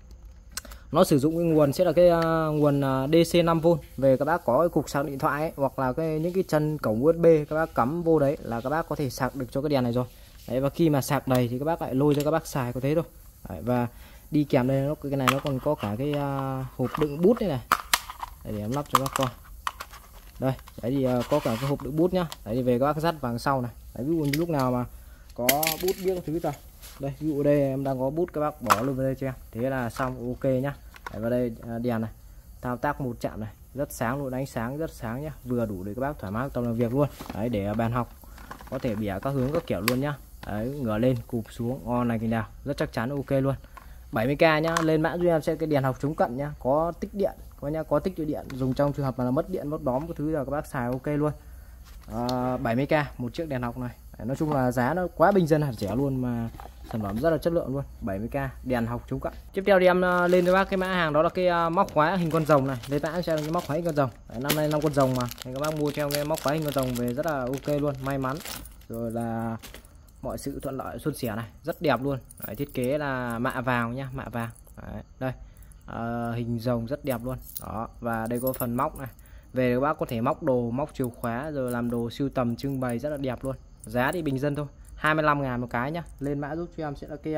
Speaker 1: Nó sử dụng cái nguồn sẽ là cái uh, nguồn uh, đê xê năm vôn. Về các bác có cái cục sạc điện thoại ấy, hoặc là cái những cái chân cổng u ét bê các bác cắm vô đấy là các bác có thể sạc được cho cái đèn này rồi. Đấy, và khi mà sạc đầy thì các bác lại lôi cho các bác xài, có thế thôi. Đấy, và đi kèm đây nó cái này nó còn có cả cái uh, hộp đựng bút đây này. Đấy, để em lắp cho các bác coi. Đây, đấy thì uh, có cả cái hộp đựng bút nhá. Đấy thì về các bác dắt vào sau này. Đấy, ví dụ như lúc nào mà có bút biết các thứ rồi. Đây, ví dụ đây em đang có bút các bác bỏ luôn vào đây cho em. Thế là xong, ok nhá. Đấy, vào đây uh, đèn này. Thao tác một chạm này, rất sáng luôn, ánh sáng rất sáng nhá, vừa đủ để các bác thoải mái tập làm việc luôn. Đấy, để uh, bàn học có thể bẻ các hướng các kiểu luôn nhá. Đấy, ngửa lên cụp xuống on này, cái nào rất chắc chắn ok luôn. bảy mươi k nhá. Lên mã giúp em sẽ cái đèn học chống cận nhá, có tích điện, có nhá, có tích điện, dùng trong trường hợp mà là mất điện mất đóm cái thứ là các bác xài ok luôn. À, bảy mươi k một chiếc đèn học này. Đấy, nói chung là giá nó quá bình dân hạt rẻ luôn mà sản phẩm rất là chất lượng luôn. Bảy mươi k đèn học chống cận. Tiếp theo thì em uh, lên cho bác cái mã hàng đó là cái uh, móc khóa hình con rồng này. Lên mã sẽ là cái móc khóa hình con rồng. Đấy, năm nay năm con rồng mà thì các bác mua cho em cái móc khóa hình con rồng về rất là ok luôn, may mắn rồi là mọi sự thuận lợi suôn sẻ này, rất đẹp luôn. Đấy, thiết kế là mạ vàng nhá, mạ vàng. Đấy, đây uh, hình rồng rất đẹp luôn. Đó, và đây có phần móc này. Về các bác có thể móc đồ, móc chìa khóa rồi làm đồ sưu tầm trưng bày rất là đẹp luôn. Giá thì bình dân thôi, hai mươi lăm ngàn một cái nhá. Lên mã giúp cho em sẽ là cái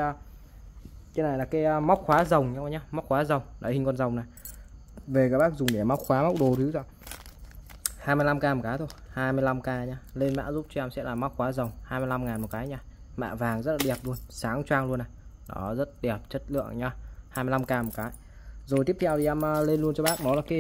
Speaker 1: cái này là cái móc khóa rồng nha các nhá, móc khóa rồng. Đấy, hình con rồng này. Về các bác dùng để móc khóa móc đồ thứ rồi. hai mươi lăm k một cái thôi, hai mươi lăm k nhá. Lên mã giúp cho em sẽ là móc khóa rồng, hai mươi lăm ngàn một cái nha. Mạ vàng rất là đẹp luôn, sáng choang luôn này. Đó, rất đẹp, chất lượng nhá. hai mươi lăm k một cái. Rồi tiếp theo thì em lên luôn cho bác đó là cái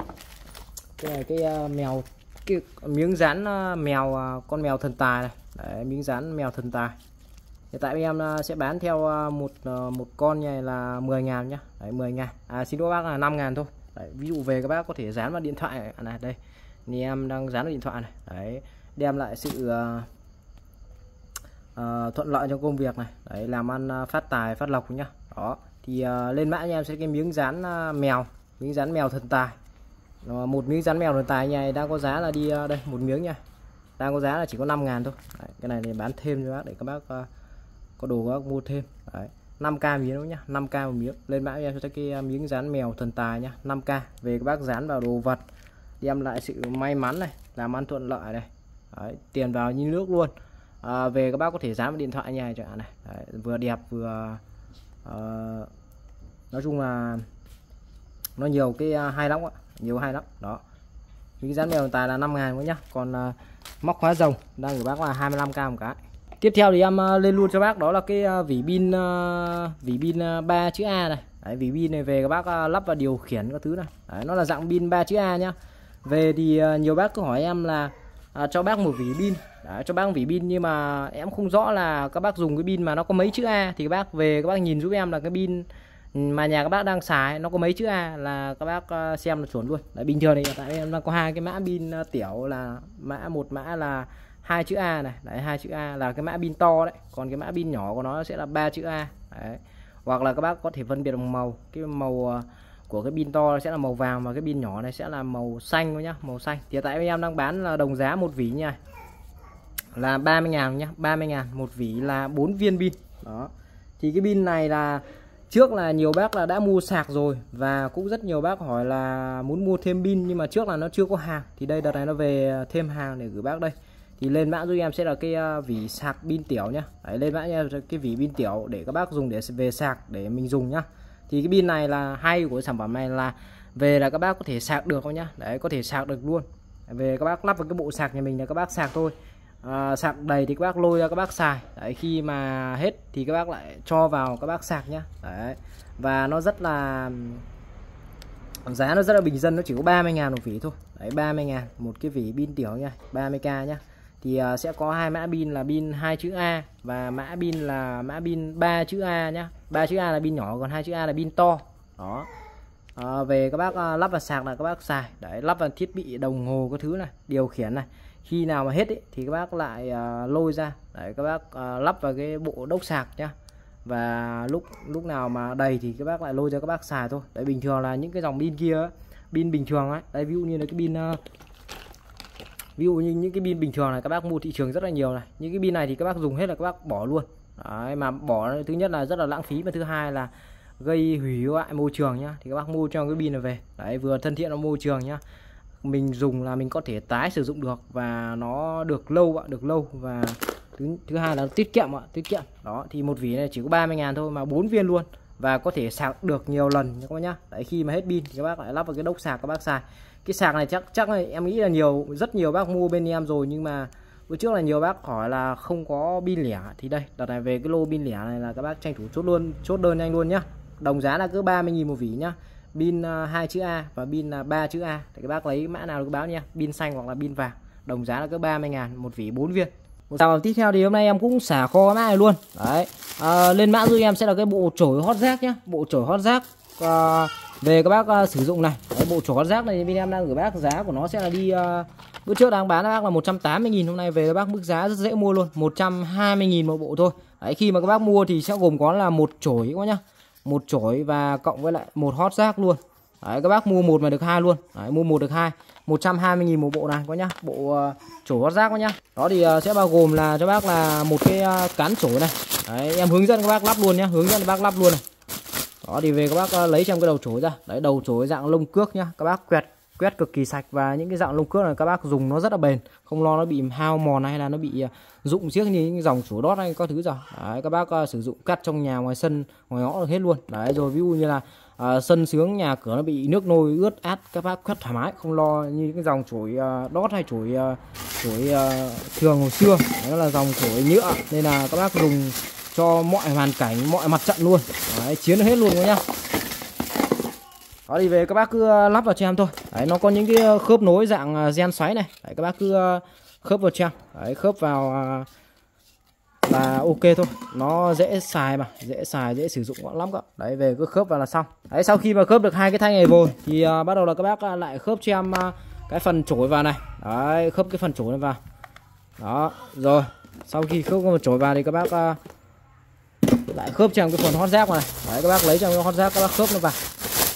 Speaker 1: cái này cái mèo, cái miếng dán mèo, con mèo thần tài này. Đấy, miếng dán mèo thần tài. Hiện tại em sẽ bán theo một một con này là mười ngàn nhá. Đấy, mười ngàn. À xin lỗi bác là năm ngàn thôi. Đấy, ví dụ về các bác có thể dán vào điện thoại này, này đây. Thì em đang dán vào điện thoại này. Đấy, đem lại sự uh, uh, thuận lợi trong công việc này. Đấy, làm ăn uh, phát tài phát lộc nhá. Đó, thì uh, lên mã nha em sẽ cái miếng dán uh, mèo, miếng dán mèo thần tài. Uh, một miếng dán mèo thần tài này đang có giá là đi uh, đây một miếng nha. Đang có giá là chỉ có năm ngàn thôi. Đấy, cái này thì bán thêm cho bác để các bác uh, có đồ các bác mua thêm. Đấy, năm k miếng đó nhá, năm k một miếng. Lên mã em cho cái miếng dán mèo thần tài nhá, năm k. Về các bác dán vào đồ vật, đem lại sự may mắn này, làm ăn thuận lợi này. Đấy, tiền vào như nước luôn. À, về các bác có thể dán vào điện thoại nhà chẳng hạn này. Đấy, vừa đẹp vừa uh, nói chung là nó nhiều cái uh, hay lắm ạ, nhiều hay lắm. Đó, miếng dán mèo thần tài là năm ngàn nữa nhá. Còn uh, móc khóa rồng đang gửi bác là hai mươi lăm k một cái. Tiếp theo thì em uh, lên luôn cho bác đó là cái uh, vỉ pin uh, vỉ pin uh, ba chữ A này. Đấy, vỉ pin này về các bác uh, lắp vào điều khiển các thứ này. Đấy, nó là dạng pin ba chữ A nhá. Về thì uh, nhiều bác cứ hỏi em là uh, cho bác một vỉ pin. Đấy, cho bác một vỉ pin nhưng mà em không rõ là các bác dùng cái pin mà nó có mấy chữ A thì các bác về các bác nhìn giúp em là cái pin mà nhà các bác đang xài nó có mấy chữ A là các bác uh, xem là chuẩn luôn. Đấy, bình thường thì hiện tại em đang có hai cái mã pin uh, tiểu là mã một mã là hai chữ A này. Đấy, hai chữ A là cái mã pin to đấy, còn cái mã pin nhỏ của nó sẽ là ba chữ A. Đấy, hoặc là các bác có thể phân biệt bằng màu, cái màu của cái pin to sẽ là màu vàng và cái pin nhỏ này sẽ là màu xanh nhá, màu xanh. Thì hiện tại em đang bán là đồng giá một vỉ nha, là ba mươi ngàn nhá, ba mươi ngàn một vỉ là bốn viên pin. Đó, thì cái pin này là trước là nhiều bác là đã mua sạc rồi và cũng rất nhiều bác hỏi là muốn mua thêm pin nhưng mà trước là nó chưa có hàng. Thì đây đợt này nó về thêm hàng để gửi bác đây. Thì lên mã giúp em sẽ là cái vỉ sạc pin tiểu nhá. Đấy, lên mã nha cái vỉ pin tiểu để các bác dùng để về sạc để mình dùng nhá. Thì cái pin này là hay của sản phẩm này là về là các bác có thể sạc được không nhá. Đấy, có thể sạc được luôn. Về các bác lắp vào cái bộ sạc nhà mình là các bác sạc thôi. À, sạc đầy thì các bác lôi ra các bác xài. Đấy, khi mà hết thì các bác lại cho vào các bác sạc nhá. Đấy, và nó rất là giá nó rất là bình dân, nó chỉ có ba mươi ngàn một vỉ thôi. Đấy, ba mươi ngàn một cái vỉ pin tiểu nha, ba mươi k nhá. Thì uh, sẽ có hai mã pin là pin hai chữ A và mã pin là mã pin ba chữ A nhá. ba chữ A là pin nhỏ, còn hai chữ A là pin to. Đó. Uh, về các bác uh, lắp vào sạc là các bác xài. Đấy, lắp vào thiết bị đồng hồ cái thứ này, điều khiển này. Khi nào mà hết ấy, thì các bác lại uh, lôi ra. Đấy, các bác uh, lắp vào cái bộ đốc sạc nhá. Và lúc lúc nào mà đầy thì các bác lại lôi ra các bác xài thôi. Đấy, bình thường là những cái dòng pin kia, pin bình thường ấy. Đấy, ví dụ như là cái pin uh, ví dụ như những cái pin bình thường này các bác mua thị trường rất là nhiều này, những cái pin này thì các bác dùng hết là các bác bỏ luôn. Đấy, mà bỏ thứ nhất là rất là lãng phí và thứ hai là gây hủy hoại môi trường nhá. Thì các bác mua cho cái pin này về, đấy, vừa thân thiện với môi trường nhá, mình dùng là mình có thể tái sử dụng được và nó được lâu ạ, được lâu và thứ thứ hai là tiết kiệm ạ, tiết kiệm. Đó, thì một vỉ này chỉ có ba mươi ngàn thôi mà bốn viên luôn và có thể sạc được nhiều lần các bác nhá. Đấy, khi mà hết pin thì các bác lại lắp vào cái đốc sạc các bác xài. Cái sạc này chắc chắc là em nghĩ là nhiều rất nhiều bác mua bên em rồi, nhưng mà bữa trước là nhiều bác hỏi là không có pin lẻ thì đây, đợt này về cái lô pin lẻ này là các bác tranh thủ chốt luôn, chốt đơn nhanh luôn nhá. Đồng giá là cứ ba mươi nghìn một vỉ nhá. Pin hai chữ A và pin ba chữ A. Thì các bác lấy mã nào cứ báo nha, pin xanh hoặc là pin vàng. Đồng giá là cứ ba mươi ngàn một vỉ bốn viên. Sau tiếp theo thì hôm nay em cũng xả kho mã này luôn. Đấy. À, lên mã giúp em sẽ là cái bộ chổi hót rác nhá, bộ chổi hót rác. À, về các bác uh, sử dụng này. Đấy, bộ chổi hót rác này bên em đang gửi bác giá của nó sẽ là đi uh, bữa trước đang bán bác là một trăm tám mươi nghìn, hôm nay về các bác mức giá rất dễ mua luôn, một trăm hai mươi nghìn một bộ thôi. Đấy, khi mà các bác mua thì sẽ gồm có là một chổi các nhá. Một chổi và cộng với lại một hót rác luôn. Đấy, các bác mua một mà được hai luôn. Đấy, mua một được hai, một trăm hai mươi nghìn một bộ này có nhá, bộ uh, chổi hót rác có nhá. Đó thì uh, sẽ bao gồm là cho bác là một cái uh, cán chổi này. Đấy, em hướng dẫn các bác lắp luôn nhá, hướng dẫn các bác lắp luôn này. Đó thì về các bác uh, lấy trong cái đầu chổi ra. Đấy, đầu chổi dạng lông cước nhá, các bác quẹt quét cực kỳ sạch. Và những cái dạng lông cước này các bác dùng nó rất là bền, không lo nó bị hao mòn hay là nó bị rụng riếc như những dòng chủ đót hay có thứ rồi. Đấy, các bác uh, sử dụng cắt trong nhà, ngoài sân, ngoài ngõ được hết luôn. Đấy, rồi ví dụ như là uh, sân sướng nhà cửa nó bị nước nôi ướt át, các bác quét thoải mái, không lo như những cái dòng chổi uh, đót hay chổi uh, chổi uh, thường hồi xưa. Đó là dòng chổi nhựa, nên là các bác dùng cho mọi hoàn cảnh, mọi mặt trận luôn. Đấy, chiến hết luôn các nhá. Đó thì về các bác cứ lắp vào cho em thôi. Đấy, nó có những cái khớp nối dạng gen xoáy này. Đấy, các bác cứ khớp vào cho em. Đấy, khớp vào là ok thôi. Nó dễ xài mà, dễ xài, dễ sử dụng lắm các. Đấy, về cứ khớp vào là xong. Đấy, sau khi mà khớp được hai cái thanh này rồi thì uh, bắt đầu là các bác lại khớp cho em uh, cái phần chổi vào này. Đấy, khớp cái phần chổi này vào. Đó, rồi. Sau khi khớp cái phần chổi vào thì các bác uh, lại khớp cho em cái phần hót rác này. Đấy, các bác lấy cho em cái hót rác, các bác khớp nó vào.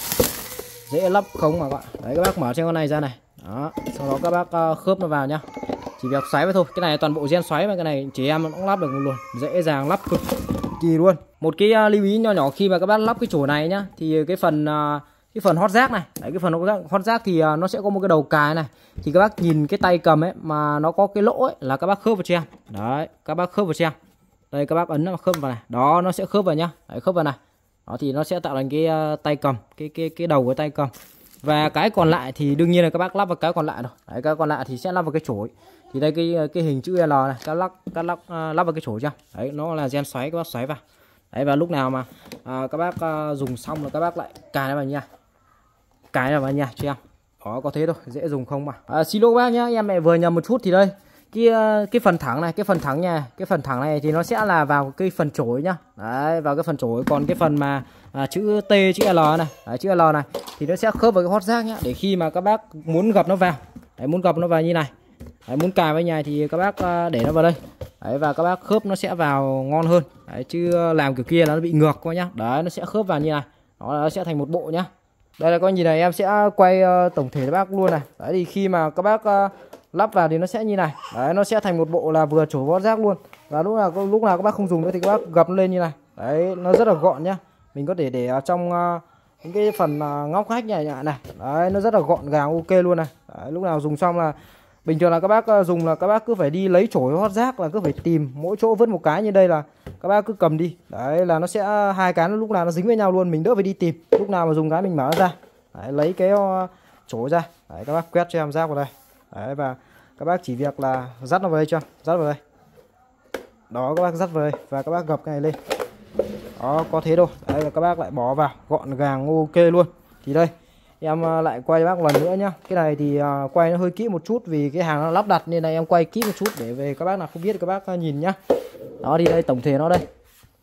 Speaker 1: Dễ lắp không mà các bạn. Đấy, các bác mở cho con này ra này. Đó, sau đó các bác uh, khớp nó vào nhá. Chỉ việc xoáy vào thôi. Cái này toàn bộ gen xoáy mà, cái này chỉ em cũng lắp được luôn, dễ dàng lắp cực kỳ luôn. Một cái uh, lưu ý nho nhỏ khi mà các bác lắp cái chổi này nhá, thì cái phần uh, cái phần hót rác này, đấy, cái phần hót rác thì uh, nó sẽ có một cái đầu cài này. Thì các bác nhìn cái tay cầm ấy mà nó có cái lỗ ấy là các bác khớp vào cho em. Đấy, các bác khớp vào cho em. Đây, các bác ấn nó khớp vào này. Đó, nó sẽ khớp vào nhá. Đấy, khớp vào này. Đó thì nó sẽ tạo thành cái uh, tay cầm, cái cái cái đầu của tay cầm. Và cái còn lại thì đương nhiên là các bác lắp vào cái còn lại rồi. Đấy, cái còn lại thì sẽ lắp vào cái chổi. Thì đây cái cái hình chữ L này, các lắp các lắp uh, lắp vào cái chổi cho. Đấy, nó là gen xoáy, các bác xoáy vào. Đấy, và lúc nào mà uh, các bác uh, dùng xong là các bác lại cài nó vào nha. Cài nó vào nha cho em. Đó, có thế thôi, dễ dùng không mà. À, xin lỗi các bác nhá, em mẹ vừa nhầm một chút thì đây. Cái cái phần thẳng này, cái phần thẳng nha, cái phần thẳng này thì nó sẽ là vào cái phần chổi nhá. Đấy, vào cái phần chổi. Còn cái phần mà à, chữ T, chữ L này, đấy, chữ L này thì nó sẽ khớp vào cái hót rác nhá, để khi mà các bác muốn gập nó vào. Đấy, muốn gập nó vào như này. Đấy, muốn cài với nhà thì các bác để nó vào đây. Đấy, và các bác khớp nó sẽ vào ngon hơn. Đấy, chứ làm kiểu kia là nó bị ngược quá nhá. Đấy, nó sẽ khớp vào như này. Đó, nó sẽ thành một bộ nhá. Đây là con gì này, em sẽ quay uh, tổng thể cho bác luôn này. Đấy, thì khi mà các bác uh, lắp vào thì nó sẽ như này. Đấy, nó sẽ thành một bộ là vừa chổi hót rác luôn. Và lúc nào lúc nào các bác không dùng nữa thì các bác gập nó lên như này. Đấy, nó rất là gọn nhá. Mình có thể để ở trong uh, những cái phần uh, ngóc ngách này này. Đấy, nó rất là gọn gàng ok luôn này. Đấy, lúc nào dùng xong là bình thường là các bác uh, dùng là các bác cứ phải đi lấy chổi hót rác, là cứ phải tìm mỗi chỗ vứt một cái, như đây là các bác cứ cầm đi. Đấy, là nó sẽ hai cái nó lúc nào nó dính với nhau luôn, mình đỡ phải đi tìm. Lúc nào mà dùng cái mình mở ra. Đấy, lấy cái uh, chổi ra. Đấy, các bác quét cho em rác vào đây. Đấy, và các bác chỉ việc là dắt nó vào đây cho, dắt vào đây. Đó, các bác dắt vào đây và các bác gập cái này lên. Đó, có thế thôi. Đấy, và các bác lại bỏ vào, gọn gàng ok luôn. Thì đây, em lại quay bác một lần nữa nhá. Cái này thì uh, quay nó hơi kỹ một chút vì cái hàng nó lắp đặt, nên là em quay kỹ một chút để về các bác nào không biết các bác nhìn nhá. Đó, thì đây tổng thể nó đây.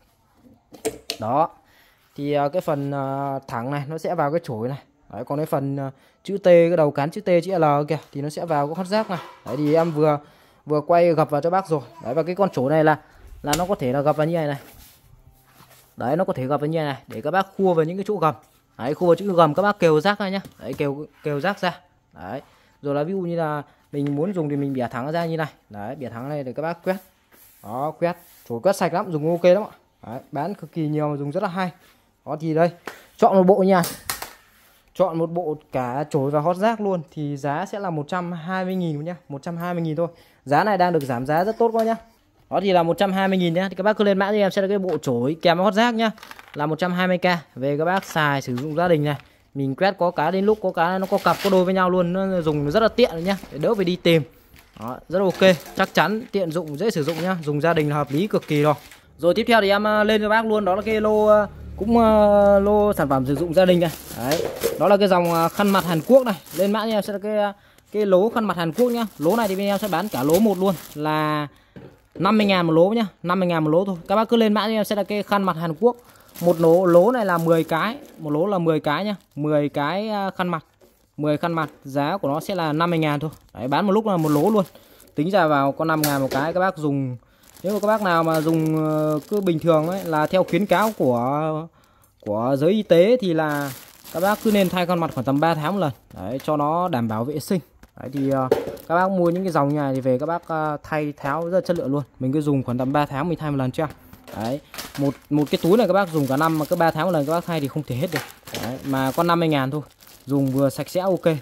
Speaker 1: Đó. Thì uh, cái phần uh, thẳng này nó sẽ vào cái chổi này. Đấy, còn cái phần uh, chữ T, cái đầu cán chữ T, chữ L kìa thì nó sẽ vào cái hót rác này. Đấy, thì em vừa vừa quay gập vào cho bác rồi. Đấy, và cái con chổi này là là nó có thể là gập vào như này này. Đấy, nó có thể gập vào như này, này để các bác khua vào những cái chỗ gầm. Đấy, khua vào chữ gầm các bác kêu rác ra nhá. Đấy, kêu kêu rác ra. Đấy. Rồi là ví dụ như là mình muốn dùng thì mình bẻ thẳng ra như này. Đấy, bẻ thẳng này để các bác quét. Đó, quét. Chổi quét sạch lắm, dùng ok lắm ạ. Đấy, bán cực kỳ nhiều mà dùng rất là hay. Đó thì đây, chọn một bộ nha. Chọn một bộ cả chổi và hót rác luôn thì giá sẽ là một trăm hai mươi nghìn nhá, một trăm hai mươi nghìn thôi. Giá này đang được giảm giá rất tốt quá nhá. Đó thì là một trăm hai mươi nghìn nhá. Thì các bác cứ lên mã cho em sẽ là cái bộ chổi kèm hót rác nhá. Là một trăm hai mươi k. Về các bác xài sử dụng gia đình này. Mình quét có cá đến lúc có cá nó có cặp có đôi với nhau luôn, nó dùng rất là tiện nhá, để đỡ phải đi tìm. Đó, rất là ok, chắc chắn tiện dụng, dễ sử dụng nhá, dùng gia đình là hợp lý cực kỳ rồi. Rồi tiếp theo thì em lên cho bác luôn, đó là cái lô cũng uh, lô sản phẩm sử dụng gia đình này. Đấy, đó là cái dòng uh, khăn mặt Hàn Quốc này. Lên mã em sẽ là cái cái lố khăn mặt Hàn Quốc nhá. Lố này thì bên em sẽ bán cả lố một luôn, là năm mươi ngàn một lố nhá, năm mươi ngàn một lố thôi. Các bác cứ lên mã em sẽ là cái khăn mặt Hàn Quốc. Một lố lố này là mười cái, một lố là mười cái nhá, mười cái uh, khăn mặt, mười khăn mặt, giá của nó sẽ là năm mươi ngàn thôi. Đấy, bán một lúc là một lố luôn. Tính ra vào có năm ngàn một cái. Các bác dùng, nếu mà các bác nào mà dùng cứ bình thường ấy, là theo khuyến cáo của của giới y tế thì là các bác cứ nên thay con mặt khoảng tầm ba tháng một lần. Đấy, cho nó đảm bảo vệ sinh. Đấy, thì uh, các bác mua những cái dòng nhà thì về các bác uh, thay tháo rất chất lượng luôn. Mình cứ dùng khoảng tầm ba tháng mình thay một lần cho. Đấy, một một cái túi này các bác dùng cả năm mà cứ ba tháng một lần các bác thay thì không thể hết được. Đấy, mà có năm mươi ngàn thôi, dùng vừa sạch sẽ ok.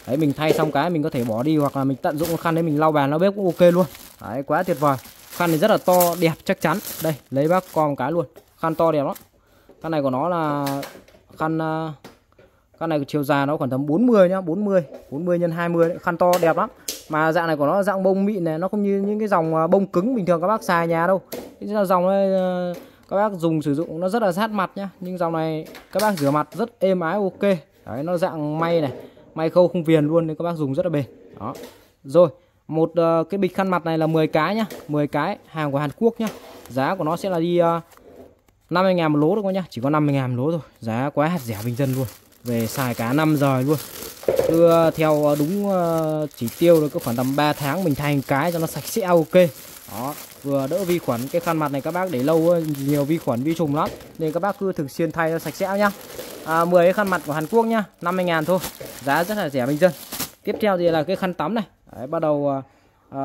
Speaker 1: Đấy, mình thay xong cái mình có thể bỏ đi, hoặc là mình tận dụng khăn đấy mình lau bàn lau bếp cũng ok luôn. Đấy, quá tuyệt vời. Khăn này rất là to, đẹp, chắc chắn. Đây, lấy bác coi một cái luôn. Khăn to đẹp lắm. Khăn này của nó là khăn khăn này chiều dài nó khoảng tầm bốn mươi nhá, bốn mươi, bốn mươi nhân hai mươi đấy. Khăn to đẹp lắm. Mà dạng này của nó dạng bông mịn này, nó không như những cái dòng bông cứng bình thường các bác xài nhà đâu. Cái là dòng này các bác dùng sử dụng nó rất là sát mặt nhá, nhưng dòng này các bác rửa mặt rất êm ái, ok. Đấy, nó dạng may này, may khâu không viền luôn nên các bác dùng rất là bền. Đó. Rồi, một uh, cái bịch khăn mặt này là mười cái nhá, mười cái, hàng của Hàn Quốc nhá. Giá của nó sẽ là đi uh, năm mươi ngàn một lố thôi các nhá, chỉ có năm mươi ngàn một lố thôi. Giá quá hạt rẻ bình dân luôn. Về xài cả năm rồi luôn. Cứ uh, theo đúng uh, chỉ tiêu được có khoảng tầm ba tháng mình thay một cái cho nó sạch sẽ, ok. Đó, vừa đỡ vi khuẩn. Cái khăn mặt này các bác để lâu nhiều vi khuẩn vi trùng lắm, nên các bác cứ thường xuyên thay cho sạch sẽ nhá. À, mười cái khăn mặt của Hàn Quốc nhá, năm mươi ngàn thôi. Giá rất là rẻ bình dân. Tiếp theo thì là cái khăn tắm này. Đấy, bắt đầu à,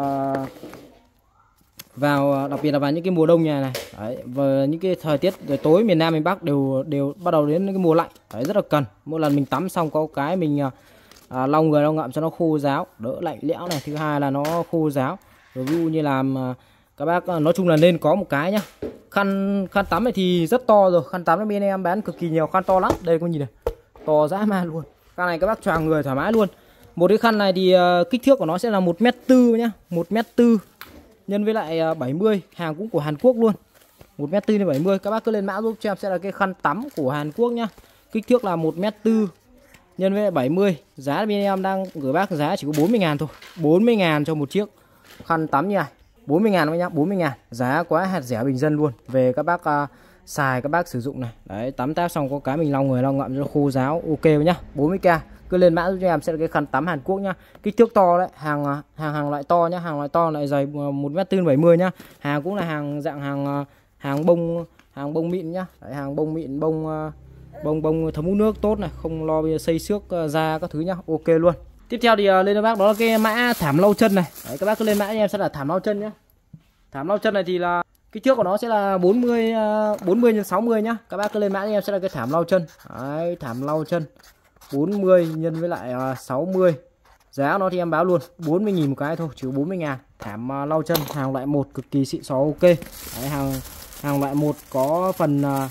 Speaker 1: vào đặc biệt là vào những cái mùa đông nhà này. Đấy, và những cái thời tiết rồi tối miền Nam miền Bắc đều đều bắt đầu đến cái mùa lạnh. Đấy, rất là cần. Mỗi lần mình tắm xong có cái mình à, lau người lau ngậm cho nó khô ráo, đỡ lạnh lẽo này. Thứ hai là nó khô ráo. Rồi ví dụ như làm các bác nói chung là nên có một cái nhá. Khăn khăn tắm này thì rất to rồi, khăn tắm bên em bán cực kỳ nhiều khăn to lắm. Đây có nhìn này, to dã man luôn. Khăn này các bác choàng người thoải mái luôn. Một cái khăn này thì uh, kích thước của nó sẽ là một mét tư nhá, một mét tư nhân với lại uh, bảy mươi, hàng cũng của Hàn Quốc luôn. một mét tư nhân bảy mươi, các bác cứ lên mã giúp cho em sẽ là cái khăn tắm của Hàn Quốc nhá. Kích thước là một mét tư nhân với lại bảy mươi. Giá bên em đang gửi bác giá chỉ có bốn mươi ngàn thôi. bốn mươi ngàn cho một chiếc khăn tắm như này. bốn mươi ngàn nhá, bốn mươi ngàn. Giá quá hạt rẻ bình dân luôn. Về các bác uh, xài, các bác sử dụng này. Đấy, tắm táp xong có cái mình lau người lau ngậm cho khô ráo, ok nhá. bốn mươi k. Cứ lên mã giúp cho em sẽ là cái khăn tắm Hàn Quốc nhá. Kích thước to đấy, hàng hàng hàng loại to nhá, hàng loại to lại dày một mét tư bảy mươi nhá. Hàng cũng là hàng dạng hàng hàng bông, hàng bông mịn nhá. Đấy, hàng bông mịn, bông bông bông thấm hút nước tốt này, không lo bây giờ xây xước da các thứ nhá, ok luôn. Tiếp theo thì lên cho bác đó là cái mã thảm lau chân này. Đấy, các bác cứ lên mã cho em sẽ là thảm lau chân nhá. Thảm lau chân này thì là kích thước của nó sẽ là bốn mươi bốn mươi nhân sáu mươi nhá. Các bác cứ lên mã cho em sẽ là cái thảm lau chân. Đấy, thảm lau chân bốn mươi nhân với lại uh, sáu mươi. Giá nó thì em báo luôn bốn mươi nghìn một cái thôi, chứ bốn mươi ngàn. Thảm uh, lau chân hàng loại một cực kỳ xịn xó, ok. Đấy, hàng hàng loại một có phần uh,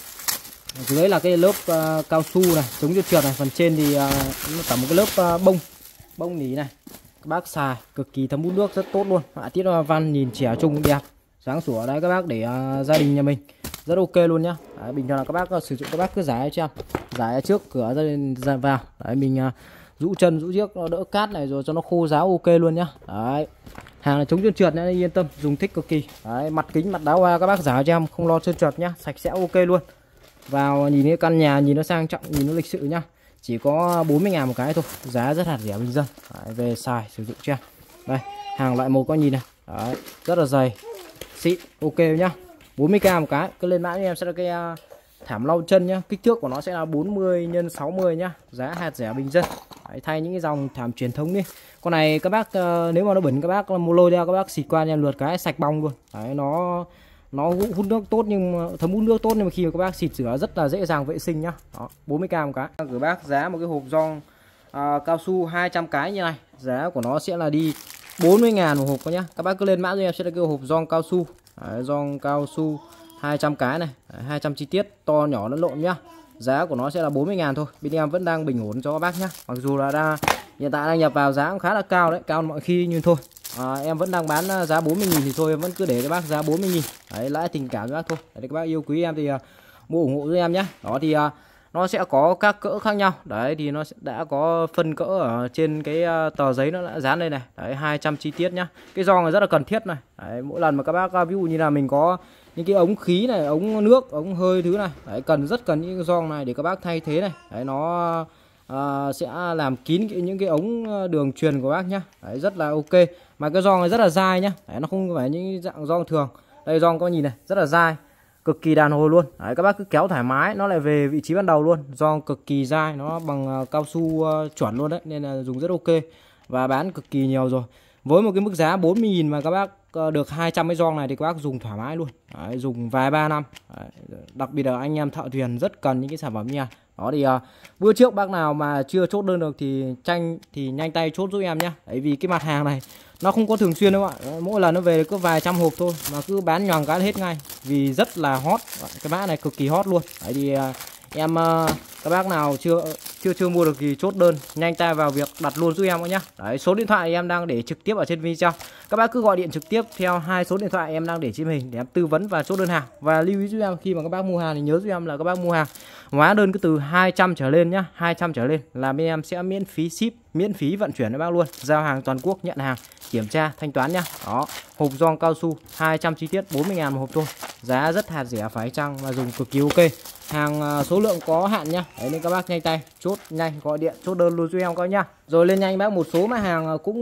Speaker 1: dưới là cái lớp uh, cao su này, chống trượt trượt này, phần trên thì uh, nó cả một cái lớp uh, bông bông nỉ này. Các bác xài cực kỳ thấm hút nước, rất tốt luôn. Họa tiết văn nhìn trẻ trung đẹp, sáng sủa. Đấy các bác để uh, gia đình nhà mình rất ok luôn nhá. Đấy, bình thường là các bác uh, sử dụng các bác cứ giải cho em, giải trước cửa ra, ra vào. Đấy, mình uh, rũ chân rũ chiếc nó đỡ cát này rồi cho nó khô ráo, ok luôn nhá. Đấy, hàng này chống trơn trượt nhá, yên tâm, dùng thích cực kỳ. Đấy, mặt kính mặt đáo hoa các bác giải cho em, không lo trơn trượt nhá, sạch sẽ ok luôn. Vào nhìn cái căn nhà nhìn nó sang trọng, nhìn nó lịch sự nhá. Chỉ có bốn mươi ngàn một cái thôi, giá rất là rẻ bình dân. Đấy, về xài sử dụng cho em. Đây, hàng loại một có nhìn này. Đấy, rất là dày, xịn, ok nhá. bốn mươi k một cái. Cứ lên mã cho em sẽ là cái uh, thảm lau chân nhá. Kích thước của nó sẽ là bốn mươi nhân sáu mươi nhá. Giá hạt rẻ bình dân. Đấy, thay những cái dòng thảm truyền thống đi. Con này các bác uh, nếu mà nó bẩn các bác mua lôi ra, các bác xịt qua em lượt cái sạch bong luôn. Đấy, nó nó hút nước tốt, nhưng thấm hút nước tốt, nhưng mà khi mà các bác xịt rửa rất là dễ dàng vệ sinh nhá. Đó, bốn mươi k một cái. Gửi bác giá một cái hộp gioăng uh, cao su hai trăm cái như này. Giá của nó sẽ là đi bốn mươi ngàn một hộp các nhá. Các bác cứ lên mã cho em sẽ là cái hộp gioăng cao su. Đấy, gioăng cao su hai trăm cái này. Đấy, hai trăm chi tiết, to nhỏ lẫn lộn nhá. Giá của nó sẽ là bốn mươi ngàn thôi. Bên em vẫn đang bình ổn cho các bác nhá. Mặc dù là đang hiện tại đang nhập vào giá cũng khá là cao đấy, cao hơn mọi khi, nhưng thôi à, em vẫn đang bán giá bốn mươi nghìn thì thôi em vẫn cứ để các bác giá bốn mươi nghìn. Đấy, lãi tình cảm các bác thôi. Đấy, các bác yêu quý em thì uh, mua ủng hộ với em nhé. Đó thì uh, nó sẽ có các cỡ khác nhau. Đấy thì nó sẽ đã có phân cỡ ở trên cái uh, tờ giấy nó đã dán đây này. Đấy, hai trăm chi tiết nhá. Cái gioăng này rất là cần thiết này. Đấy, mỗi lần mà các bác uh, ví dụ như là mình có những cái ống khí này, ống nước, ống hơi thứ này, đấy, cần rất cần những cái gioăng này để các bác thay thế này. Đấy, nó uh, sẽ làm kín cái, những cái ống đường truyền của bác nhá. Đấy, rất là ok. Mà cái gioăng này rất là dai nhá. Đấy, nó không phải những dạng gioăng thường. Đây gioăng có nhìn này, rất là dai, cực kỳ đàn hồi luôn. Đấy, các bác cứ kéo thoải mái, nó lại về vị trí ban đầu luôn. Gioăng cực kỳ dai, nó bằng uh, cao su uh, chuẩn luôn đấy, nên là dùng rất ok và bán cực kỳ nhiều rồi. Với một cái mức giá bốn mươi nghìn mà các bác uh, được hai trăm cái gioăng này thì các bác dùng thoải mái luôn. Đấy, dùng vài ba năm. Đấy, đặc biệt là anh em thợ thuyền rất cần những cái sản phẩm như này. Đó thì uh, bữa trước bác nào mà chưa chốt đơn được thì tranh thì nhanh tay chốt giúp em nhé. Đấy, vì cái mặt hàng này nó không có thường xuyên đâu ạ, mỗi lần nó về có vài trăm hộp thôi mà cứ bán nhoàng cái hết ngay, vì rất là hot, cái mã này cực kỳ hot luôn. Đấy thì uh, em uh, các bác nào chưa chưa chưa mua được thì chốt đơn nhanh tay vào việc đặt luôn giúp em nhé. Đấy, số điện thoại em đang để trực tiếp ở trên video, các bác cứ gọi điện trực tiếp theo hai số điện thoại em đang để trên hình để em tư vấn và chốt đơn hàng. Và lưu ý giúp em khi mà các bác mua hàng thì nhớ giúp em là các bác mua hàng hóa đơn cứ từ hai trăm trở lên nhá, hai trăm trở lên là bên em sẽ miễn phí ship, miễn phí vận chuyển cho bác luôn, giao hàng toàn quốc, nhận hàng, kiểm tra, thanh toán nhá. Đó, hộp gioăng cao su hai trăm chi tiết bốn mươi ngàn một hộp thôi, giá rất hạt rẻ phải chăng và dùng cực kỳ ok. Hàng số lượng có hạn nhá. Đấy nên các bác nhanh tay chốt nhanh, gọi điện chốt đơn luôn cho em coi nhá. Rồi lên nhanh bác một số mà hàng cũng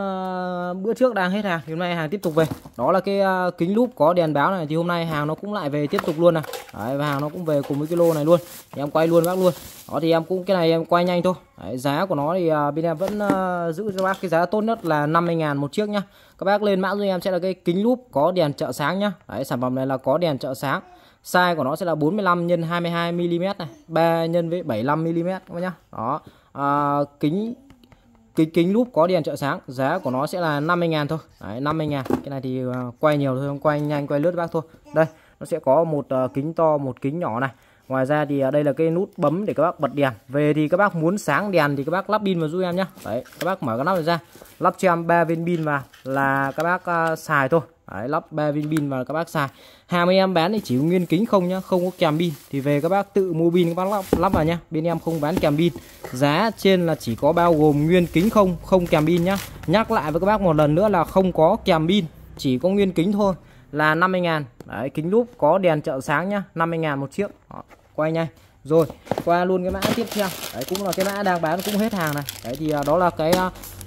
Speaker 1: uh, bữa trước đang hết hàng thì hôm nay hàng tiếp tục về. Đó là cái uh, kính lúp có đèn báo này thì hôm nay hàng nó cũng lại về tiếp tục luôn này. Đấy, và hàng nó cũng về cùng với cái lô này luôn. Thì em quay luôn bác luôn. Đó thì em cũng cái này em quay nhanh thôi. Đấy, giá của nó thì uh, bên em vẫn uh, giữ cho bác cái giá tốt nhất là năm mươi ngàn một chiếc nhá. Các bác lên mã giúp em sẽ là cái kính lúp có đèn trợ sáng nhá. Đấy, sản phẩm này là có đèn trợ sáng. Size của nó sẽ là bốn mươi lăm nhân hai mươi hai mi li mét này, ba nhân với bảy mươi lăm mi li mét các bác nhá. Đó. À, kính kính kính lúp có đèn trợ sáng, giá của nó sẽ là năm mươi ngàn thôi. Đấy, năm mươi ngàn. Cái này thì uh, quay nhiều thôi, không quay nhanh quay lướt bác thôi. Đây, nó sẽ có một uh, kính to, một kính nhỏ này. Ngoài ra thì uh, đây là cái nút bấm để các bác bật đèn. Về thì các bác muốn sáng đèn thì các bác lắp pin vào giúp em nhá. Đấy, các bác mở cái nắp này ra, lắp cho em ba viên pin vào là các bác uh, xài thôi. Đấy, lắp ba viên pin vào các bác xài. Hàng bên em bán thì chỉ có nguyên kính không nhá, không có kèm pin. Thì về các bác tự mua pin các bác lắp, lắp vào nhá. Bên em không bán kèm pin. Giá trên là chỉ có bao gồm nguyên kính không, không kèm pin nhá. Nhắc lại với các bác một lần nữa là không có kèm pin, chỉ có nguyên kính thôi là năm mươi ngàn. Đấy, kính lúp có đèn trợ sáng nhá, năm mươi ngàn một chiếc. Đó, quay nhanh. Rồi, qua luôn cái mã tiếp theo. Đấy cũng là cái mã đang bán cũng hết hàng này. Đấy thì đó là cái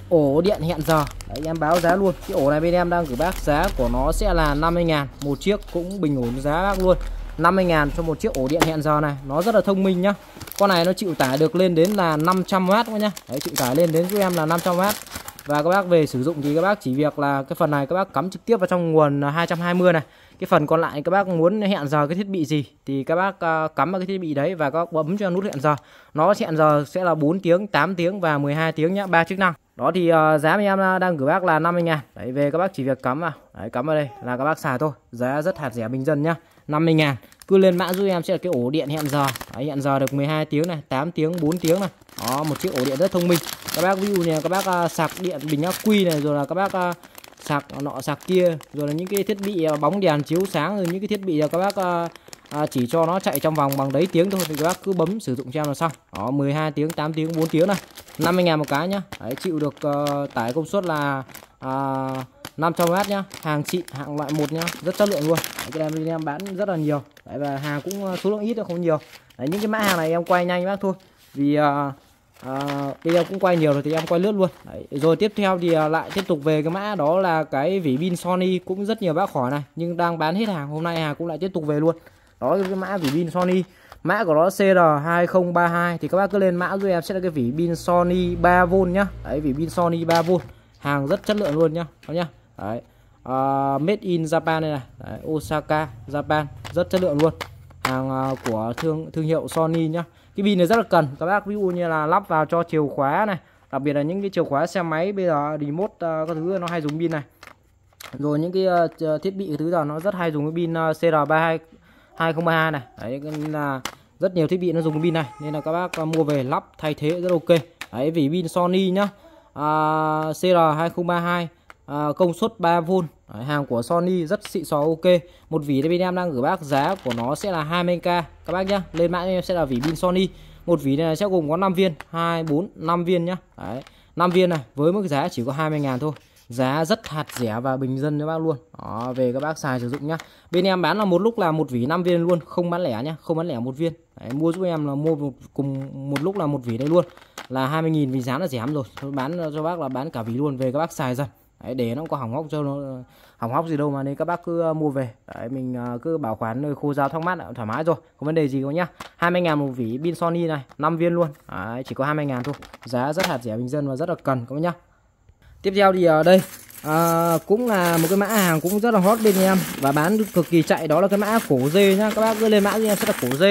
Speaker 1: ổ điện hẹn giờ. Đấy, em báo giá luôn. Cái ổ này bên em đang gửi bác giá của nó sẽ là năm mươi ngàn một chiếc, cũng bình ổn giá bác luôn. năm mươi ngàn cho một chiếc ổ điện hẹn giờ này. Nó rất là thông minh nhá. Con này nó chịu tải được lên đến là năm trăm oát các nhá. Đấy, chịu tải lên đến giúp em là năm trăm oát. Và các bác về sử dụng thì các bác chỉ việc là cái phần này các bác cắm trực tiếp vào trong nguồn hai trăm hai mươi này. Cái phần còn lại các bác muốn hẹn giờ cái thiết bị gì thì các bác uh, cắm vào cái thiết bị đấy và các bác bấm cho nút hẹn giờ. Nó hẹn giờ sẽ là bốn tiếng, tám tiếng và mười hai tiếng nhá, ba chức năng. Đó thì uh, giá em đang gửi bác là năm mươi ngàn. Đấy, về các bác chỉ việc cắm vào. Đấy, cắm vào đây là các bác xài thôi. Giá rất hạt rẻ bình dân nhá, năm mươi ngàn. Cứ lên mã giúp em sẽ là cái ổ điện hẹn giờ. Đấy, hẹn giờ được mười hai tiếng này, tám tiếng, bốn tiếng này. Đó, một chiếc ổ điện rất thông minh. Các bác ví dụ như các bác uh, sạc điện bình ắc quy này, rồi là các bác uh, sạc nọ sạc kia, rồi là những cái thiết bị uh, bóng đèn chiếu sáng, rồi những cái thiết bị uh, các bác uh, À, chỉ cho nó chạy trong vòng bằng đấy tiếng thôi thì các bác cứ bấm sử dụng cho em là xong. Đó, mười hai tiếng, tám tiếng, bốn tiếng này, năm mươi ngàn một cái nhá. Đấy, chịu được uh, tải công suất là uh, năm trăm oát nhá, hàng xịn, hạng loại một nhá, rất chất lượng luôn. Đấy, cái này em bán rất là nhiều. Đấy, và hàng cũng số lượng ít thôi, không nhiều. Đấy, những cái mã hàng này em quay nhanh bác thôi, vì uh, uh, bây giờ cũng quay nhiều rồi thì em quay lướt luôn. Đấy, rồi tiếp theo thì uh, lại tiếp tục về cái mã đó là cái vỉ pin Sony, cũng rất nhiều bác hỏi này nhưng đang bán hết hàng, hôm nay hàng cũng lại tiếp tục về luôn. Đó, cái mã vỉ pin Sony, mã của nó C R hai không ba hai thì các bác cứ lên mã giúp em sẽ là cái vỉ pin Sony ba vôn nhá. Đấy, vỉ pin Sony ba vôn, hàng rất chất lượng luôn nhá, đó nhá. Đấy, uh, made in Japan đây này. Đấy, Osaka, Japan, rất chất lượng luôn. Hàng uh, của thương thương hiệu Sony nhá. Cái pin này rất là cần các bác, ví dụ như là lắp vào cho chìa khóa này, đặc biệt là những cái chìa khóa xe máy bây giờ remote uh, các thứ nó hay dùng pin này. Rồi những cái uh, thiết bị cái thứ giờ nó rất hay dùng cái pin uh, C R ba hai hai không ba hai này. Đấy, nên là rất nhiều thiết bị nó dùng cái pin này nên là các bác mua về lắp thay thế rất ok. Đấy, vì pin Sony nhá, à, C R hai không ba hai, à, công suất ba vôn. Đấy, hàng của Sony rất xịn sò ok. Một vỉ đây bên em đang gửi bác giá của nó sẽ là hai mươi k các bác nhá. Lên mã em sẽ là vỉ pin Sony. Một vỉ này sẽ gồm có năm viên, hai, bốn, năm viên nhá. Đấy, năm viên này với mức giá chỉ có hai mươi ngàn thôi. Giá rất hạt rẻ và bình dân cho bác luôn. Đó, về các bác xài sử dụng nhá. Bên em bán là một lúc là một vỉ năm viên luôn, không bán lẻ nhá, không bán lẻ một viên. Đấy, mua giúp em là mua một, cùng một lúc là một vỉ đây luôn là hai mươi nghìn vì giá là rẻ lắm rồi. Tôi bán cho bác là bán cả vỉ luôn, về các bác xài dần. Đấy, để nó không có hỏng hóc cho nó hỏng hóc gì đâu mà nên các bác cứ mua về. Đấy, mình cứ bảo quản nơi khô ráo thoáng mát thoải mái rồi, không vấn đề gì đâu nhá. hai mươi ngàn một vỉ pin Sony này, năm viên luôn. Đấy, chỉ có hai mươi ngàn thôi. Giá rất hạt rẻ bình dân và rất là cần các bác nhá. Tiếp theo thì ở đây à, cũng là một cái mã hàng cũng rất là hot bên em và bán cực kỳ chạy, đó là cái mã cổ dê nhá. Các bác cứ lên mã cho em sẽ là cổ dê.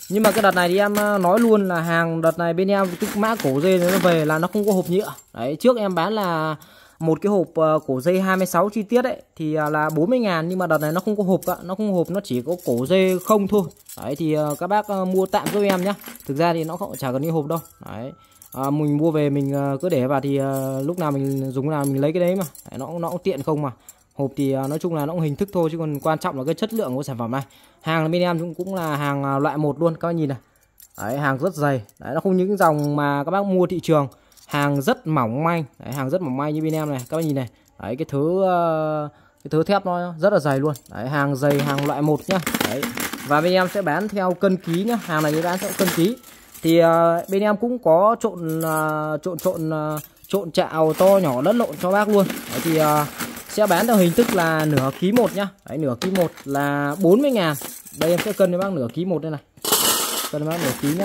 Speaker 1: Nhưng mà cái đợt này thì em nói luôn là hàng đợt này bên em cái mã cổ dây nó về là nó không có hộp nhựa. Đấy, trước em bán là một cái hộp cổ dây hai mươi sáu chi tiết ấy thì là bốn mươi ngàn, nhưng mà đợt này nó không có hộp ạ, nó không có hộp, nó chỉ có cổ dây không thôi. Đấy thì các bác mua tạm giúp em nhá. Thực ra thì nó không chả cần cái hộp đâu. Đấy. À, mình mua về mình cứ để vào thì lúc nào mình dùng nào mình lấy cái đấy mà. Đấy, nó nó cũng tiện không mà. Hộp thì nói chung là nó cũng hình thức thôi, chứ còn quan trọng là cái chất lượng của sản phẩm này. Hàng bên em cũng cũng là hàng loại một luôn, các bác nhìn này. Đấy, hàng rất dày. Đấy, nó không những dòng mà các bác mua thị trường, hàng rất mỏng manh. Đấy, hàng rất mỏng manh như bên em này, các bác nhìn này. Đấy, cái thứ cái thứ thép nó rất là dày luôn. Đấy, hàng dày, hàng loại một nhá. Đấy. Và bên em sẽ bán theo cân ký nhá. Hàng này bán theo cân ký. Thì uh, bên em cũng có trộn uh, trộn trộn uh, trộn chạo to nhỏ lẫn lộn cho bác luôn. Đấy, thì uh, sẽ bán theo hình thức là nửa ký một nhá. Đấy, nửa ký một là bốn mươi ngàn. Đây em sẽ cân cho bác nửa ký một đây này. Cân cho bác nửa ký nhá.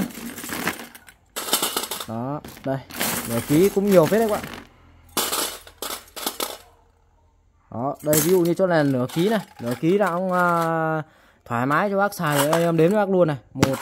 Speaker 1: Đó, đây, nửa ký cũng nhiều phết đấy các bạn. Đó, đây ví dụ như chỗ này là nửa ký này, nửa ký là cũng uh, thoải mái cho bác xài. Đây em đếm cho bác luôn này. một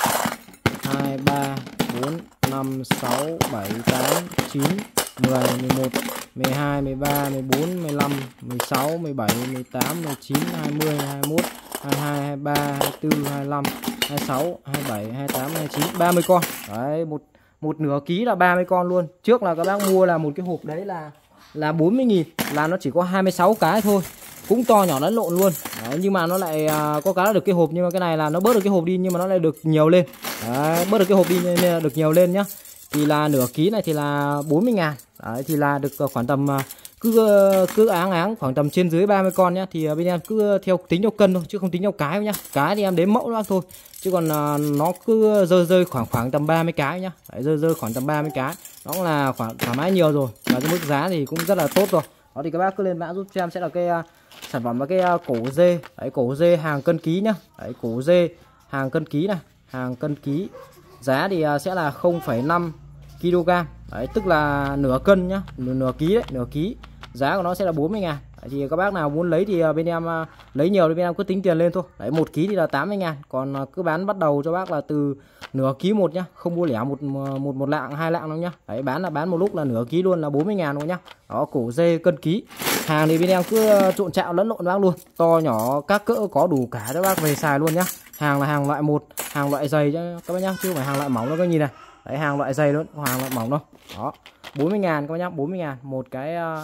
Speaker 1: hai ba bốn năm sáu bảy tám chín mười mười một mười hai mười ba mười bốn mười lăm mười sáu mười bảy mười tám mười chín hai mươi hai mươi mốt hai mươi hai hai mươi ba hai mươi tư hai mươi lăm hai mươi sáu hai mươi bảy hai mươi tám hai mươi chín ba mươi con. Đấy, một một nửa ký là ba mươi con luôn. Trước là các bác mua là một cái hộp đấy là là bốn mươi nghìn, là nó chỉ có hai mươi sáu cái thôi, cũng to nhỏ lẫn lộn luôn. Đấy, nhưng mà nó lại uh, có cái là được cái hộp, nhưng mà cái này là nó bớt được cái hộp đi nhưng mà nó lại được nhiều lên. Đấy, bớt được cái hộp đi nên là được nhiều lên nhá. Thì là nửa ký này thì là bốn mươi ngàn. Đấy, thì là được khoảng tầm uh, cứ cứ áng áng khoảng tầm trên dưới ba mươi con nhá. Thì uh, bên em cứ theo tính theo cân thôi chứ không tính theo cái nhá. Cái thì em đếm mẫu đó thôi, chứ còn uh, nó cứ rơi rơi khoảng khoảng tầm ba mươi cái nhá. Đấy, rơi rơi khoảng tầm ba mươi cái, nó cũng là khoảng thoải mái nhiều rồi, và cái mức giá thì cũng rất là tốt rồi. Đó thì các bác cứ lên mã giúp cho em sẽ là cái uh, sản phẩm là cái uh, cổ dê. Đấy, cổ dê hàng cân ký nhá. Đấy, cổ dê hàng cân ký này, hàng cân ký. Giá thì uh, sẽ là không phẩy năm ki lô gam. Đấy, tức là nửa cân nhá, nửa, nửa ký đấy, nửa ký. Giá của nó sẽ là bốn mươi ngàn. Đấy, thì các bác nào muốn lấy thì uh, bên em uh, lấy nhiều thì bên em cứ tính tiền lên thôi. Đấy, một ký thì là tám mươi ngàn. Còn uh, cứ bán bắt đầu cho bác là từ nửa ký một nhá, không mua lẻ một một một lạng hai lạng đâu nhá. Đấy, bán là bán một lúc là nửa ký luôn là bốn mươi ngàn luôn nhá. Đó, cổ dê cân ký. Hàng thì bên em cứ trộn chạo lẫn lộn bác luôn, to nhỏ các cỡ có đủ cả cho bác về xài luôn nhá. Hàng là hàng loại một, hàng loại dày cho các bác nhá, chứ không phải hàng loại mỏng đâu các nhìn này. Đấy, hàng loại dày luôn, hàng loại mỏng đâu. Đó, bốn mươi ngàn các bác nhá, bốn mươi ngàn một cái uh,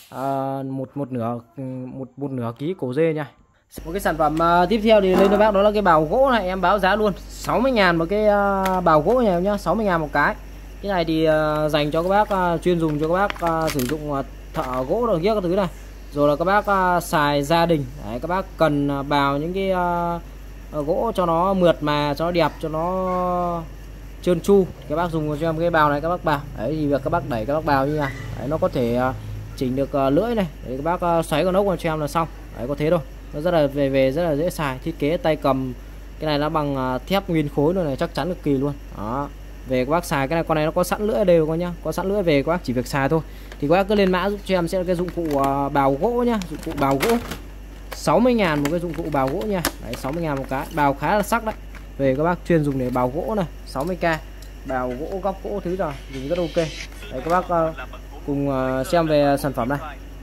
Speaker 1: uh, một một nửa một một nửa ký cổ dê nha. Một cái sản phẩm uh, tiếp theo thì lên cho bác đó là cái bào gỗ này, em báo giá luôn sáu mươi ngàn một cái uh, bào gỗ này nhá, sáu mươi ngàn một cái. Cái này thì uh, dành cho các bác uh, chuyên dùng cho các bác uh, sử dụng uh, thợ gỗ rồi kia các thứ này. Rồi là các bác uh, xài gia đình. Đấy, các bác cần uh, bào những cái uh, uh, gỗ cho nó mượt mà, cho nó đẹp, cho nó trơn tru. Các bác dùng cho em cái bào này các bác bào. Đấy thì việc các bác đẩy các bác bào như này. Đấy, nó có thể uh, chỉnh được uh, lưỡi này. Đấy, các bác uh, xoáy con ốc vào cho em là xong. Đấy, có thế thôi. Nó rất là về về rất là dễ xài. Thiết kế tay cầm cái này nó bằng uh, thép nguyên khối luôn này, chắc chắn cực kỳ luôn. Đó. Về các bác xài cái này, con này nó có sẵn lưỡi đều coi nhá, có sẵn lưỡi về các bác chỉ việc xài thôi. Thì các bác cứ lên mã giúp cho em sẽ là cái dụng cụ uh, bào gỗ nhá, dụng cụ bào gỗ sáu mươi ngàn một cái dụng cụ bào gỗ nha. Đấy, sáu mươi ngàn một cái, bào khá là sắc đấy. Về các bác chuyên dùng để bào gỗ này, sáu mươi k, bào gỗ góc gỗ thứ rồi, dùng rất ok. Đấy, các bác uh, cùng uh, xem về sản phẩm này.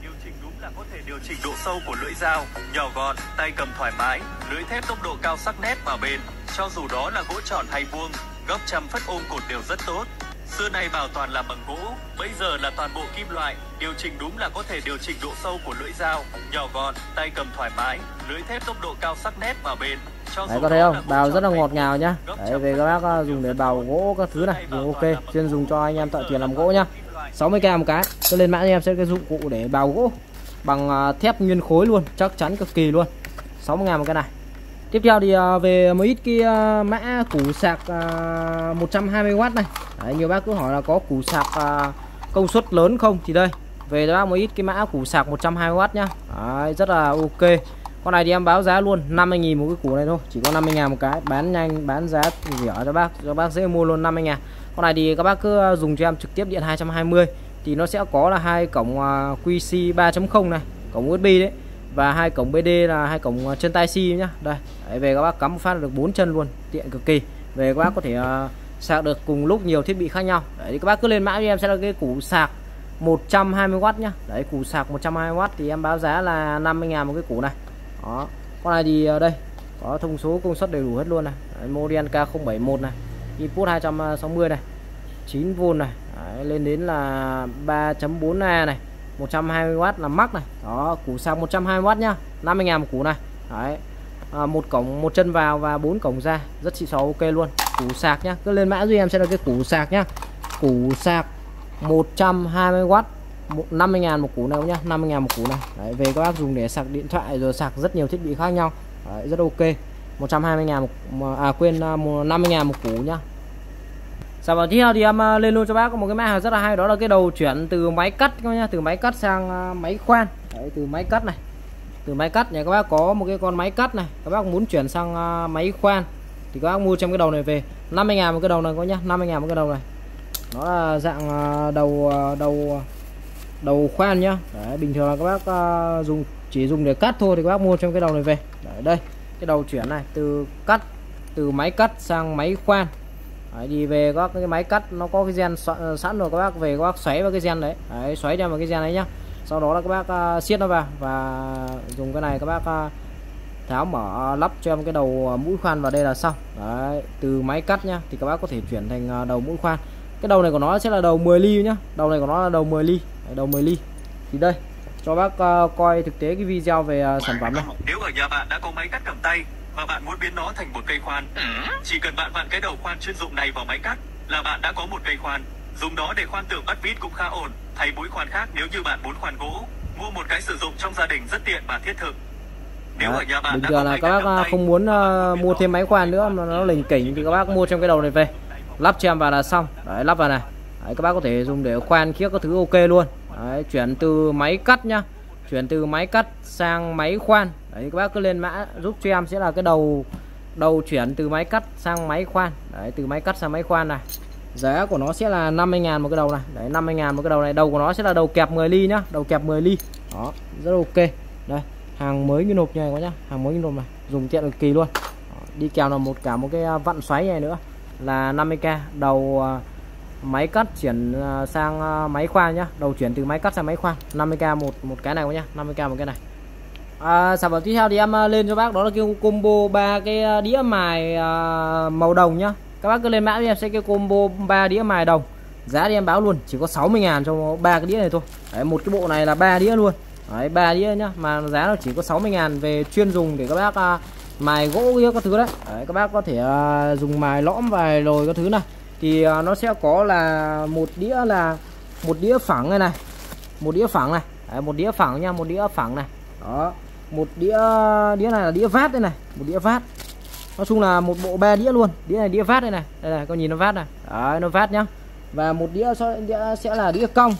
Speaker 2: Điều chỉnh độ sâu của lưỡi dao, nhỏ gọn, tay cầm thoải mái, lưỡi thép tốc độ cao sắc nét và bền. Cho dù đó là gỗ tròn hay vuông, góc chăm phất ôm cột đều rất tốt. Xưa nay bảo toàn là bằng gỗ, bây giờ là toàn bộ kim loại. Điều chỉnh đúng là có thể điều chỉnh độ sâu của lưỡi dao, nhỏ gọn, tay cầm thoải mái, lưỡi thép tốc độ cao sắc nét và bền. Cho
Speaker 1: Đấy, có thấy không? Bào rất là ngọt ngào nhá. Đấy, về các bác dùng để bào gỗ các thứ này, dùng ok, chuyên dùng cho anh em thợ tiền làm gỗ nhá. sáu mươi k một cái. Cứ lên mã anh em sẽ cái dụng cụ để bào gỗ bằng thép nguyên khối luôn, chắc chắn cực kỳ luôn. sáu mươi ngàn một cái này. Tiếp theo thì về một ít cái mã củ sạc một trăm hai mươi oát này. Đấy, nhiều bác cứ hỏi là có củ sạc công suất lớn không, thì đây về cho bác một ít cái mã củ sạc một trăm hai mươi oát nhá. Đấy, rất là ok. Con này thì em báo giá luôn năm mươi nghìn một cái củ này thôi, chỉ có năm mươi ngàn một cái, bán nhanh bán giá rẻ cho bác, cho bác dễ mua luôn, năm mươi ngàn. Con này thì các bác cứ dùng cho em trực tiếp điện hai trăm hai mươi thì nó sẽ có là hai cổng quy xê ba chấm không này, cổng u ét bê đấy, và hai cổng bê đê là hai cổng chân tai C nhá. Đây, đấy, về các bác cắm một phát được bốn chân luôn, tiện cực kỳ. về các bác có thể uh, sạc được cùng lúc nhiều thiết bị khác nhau. Đấy thì các bác cứ lên mã cho em sẽ là cái củ sạc một trăm hai mươi oát nhá. Đấy, củ sạc một trăm hai mươi oát thì em báo giá là năm mươi ngàn một cái củ này. Đó. Con này thì uh, đây có thông số công suất đầy đủ hết luôn này. Đấy, model K không bảy một này, input hai trăm sáu mươi này, chín vôn này. Đấy, lên đến là ba chấm bốn A này, một trăm hai mươi oát là max này. Đó, củ sạc một trăm hai mươi oát nhá, năm mươi ngàn một củ này. Đấy. À, một cổng, một chân vào và bốn cổng ra, rất xịn xò, ok luôn. Củ sạc nhá, cứ lên mã giúp em sẽ là cái củ sạc nhá. Củ sạc một trăm hai mươi oát, năm mươi ngàn một củ này nhá, năm mươi ngàn một củ này. Đấy, về các bác dùng để sạc điện thoại rồi sạc rất nhiều thiết bị khác nhau. Đấy, rất ok. một trăm hai mươi ngàn một, à quên, năm mươi ngàn một củ nhá. Sản phẩm tiếp theo thì em lên luôn cho bác một cái mã hàng rất là hay, đó là cái đầu chuyển từ máy cắt các nhá, từ máy cắt sang máy khoan. Đấy, từ máy cắt này, từ máy cắt này các bác có một cái con máy cắt này, các bác muốn chuyển sang máy khoan thì các bác mua trong cái đầu này về, năm mươi ngàn một cái đầu này có nhá, năm mươi ngàn một cái đầu này. Nó là dạng đầu đầu đầu khoan nhá. Đấy, bình thường là các bác dùng chỉ dùng để cắt thôi thì các bác mua trong cái đầu này về. Đấy, đây cái đầu chuyển này từ cắt, từ máy cắt sang máy khoan. Đấy, đi về các cái máy cắt nó có cái gen sẵn rồi, các bác về các bác xoáy vào cái gen đấy. Đấy, xoáy ra vào cái gen đấy nhá. Sau đó là các bác uh, siết nó vào và dùng cái này các bác uh, tháo mở uh, lắp cho em cái đầu uh, mũi khoan vào đây là xong. Đấy, từ máy cắt nhá thì các bác có thể chuyển thành uh, đầu mũi khoan. Cái đầu này của nó sẽ là đầu mười ly nhá. Đầu này của nó là đầu mười ly. Đấy, đầu mười ly. Thì đây cho bác uh, coi thực tế cái video về uh, sản phẩm này.
Speaker 2: Nếu ở nhà bạn đã có máy cắt cầm tay và bạn muốn biến nó thành một cây khoan, chỉ cần bạn vặn cái đầu khoan chuyên dụng này vào máy cắt là bạn đã có một cây khoan. Dùng nó để khoan tường bắt vít cũng khá ổn. Thay mũi khoan khác nếu như bạn muốn khoan gỗ, mua một cái sử dụng trong gia đình rất tiện và thiết thực. Nếu ở nhà bạn
Speaker 1: bình
Speaker 2: đã
Speaker 1: thường là các bác không muốn uh, mua thêm máy khoan nữa mà nó lỉnh kỉnh thì các bác mua trong cái đầu này về, lắp cho em vào là xong. Đấy, lắp vào này. Đấy, các bác có thể dùng để khoan khiếc các thứ ok luôn. Đấy, chuyển từ máy cắt nhá, chuyển từ máy cắt sang máy khoan. Đấy, các bác cứ lên mã giúp cho em sẽ là cái đầu đầu chuyển từ máy cắt sang máy khoan. Đấy, từ máy cắt sang máy khoan này. Giá của nó sẽ là năm mươi ngàn một cái đầu này. Đấy, năm mươi ngàn một cái đầu này. Đầu của nó sẽ là đầu kẹp mười ly nhá, đầu kẹp mười ly. Đó, rất ok. Đây, hàng mới như nộp như này quá nhá, hàng mới như nộp này, dùng tiện cực kỳ luôn. Đó, đi kèm là một cả một cái vặn xoáy này nữa là năm mươi k. Đầu uh, máy cắt chuyển uh, sang uh, máy khoan nhá, đầu chuyển từ máy cắt sang máy khoan, năm mươi k một một cái này quá nhá, năm mươi k một cái này. À, sản phẩm tiếp theo thì em uh, lên cho bác đó là cái combo ba cái đĩa mài uh, màu đồng nhá. Các bác cứ lên mã với em sẽ cái combo ba đĩa mài đồng. Giá thì em báo luôn chỉ có sáu mươi ngàn cho ba cái đĩa này thôi. Đấy, một cái bộ này là ba đĩa luôn. Đấy, ba đĩa nhá, mà giá nó chỉ có sáu mươi ngàn, về chuyên dùng để các bác uh, mài gỗ các thứ đấy. Đấy, các bác có thể uh, dùng mài lõm vài lồi các thứ này. Thì uh, nó sẽ có là một đĩa là một đĩa phẳng này này. Một đĩa phẳng này. Đấy, một đĩa phẳng nha, một đĩa phẳng này. Đó. Một đĩa đĩa này là đĩa vát đây này, một đĩa vát. Nói chung là một bộ ba đĩa luôn. Đĩa này đĩa vát đây này. Đây này, con nhìn nó vát này. Đấy, nó vát nhá. Và một đĩa, đĩa sẽ là đĩa cong.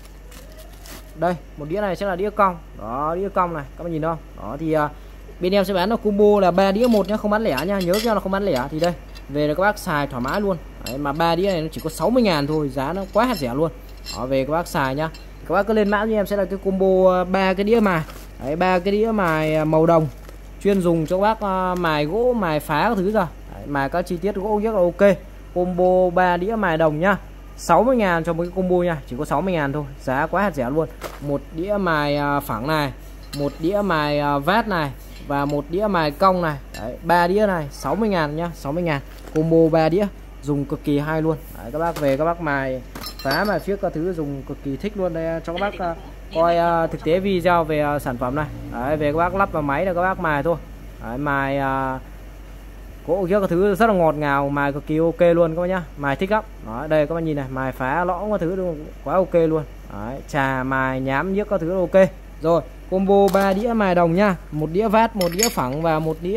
Speaker 1: Đây, một đĩa này sẽ là đĩa cong. Đó, đĩa cong này, các bạn nhìn không? Đó thì uh, bên em sẽ bán nó combo là ba đĩa một nhá, không bán lẻ nhá, nhớ cho là không bán lẻ. Thì đây, về là các bác xài thoải mái luôn. Đấy, mà ba đĩa này nó chỉ có sáu mươi ngàn thôi, giá nó quá rẻ luôn. Đó, về các bác xài nhá. Các bác cứ lên mã cho em sẽ là cái combo ba cái đĩa mài. Đấy, ba cái đĩa mài màu đồng, chuyên dùng cho các bác uh, mài gỗ, mài phá các thứ ra. Đấy, mài các chi tiết gỗ rất là ok. Combo ba đĩa mài đồng nhá, sáu mươi ngàn cho một cái combo nha, chỉ có sáu mươi ngàn thôi, giá quá rẻ luôn. Một đĩa mài uh, phẳng này, một đĩa mài uh, vát này và một đĩa mài cong này. Đấy, ba đĩa này sáu mươi ngàn nhá, sáu mươi ngàn combo ba đĩa, dùng cực kỳ hay luôn. Đấy, các bác về các bác mài phá mài phiếc các thứ dùng cực kỳ thích luôn. Đây cho các bác uh, coi uh, thực tế video về uh, sản phẩm này. Đấy, về các bác lắp vào máy là các bác mài thôi. Đấy, mài uh, gỗ kia các thứ rất là ngọt ngào, mài cực kỳ ok luôn các bác nhá, mài thích lắm. Đó, đây các bác nhìn này, mài phá lõm các thứ luôn, quá ok luôn. Đấy, trà mài nhám nhiếc các thứ ok. Rồi, combo ba đĩa mài đồng nhá, một đĩa vát, một đĩa phẳng và một đĩa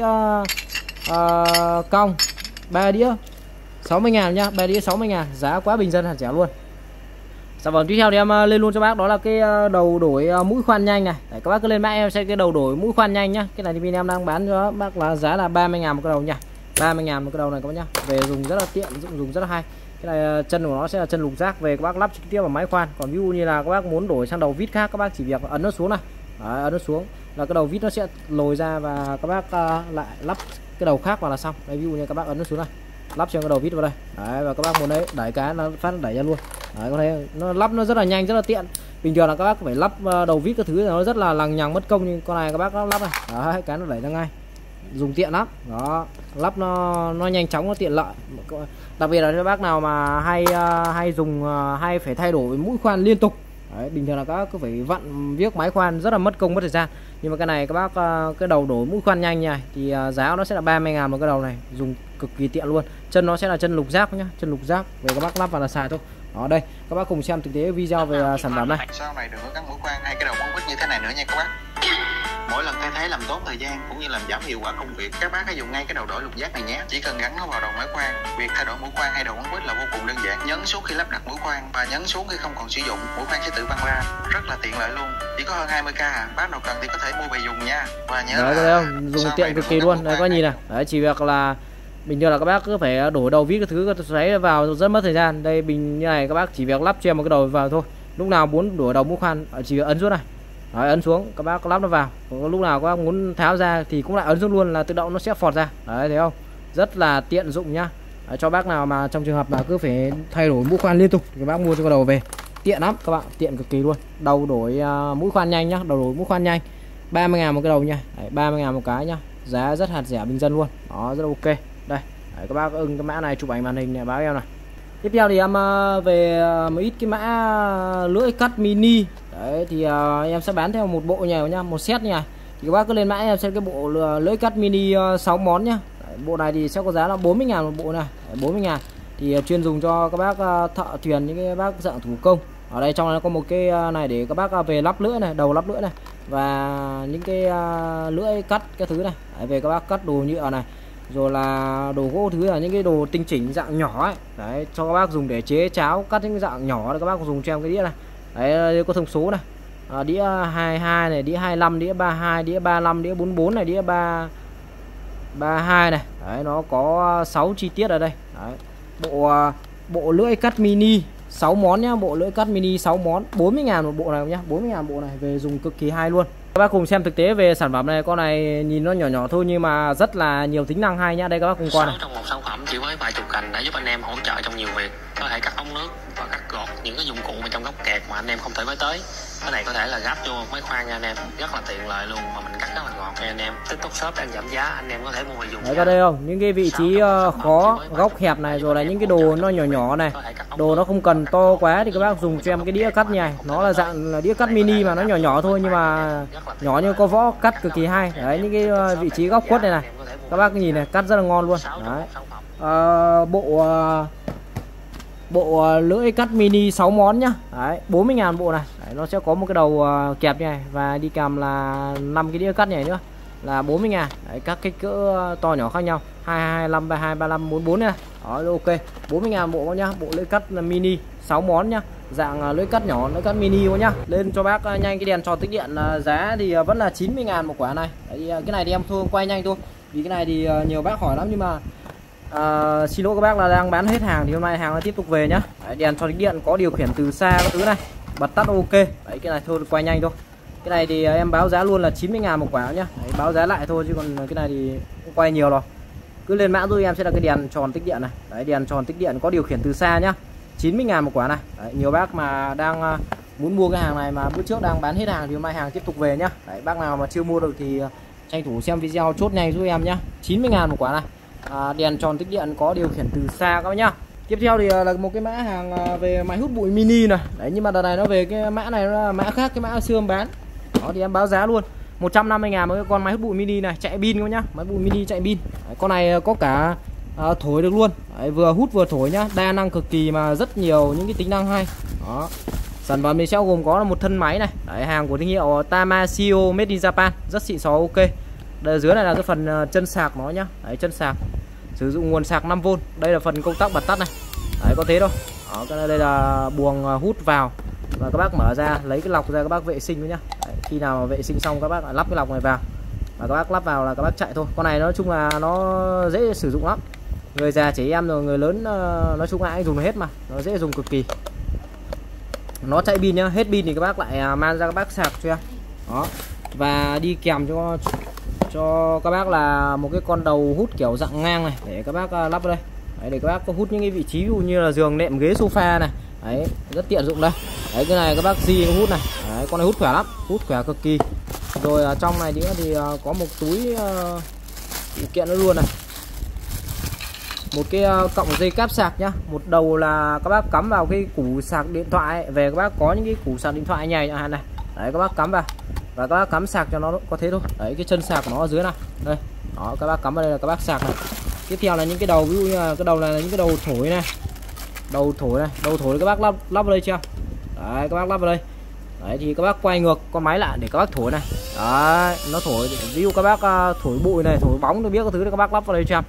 Speaker 1: uh, cong. ba đĩa sáu mươi ngàn nhá, ba đĩa sáu mươi ngàn, giá quá bình dân hẳn rẻ luôn. Sản phẩm tiếp theo thì em lên luôn cho bác đó là cái đầu đổi mũi khoan nhanh này. Đấy, các bác cứ lên mã em sẽ cái đầu đổi mũi khoan nhanh nhá. Cái này thì bên em đang bán cho bác là giá là ba mươi ngàn một cái đầu nha. ba mươi ngàn một cái đầu này các bác nhá. Về dùng rất là tiện, dụng dùng rất là hay. Cái này chân của nó sẽ là chân lục giác, về các bác lắp trực tiếp vào máy khoan. Còn ví dụ như là các bác muốn đổi sang đầu vít khác, các bác chỉ việc ấn nó xuống này. Đấy, ấn nó xuống là cái đầu vít nó sẽ lồi ra và các bác uh, lại lắp cái đầu khác vào là xong. Đây, ví dụ như các bác ấn nó xuống này. lắp cho cái đầu vít vào đây. Đấy, và các bác muốn đấy đẩy cái nó phát đẩy ra luôn. Đấy, có thấy nó lắp nó rất là nhanh, rất là tiện. Bình thường là các bác phải lắp đầu vít cái thứ nó rất là lằng nhằng mất công, nhưng con này các bác lắp này, đấy, cái nó đẩy ra ngay, dùng tiện lắm. Đó, lắp nó nó nhanh chóng, nó tiện lợi. Đặc biệt là các bác nào mà hay hay dùng hay phải thay đổi mũi khoan liên tục. Đấy, bình thường là các bác cứ phải vặn viếc máy khoan rất là mất công mất thời gian. Nhưng mà cái này các bác cái đầu đổi mũi khoan nhanh này thì giá nó sẽ là ba mươi ngàn một cái đầu này, dùng cực kỳ tiện luôn. Chân nó sẽ là chân lục giác nhá, chân lục giác về các bác lắp vào là xài thôi. Đó, đây các bác cùng xem thực tế video về sản phẩm này.
Speaker 3: Sau này đừng có gắn mũi khoan hay cái đầu bóng vít như thế này nữa nha các bác. Mỗi lần thay thế làm tốn thời gian cũng như làm giảm hiệu quả công việc, các bác hãy dùng ngay cái đầu đổi lục giác này nhé. Chỉ cần gắn nó vào đầu máy khoan. Việc thay đổi mũi khoan hay đầu bóng vít là vô cùng đơn giản. Nhấn xuống khi lắp đặt mũi khoan và nhấn xuống khi không còn sử dụng, mũi khoan sẽ tự văng ra, rất là tiện lợi luôn. Chỉ có hơn hai mươi k à, bác nào cần thì có thể mua về dùng nha. Và nhớ
Speaker 1: đấy,
Speaker 3: là
Speaker 1: không? Dùng tiện cực kỳ luôn. Đấy, có nhìn này. Đấy, chỉ việc là bình thường là các bác cứ phải đổi đầu vít cái thứ xoáy vào rất mất thời gian. Đây bình như này các bác chỉ việc lắp cho một cái đầu vào thôi. Lúc nào muốn đổi đầu mũi khoan chỉ việc ấn xuống này. Đấy, ấn xuống các bác lắp nó vào. Còn lúc nào các bác muốn tháo ra thì cũng lại ấn xuống luôn là tự động nó sẽ phọt ra. Đấy, thấy không? Rất là tiện dụng nhá. Đấy, cho bác nào mà trong trường hợp là cứ phải thay đổi mũi khoan liên tục thì các bác mua cho cái đầu về. Tiện lắm các bạn, tiện cực kỳ luôn. Đầu đổi uh, mũi khoan nhanh nhá, đầu đổi mũi khoan nhanh. ba mươi ngàn một cái đầu nha. Đấy, ba mươi ngàn một cái nhá. Giá rất hạt rẻ bình dân luôn. Đó, rất là ok. Đây, đấy, các bác ưng cái mã này chụp ảnh màn hình này báo em này. Tiếp theo thì em uh, về uh, một ít cái mã lưỡi cắt mini. Đấy thì uh, em sẽ bán theo một bộ nhà nhá, một set nha. Thì các bác cứ lên mã em xem cái bộ lưỡi cắt mini uh, sáu món nhá. Đấy, bộ này thì sẽ có giá là bốn mươi ngàn một bộ này. Đấy, bốn mươi ngàn thì uh, chuyên dùng cho các bác uh, thợ thuyền, những cái bác dạng thủ công. Ở đây trong này có một cái uh, này để các bác uh, về lắp lưỡi này, đầu lắp lưỡi này, và những cái uh, lưỡi cắt cái thứ này. Đấy, về các bác cắt đồ nhựa này, rồi là đồ gỗ thứ là những cái đồ tinh chỉnh dạng nhỏ ấy. Đấy, cho các bác dùng để chế cháo, cắt những cái dạng nhỏ thì các bác dùng cho em cái đĩa này. Đấy, có thông số này, à, đĩa hai mươi hai này, đĩa hai mươi lăm, đĩa ba mươi hai, đĩa ba mươi lăm, đĩa bốn mươi bốn này, đĩa ba mươi hai này. Đấy, nó có sáu chi tiết ở đây. Đấy, bộ bộ lưỡi cắt mini sáu món nhá, bộ lưỡi cắt mini sáu món, bốn mươi ngàn một bộ này nhá, bốn mươi ngàn bộ này, về dùng cực kỳ hay luôn. Các bác cùng xem thực tế về sản phẩm này. Con này nhìn nó nhỏ nhỏ thôi nhưng mà rất là nhiều tính năng hay nhá. Đây các bác cùng coi này.
Speaker 4: Trong một sản phẩm chỉ với vài chục cành đã giúp anh em hỗ trợ trong nhiều việc, có thể cắt ống nước và cắt gọt những cái dụng cụ mà trong góc kẹt mà anh em không thể với tới. Cái này có thể là gắp vô máy khoan nha anh em, rất là tiện lợi luôn, mà mình cắt rất là gọn nha anh em. TikTok Shop đang giảm giá, anh em có thể mua về dùng.
Speaker 1: Đấy, có đây không? Những cái vị trí uh, khó, góc hẹp này, rồi là những cái đồ nó nhỏ nhỏ này, đồ nó không cần to quá thì các bác dùng cho em cái đĩa cắt như này. Nó là dạng là đĩa cắt mini mà nó nhỏ nhỏ thôi nhưng mà nhỏ như có võ, cắt cực kỳ hay. Đấy, những cái uh, vị trí góc khuất này này, các bác nhìn này, cắt rất là ngon luôn. Đấy, uh, bộ uh, bộ lưỡi cắt mini sáu món nhá. Đấy, bốn mươi ngàn bộ này. Đấy, nó sẽ có một cái đầu uh, kẹp như này và đi kèm là năm cái đĩa cắt này nữa là bốn mươi ngàn. Đấy, các kích cỡ to nhỏ khác nhau, hai mươi hai, hai mươi lăm, ba mươi hai, ba mươi lăm, bốn mươi bốn này. Đó, ok, bốn mươi ngàn bộ nhá, bộ lưỡi cắt mini sáu món nhá, dạng lưỡi cắt nhỏ, lưỡi cắt mini nhá. Lên cho bác uh, nhanh cái đèn tròn tích điện, uh, giá thì uh, vẫn là chín mươi ngàn một quả này. Đấy, uh, cái này thì em thôi quay nhanh thôi vì cái này thì uh, nhiều bác hỏi lắm, nhưng mà À, xin lỗi các bác là đang bán hết hàng thì hôm nay hàng nó tiếp tục về nhá. Đấy, đèn tròn tích điện có điều khiển từ xa các thứ này, bật tắt ok. Đấy, cái này thôi quay nhanh thôi. Cái này thì em báo giá luôn là chín mươi ngàn một quả nhá. Đấy, báo giá lại thôi chứ còn cái này thì không quay nhiều rồi. Cứ lên mã giúp em sẽ là cái đèn tròn tích điện này. Đấy, đèn tròn tích điện có điều khiển từ xa nhá, chín mươi ngàn một quả này. Đấy, nhiều bác mà đang uh, muốn mua cái hàng này mà bữa trước đang bán hết hàng thì hôm nay hàng tiếp tục về nhá. Đấy, bác nào mà chưa mua được thì uh, tranh thủ xem video chốt nhanh giúp em nhá, chín mươi ngàn một quả này. À, đèn tròn tích điện có điều khiển từ xa các bác nhá. Tiếp theo thì là một cái mã hàng về máy hút bụi mini này. Đấy, nhưng mà đợt này nó về cái mã này, nó là mã khác cái mã xưa em bán. Đó thì em báo giá luôn một trăm năm mươi ngàn với con máy hút bụi mini này, chạy pin các nhá, máy bụi mini chạy pin. Đấy, con này có cả à, thổi được luôn. Đấy, vừa hút vừa thổi nhá, đa năng cực kỳ mà rất nhiều những cái tính năng hay. Đó, sản phẩm thì sẽ gồm có là một thân máy này. Đấy, hàng của thương hiệu Tamashio made in Japan, rất xịn xò ok. Đây, dưới này là cái phần chân sạc nó nhá. Đấy, chân sạc sử dụng nguồn sạc năm vôn. Đây là phần công tắc bật tắt này. Đấy, có thế đâu. Đó, cái đây là buồng hút vào và các bác mở ra lấy cái lọc ra các bác vệ sinh thôi nhá. Đấy, khi nào mà vệ sinh xong các bác lại lắp cái lọc này vào và các bác lắp vào là các bác chạy thôi. Con này nói chung là nó dễ sử dụng lắm, người già trẻ em rồi người lớn nói chung ai dùng hết mà, nó dễ dùng cực kỳ. Nó chạy pin nhá, hết pin thì các bác lại mang ra các bác sạc cho em. Đó, và đi kèm cho cho các bác là một cái con đầu hút kiểu dạng ngang này để các bác lắp vào đây. Đấy, để các bác có hút những cái vị trí ví dụ như là giường nệm ghế sofa này. Đấy, rất tiện dụng đây. Đấy, cái này các bác di hút này. Đấy, con này hút khỏe lắm, hút khỏe cực kỳ. Rồi ở trong này nữa thì có một túi uh, phụ kiện nữa luôn này. Một cái uh, cọng dây cáp sạc nhá. Một đầu là các bác cắm vào cái củ sạc điện thoại ấy. Về các bác có những cái củ sạc điện thoại nhảy chẳng hạn này. Đấy, các bác cắm vào và các bác cắm sạc cho nó có thế thôi. Đấy, cái chân sạc của nó ở dưới này. Đây. Đó, các bác cắm vào đây là các bác sạc này. Tiếp theo là những cái đầu, ví dụ như là cái đầu này là những cái đầu thổi này. Đầu thổi này, đầu thổi các bác lắp lắp vào đây chưa? Đấy, các bác lắp vào đây. Đấy thì các bác quay ngược con máy lại để các bác thổi này. Đấy, nó thổi, ví dụ các bác uh, thổi bụi này, thổi bóng tôi biết các thứ thì các bác lắp vào đây chưa?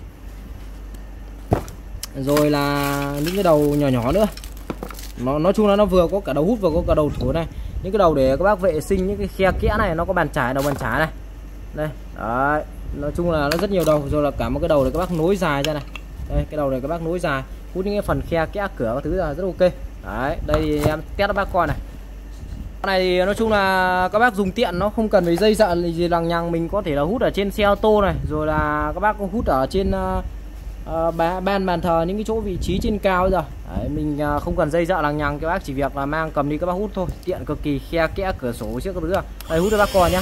Speaker 1: Rồi là những cái đầu nhỏ nhỏ nữa. Nó nói chung là nó vừa có cả đầu hút vừa có cả đầu thổi này. Những cái đầu để các bác vệ sinh những cái khe kẽ này, nó có bàn chải, đầu bàn chải này. Đây, đấy. Nói chung là nó rất nhiều đầu, rồi là cả một cái đầu để các bác nối dài ra này. Đây, cái đầu này các bác nối dài, hút những cái phần khe kẽ cửa các thứ là rất ok. Đấy, đây thì em test cho bác coi này. Cái này thì nói chung là các bác dùng tiện, nó không cần phải dây dợ gì lằng nhằng, mình có thể là hút ở trên xe ô tô này, rồi là các bác cũng hút ở trên uh, uh, ban bàn thờ, những cái chỗ vị trí trên cao rồi. Đấy, mình uh, không cần dây dợ lằng nhằng, các bác chỉ việc là mang cầm đi các bác hút thôi, tiện cực kỳ, khe kẽ cửa sổ trước các thứ. Đây, hút cho bác coi nhá.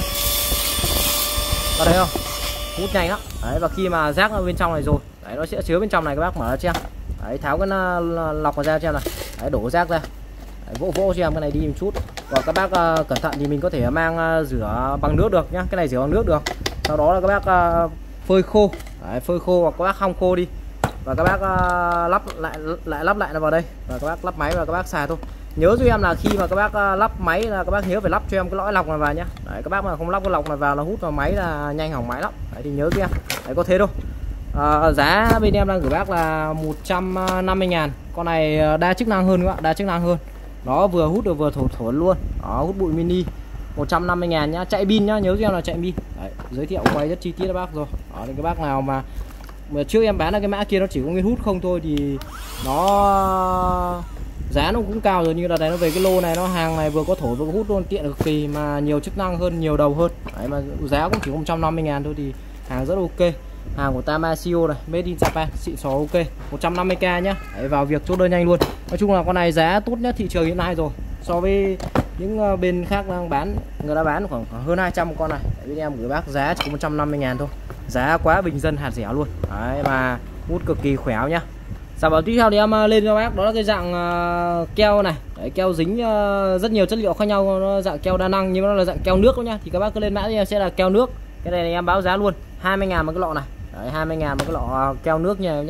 Speaker 1: Có thấy không? Hút nhanh lắm. Đấy, và khi mà rác ở bên trong này rồi, đấy, nó sẽ chứa bên trong này, các bác mở ra cho em. Đấy, tháo cái lọc ra cho em này. Đấy, đổ rác ra. Đấy, vỗ vỗ cho em cái này đi một chút. Và các bác uh, cẩn thận thì mình có thể mang uh, rửa bằng nước được nhá. Cái này rửa bằng nước được. Sau đó là các bác uh, phơi khô. Đấy, phơi khô hoặc các bác hong khô đi. Và các bác uh, lắp lại lại lắp lại nó vào đây. Và các bác lắp máy và các bác xài thôi. Nhớ giúp em là khi mà các bác uh, lắp máy là các bác nhớ phải lắp cho em cái lõi lọc này vào nhá. Đấy, các bác mà không lắp cái lọc này vào là hút vào máy là nhanh hỏng máy lắm. Đấy thì nhớ giúp em. Đấy, có thế đâu. À, giá bên em đang gửi bác là một trăm năm mươi ngàn. Con này đa chức năng hơn các bạn, đa chức năng hơn. Nó vừa hút được vừa thổi thổi luôn. Đó, hút bụi mini một trăm năm mươi ngàn nhá, chạy pin nhá, nhớ giúp em là chạy pin. Đấy, giới thiệu quay rất chi tiết các bác rồi. Đó, thì các bác nào mà, mà trước em bán là cái mã kia nó chỉ có nguyên hút không thôi thì nó giá nó cũng cao rồi, như là này nó về cái lô này, nó hàng này vừa có thổi vừa có hút luôn, tiện cực kỳ mà nhiều chức năng hơn, nhiều đầu hơn. Đấy, mà giá cũng chỉ một trăm năm mươi ngàn thôi thì hàng rất ok. Hàng của Tamasio này, made in Japan, xịn xò ok, một trăm năm mươi k nhá. Đấy, vào việc chốt đơn nhanh luôn. Nói chung là con này giá tốt nhất thị trường hiện nay rồi. So với những bên khác đang bán, người ta bán khoảng hơn hai trăm con này. Đấy, bên em gửi bác giá chỉ có một trăm năm mươi ngàn thôi. Giá quá bình dân, hạt rẻ luôn. Đấy, mà hút cực kỳ khỏe nhá. Sản phẩm tiếp theo thì em lên cho bác đó là cái dạng uh, keo này. Đấy, keo dính uh, rất nhiều chất liệu khác nhau, nó dạng keo đa năng nhưng nó là dạng keo nước nhá. Thì các bác cứ lên mã thì em sẽ là keo nước. Cái này thì em báo giá luôn, hai mươi ngàn một cái lọ này. Đấy, hai mươi ngàn một cái lọ uh, keo nước nha nhá.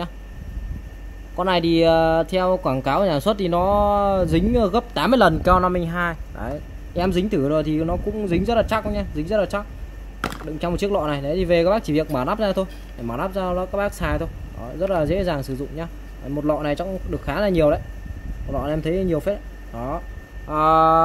Speaker 1: Con này thì uh, theo quảng cáo nhà xuất thì nó dính uh, gấp tám mươi lần keo năm mươi hai. Đấy, em dính thử rồi thì nó cũng dính rất là chắc nhá, dính rất là chắc. Đựng trong một chiếc lọ này. Đấy thì về các bác chỉ việc mở nắp ra thôi, để mở nắp ra đó các bác xài thôi. Đó, rất là dễ dàng sử dụng nhá. Đấy, một lọ này trong được khá là nhiều đấy, một lọ này em thấy nhiều phết. Đó, à,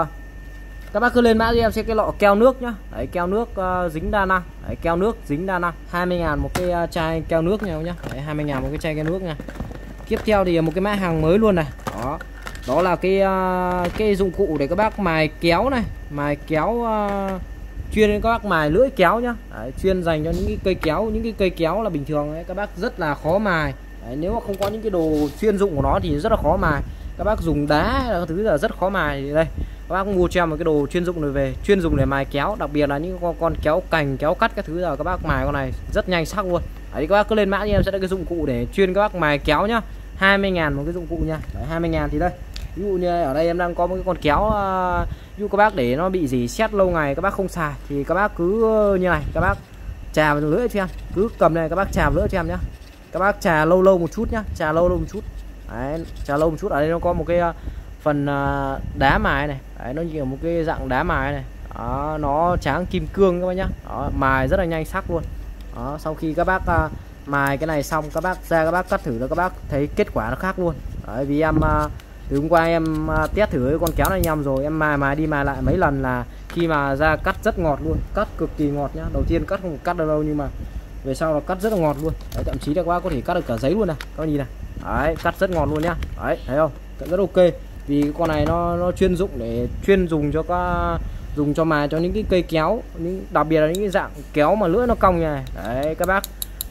Speaker 1: các bác cứ lên mã cho em sẽ cái lọ keo nước nhá. Đấy, keo nước uh, dính đa năng. Đấy, keo nước dính đa năng, hai mươi ngàn một cái uh, chai keo nước nhau nhá. Đấy, hai mươi ngàn một cái chai keo nước nha. Tiếp theo thì một cái mã hàng mới luôn này. Đó, đó là cái uh, cái dụng cụ để các bác mài kéo này, mài kéo uh, chuyên đến các bác mài lưỡi kéo nhá. Đấy, chuyên dành cho những cái cây kéo, những cái cây kéo là bình thường ấy, các bác rất là khó mài. Đấy, nếu mà không có những cái đồ chuyên dụng của nó thì rất là khó mài. Các bác dùng đá là thứ là rất khó mài. Thì đây các bác mua cho em một cái đồ chuyên dụng này về, chuyên dùng để mài kéo, đặc biệt là những con, con kéo cành, kéo cắt các thứ là các bác mài con này rất nhanh sắc luôn. Đấy, các bác cứ lên mã thì em sẽ có cái dụng cụ để chuyên các bác mài kéo nhá, hai mươi ngàn một cái dụng cụ nha. Đấy, hai mươi ngàn thì đây, ví dụ như ở đây em đang có một cái con kéo, uh, ví dụ các bác để nó bị rỉ sét lâu ngày các bác không xài thì các bác cứ như này, các bác chà vào lưỡi cho em, cứ cầm này các bác chà vào lưỡi cho em nhá. Các bác chà lâu lâu một chút nhá, chà lâu lâu một chút. Đấy, chà lâu một chút. Ở đây nó có một cái uh, phần uh, đá mài này. Đấy, nó như một cái dạng đá mài này. Đó, nó tráng kim cương các bác nhá. Đó, mài rất là nhanh sắc luôn. Đó, sau khi các bác uh, mài cái này xong, các bác ra các bác cắt thử là các bác thấy kết quả nó khác luôn. Đấy, vì em uh, từ hôm qua em uh, test thử cái con kéo này nhầm rồi, em mài mài đi mài lại mấy lần là khi mà ra cắt rất ngọt luôn, cắt cực kỳ ngọt nhá. Đầu tiên cắt không cắt được đâu nhưng mà về sau là cắt rất là ngọt luôn. Đấy, thậm chí là các bác có thể cắt được cả giấy luôn này, các bác nhìn này. Đấy, cắt rất ngọt luôn nhá. Đấy, thấy không? Rất ok. Vì con này nó nó chuyên dụng để chuyên dùng cho các dùng cho mài cho những cái cây kéo, những đặc biệt là những cái dạng kéo mà lưỡi nó cong như này. Đấy, các bác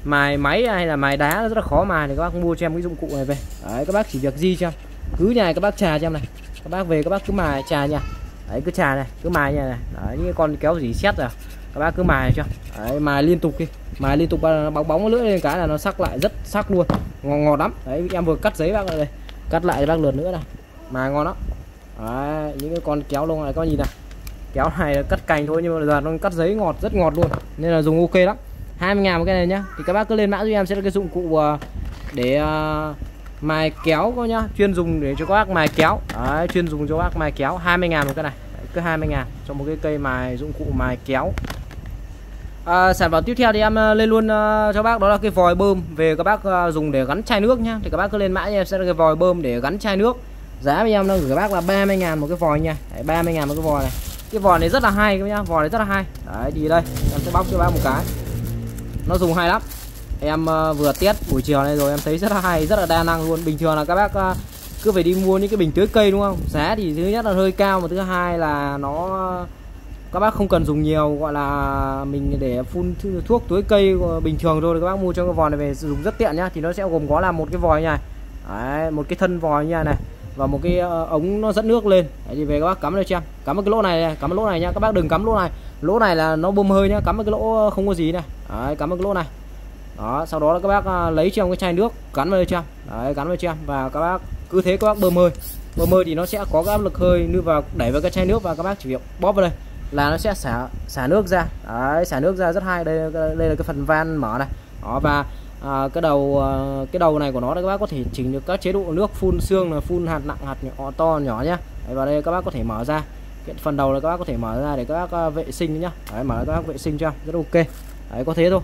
Speaker 1: mài máy hay là mài đá rất là khó mài thì các bác mua cho em cái dụng cụ này về. Đấy, các bác chỉ việc di cho em, cứ nhà này các bác chà cho em này, các bác về các bác cứ mài chà nha. Đấy, cứ chà này, cứ mài nha này. Đấy, những con kéo dỉ xét rồi các bác cứ mài cho. Đấy, mài liên tục đi, mài liên tục nó bóng bóng lưỡi lên cái là nó sắc lại rất sắc luôn, ngọt, ngọt lắm. Đấy, em vừa cắt giấy bác lại đây, cắt lại bác lượt nữa này, mài ngon lắm. Đấy, những cái con kéo lông này có nhìn này, kéo này là cắt cành thôi nhưng mà giờ nó cắt giấy ngọt, rất ngọt luôn, nên là dùng ok lắm. Hai mươi ngàn một cái này nhá. Thì các bác cứ lên mã giúp em sẽ là cái dụng cụ để uh, mài kéo coi nhá, chuyên dùng để cho các bác mài kéo. Đấy, chuyên dùng cho các bác mài kéo, hai mươi ngàn một cái này. Đấy, cứ hai mươi ngàn cho một cái cây mài dụng cụ mài kéo. À, sản phẩm tiếp theo thì em uh, lên luôn uh, cho bác đó là cái vòi bơm về các bác uh, dùng để gắn chai nước nhá. Thì các bác cứ lên mã em sẽ là cái vòi bơm để gắn chai nước. Giá với em đang gửi các bác là ba mươi ngàn một cái vòi nha. Đấy, ba mươi ngàn một cái vòi này. Cái vòi này rất là hay các nhá, vòi này rất là hay. Đấy, thì đây em sẽ bóc cho bác một cái, nó dùng hay lắm. Em uh, vừa test buổi chiều này rồi em thấy rất là hay, rất là đa năng luôn. Bình thường là các bác uh, cứ phải đi mua những cái bình tưới cây đúng không, giá thì thứ nhất là hơi cao, mà thứ hai là nó các bác không cần dùng nhiều, gọi là mình để phun thuốc tưới cây bình thường thôi. Các bác mua cho cái vòi này về sử dụng rất tiện nhá. Thì nó sẽ gồm có là một cái vòi như này. Đấy, một cái thân vòi như này, này và một cái uh, ống nó dẫn nước lên. Đấy, thì về các bác cắm vào cho em, cắm vào cái lỗ này, cắm vào lỗ này nhá. Các bác đừng cắm lỗ này, lỗ này là nó bơm hơi nhá, cắm vào cái lỗ không có gì này. Đấy, cắm vào cái lỗ này. Đó, sau đó là các bác uh, lấy cho em cái chai nước gắn vào đây cho em. Đấy, gắn vào cho em và các bác cứ thế các bác bơm hơi. Bơm hơi thì nó sẽ có cái áp lực hơi đưa vào, đẩy vào cái chai nước và các bác chỉ việc bóp vào đây là nó sẽ xả xả nước ra. Đấy, xả nước ra rất hay. Đây đây là cái phần van mở này. Đó, và à, cái đầu à, cái đầu này của nó các bác có thể chỉnh được các chế độ nước, phun xương là phun hạt nặng, hạt nhỏ, to nhỏ nhá. Đấy, vào đây các bác có thể mở ra cái phần đầu là các bác có thể mở ra để các bác uh, vệ sinh nhá. Đấy, mở ra các bác vệ sinh cho rất ok. Đấy, có thế thôi,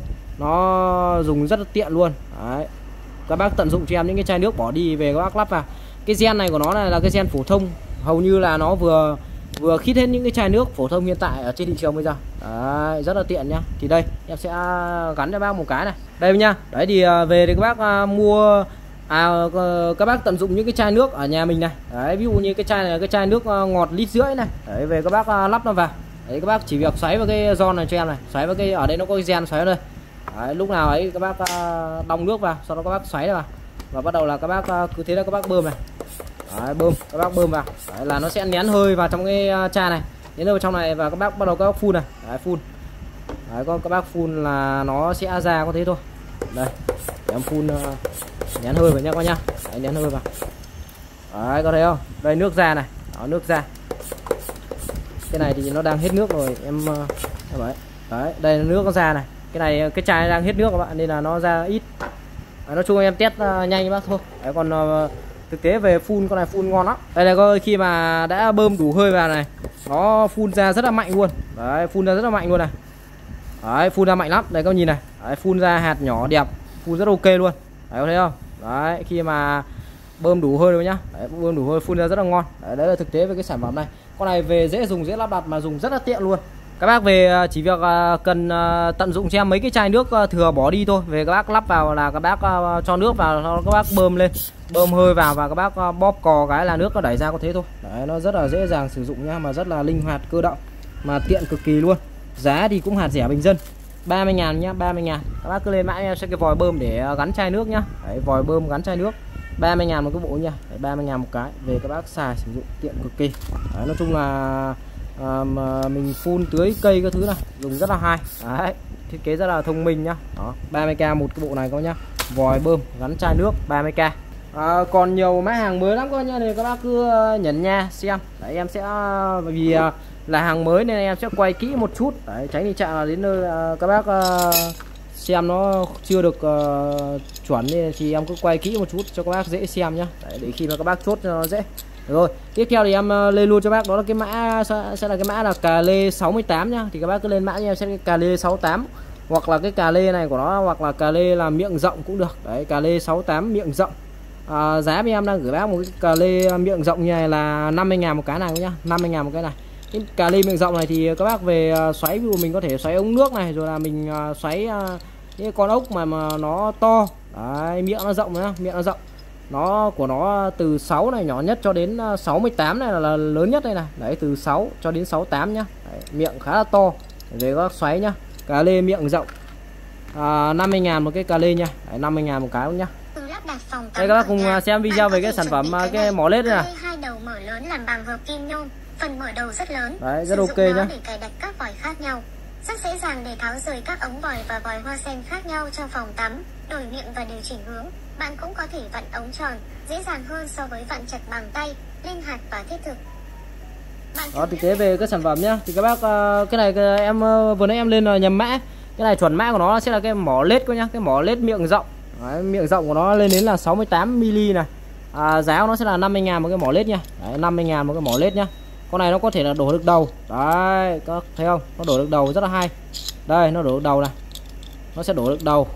Speaker 1: nó dùng rất là tiện luôn. Đấy, các bác tận dụng cho em những cái chai nước bỏ đi về các bác lắp vào. Cái gen này của nó này là cái gen phổ thông, hầu như là nó vừa vừa khít hết những cái chai nước phổ thông hiện tại ở trên thị trường bây giờ. Đấy, rất là tiện nhá. Thì đây em sẽ gắn cho bác một cái này đây nhá. Đấy, thì về thì các bác uh, mua à, các bác tận dụng những cái chai nước ở nhà mình này. Đấy, ví dụ như cái chai này là cái chai nước uh, ngọt lít rưỡi này. Đấy, về các bác uh, lắp nó vào. Đấy, các bác chỉ việc xoáy vào cái giòn này cho em này, xoáy vào cái ở đây nó có cái gen xoáy vào đây. Đấy, lúc nào ấy các bác uh, đong nước vào, sau đó các bác xoáy vào và bắt đầu là các bác uh, cứ thế là các bác bơm này. Đấy, bơm, các bác bơm vào. Đấy, là nó sẽ nén hơi vào trong cái uh, chai này, nén hơi trong này và các bác bắt đầu các bác phun này. Đấy, phun. Đấy, có các bác phun là nó sẽ ra có thế thôi. Đây, để em phun uh, nén hơi vào nhá các nhá. Đấy, nén hơi vào. Đấy, có thấy không? Đây nước ra này, đó, nước ra. Cái này thì nó đang hết nước rồi em. Uh, đấy. Đấy, đây là nước nó ra này. Cái này cái chai đang hết nước các bạn nên là nó ra ít. Đấy, nói chung em test uh, nhanh với bác thôi. Đấy, còn uh, thực tế về phun con này phun ngon lắm. Đây là coi khi mà đã bơm đủ hơi vào này, nó phun ra rất là mạnh luôn. Đấy, phun ra rất là mạnh luôn này. Đấy, phun ra mạnh lắm. Đây các bạn nhìn này. Đấy, phun ra hạt nhỏ đẹp, phun rất ok luôn. Đấy, có thấy không? Đấy, khi mà bơm đủ hơi rồi nhá. Đấy, bơm đủ hơi phun ra rất là ngon. Đấy, đấy là thực tế về cái sản phẩm này. Con này về dễ dùng, dễ lắp đặt mà dùng rất là tiện luôn. Các bác về chỉ việc cần tận dụng cho em mấy cái chai nước thừa bỏ đi thôi. Về các bác lắp vào là các bác cho nước vào, sau đó các bác bơm lên, bơm hơi vào và các bác bóp cò cái là nước nó đẩy ra có thế thôi. Đấy, nó rất là dễ dàng sử dụng nhá, mà rất là linh hoạt, cơ động mà tiện cực kỳ luôn. Giá thì cũng hạt rẻ bình dân, ba mươi ngàn nhá, ba mươi ngàn. Các bác cứ lên mã em sẽ cái vòi bơm để gắn chai nước nhá. Đấy, vòi bơm gắn chai nước ba mươi ngàn một cái bộ nha. Đấy, ba mươi ngàn một cái. Về các bác xài sử dụng tiện cực kỳ. Đấy, nói chung là à, mà mình phun tưới cây các thứ này dùng rất là hay. Đấy, thiết kế rất là thông minh nhá. Đó, ba mươi k một cái bộ này các nhá. Vòi bơm gắn chai nước ba mươi k. À, còn nhiều mã hàng mới lắm các nhá, thì các bác cứ nhấn nha xem. Đấy, em sẽ vì là hàng mới nên em sẽ quay kỹ một chút. Đấy, tránh tình trạng là đến nơi các bác xem nó chưa được uh, chuẩn nên thì em cứ quay kỹ một chút cho các bác dễ xem nhá. Đấy, để khi mà các bác chốt cho nó dễ. Rồi, tiếp theo thì em uh, lên luôn cho bác đó là cái mã sẽ là cái mã là cà lê sáu mươi tám nhá. Thì các bác cứ lên mã cho em sẽ cái cà lê sáu mươi tám hoặc là cái cà lê này của nó, hoặc là cà lê là miệng rộng cũng được. Đấy, cà lê sáu mươi tám miệng rộng. À, giá với em đang gửi bác một cái cà lê miệng rộng như này là năm mươi ngàn một cái này nhá, năm mươi ngàn một cái này. Cái cà lê miệng rộng này thì các bác về uh, xoáy, ví dụ mình có thể xoáy ống nước này, rồi là mình uh, xoáy uh, những con ốc mà mà nó to. Đấy, miệng nó rộng nhá, miệng nó rộng. Nó của nó từ sáu này nhỏ nhất cho đến sáu mươi tám này là, là lớn nhất đây này. Đấy, từ sáu cho đến sáu mươi tám nhá. Đấy, miệng khá là to để các bác xoáy nhá. Cà lê miệng rộng à, năm mươi ngàn một cái cà lê nha. Đấy, năm mươi ngàn một cái luôn nhá. Đây các bác cùng xem video về cái sản phẩm cái mỏ lết này.
Speaker 5: Hai đầu mở lớn làm bằng hợp kim nhôm, phần mở đầu rất lớn.
Speaker 1: Đấy, rất ok nhá.
Speaker 5: Để cài đặt các vòi khác nhau. Rất dễ dàng để tháo rời các ống vòi và vòi hoa sen khác nhau trong phòng tắm, đổi miệng và điều chỉnh hướng. Bạn cũng có thể vặn ống tròn, dễ dàng hơn so với vặn chặt bằng tay, linh hoạt và thiết thực. Bạn
Speaker 1: đó, thực tế về cái sản phẩm nhá, thì các bác cái này em vừa nãy em lên nhầm mã. Cái này chuẩn mã của nó sẽ là cái mỏ lết cơ nhá, cái mỏ lết miệng rộng. Đấy, miệng rộng của nó lên đến là sáu mươi tám mi li này. À, giá của nó sẽ là năm mươi ngàn một cái mỏ lết nha. Đấy, năm mươi ngàn một cái mỏ lết nhá. Con này nó có thể là đổ được đầu. Đấy, các thấy không? Nó đổ được đầu rất là hay. Đây, nó đổ được đầu này. Nó sẽ đổ được đầu.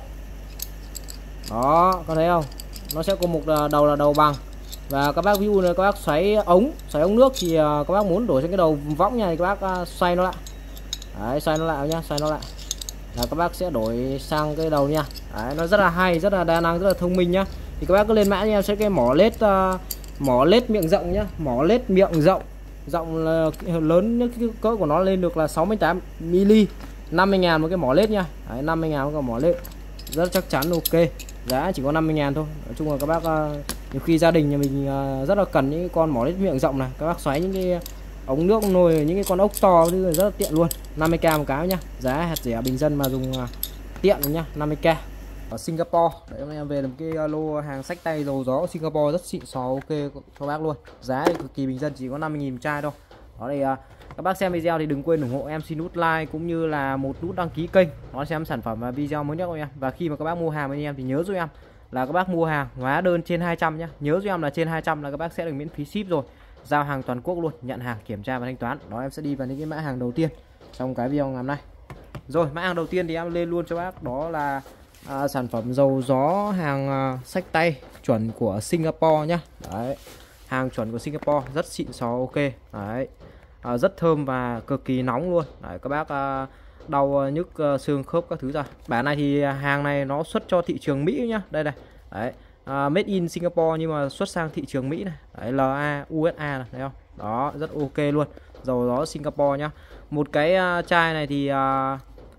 Speaker 1: Đó, có thấy không? Nó sẽ có một đầu là đầu bằng. Và các bác ví dụ là các bác xoáy ống, xoáy ống nước thì các bác muốn đổ trên cái đầu võng này, các bác xoay nó lại. Đấy, xoay nó lại nhá, xoay nó lại. Là các bác sẽ đổi sang cái đầu nha. Đấy, nó rất là hay, rất là đa năng, rất là thông minh nhá. Thì các bác cứ lên mã cho em sẽ cái mỏ lết uh, mỏ lết miệng rộng nhá, mỏ lết miệng rộng. Rộng là lớn nhất, cái cỡ của nó lên được là sáu mươi tám mi li, năm mươi ngàn một cái mỏ lết nha. Đấy, năm mươi ngàn một cái mỏ lết. Rất chắc chắn ok. Giá chỉ có năm mươi ngàn thôi. Nói chung là các bác uh, nhiều khi gia đình nhà mình uh, rất là cần những con mỏ lết miệng rộng này. Các bác xoáy những cái ống nước nồi, những cái con ốc to thì rất là tiện luôn. năm mươi k một cái nhá. Giá hạt rẻ bình dân mà dùng uh, tiện nhá, năm mươi k. Ở Singapore, đấy hôm nay em về làm cái lô hàng xách tay dầu gió Singapore rất xịn sò ok cho bác luôn. Giá thì cực kỳ bình dân, chỉ có năm mươi nghìn một chai thôi. Đó thì uh, các bác xem video thì đừng quên ủng hộ em xin nút like cũng như là một nút đăng ký kênh đón xem sản phẩm và video mới nhất của em. Và khi mà các bác mua hàng với em thì nhớ giúp em là các bác mua hàng hóa đơn trên hai trăm nhá. Nhớ giúp em là trên hai trăm là các bác sẽ được miễn phí ship rồi. Giao hàng toàn quốc luôn, nhận hàng, kiểm tra và thanh toán. Đó, em sẽ đi vào những cái mã hàng đầu tiên trong cái video ngày hôm nay. Rồi, mã hàng đầu tiên thì em lên luôn cho bác, đó là à, sản phẩm dầu gió hàng à, xách tay chuẩn của Singapore nhá. Đấy, hàng chuẩn của Singapore rất xịn xò ok. Đấy, à, rất thơm và cực kỳ nóng luôn. Đấy, các bác à, đau nhức à, xương khớp các thứ ra. Bản này thì hàng này nó xuất cho thị trường Mỹ nhá. Đây này. Đấy. Uh, made in Singapore nhưng mà xuất sang thị trường Mỹ này. Đấy, L A U S A này, thấy không? Đó, rất ok luôn. Dầu gió Singapore nhá. Một cái uh, chai này thì uh,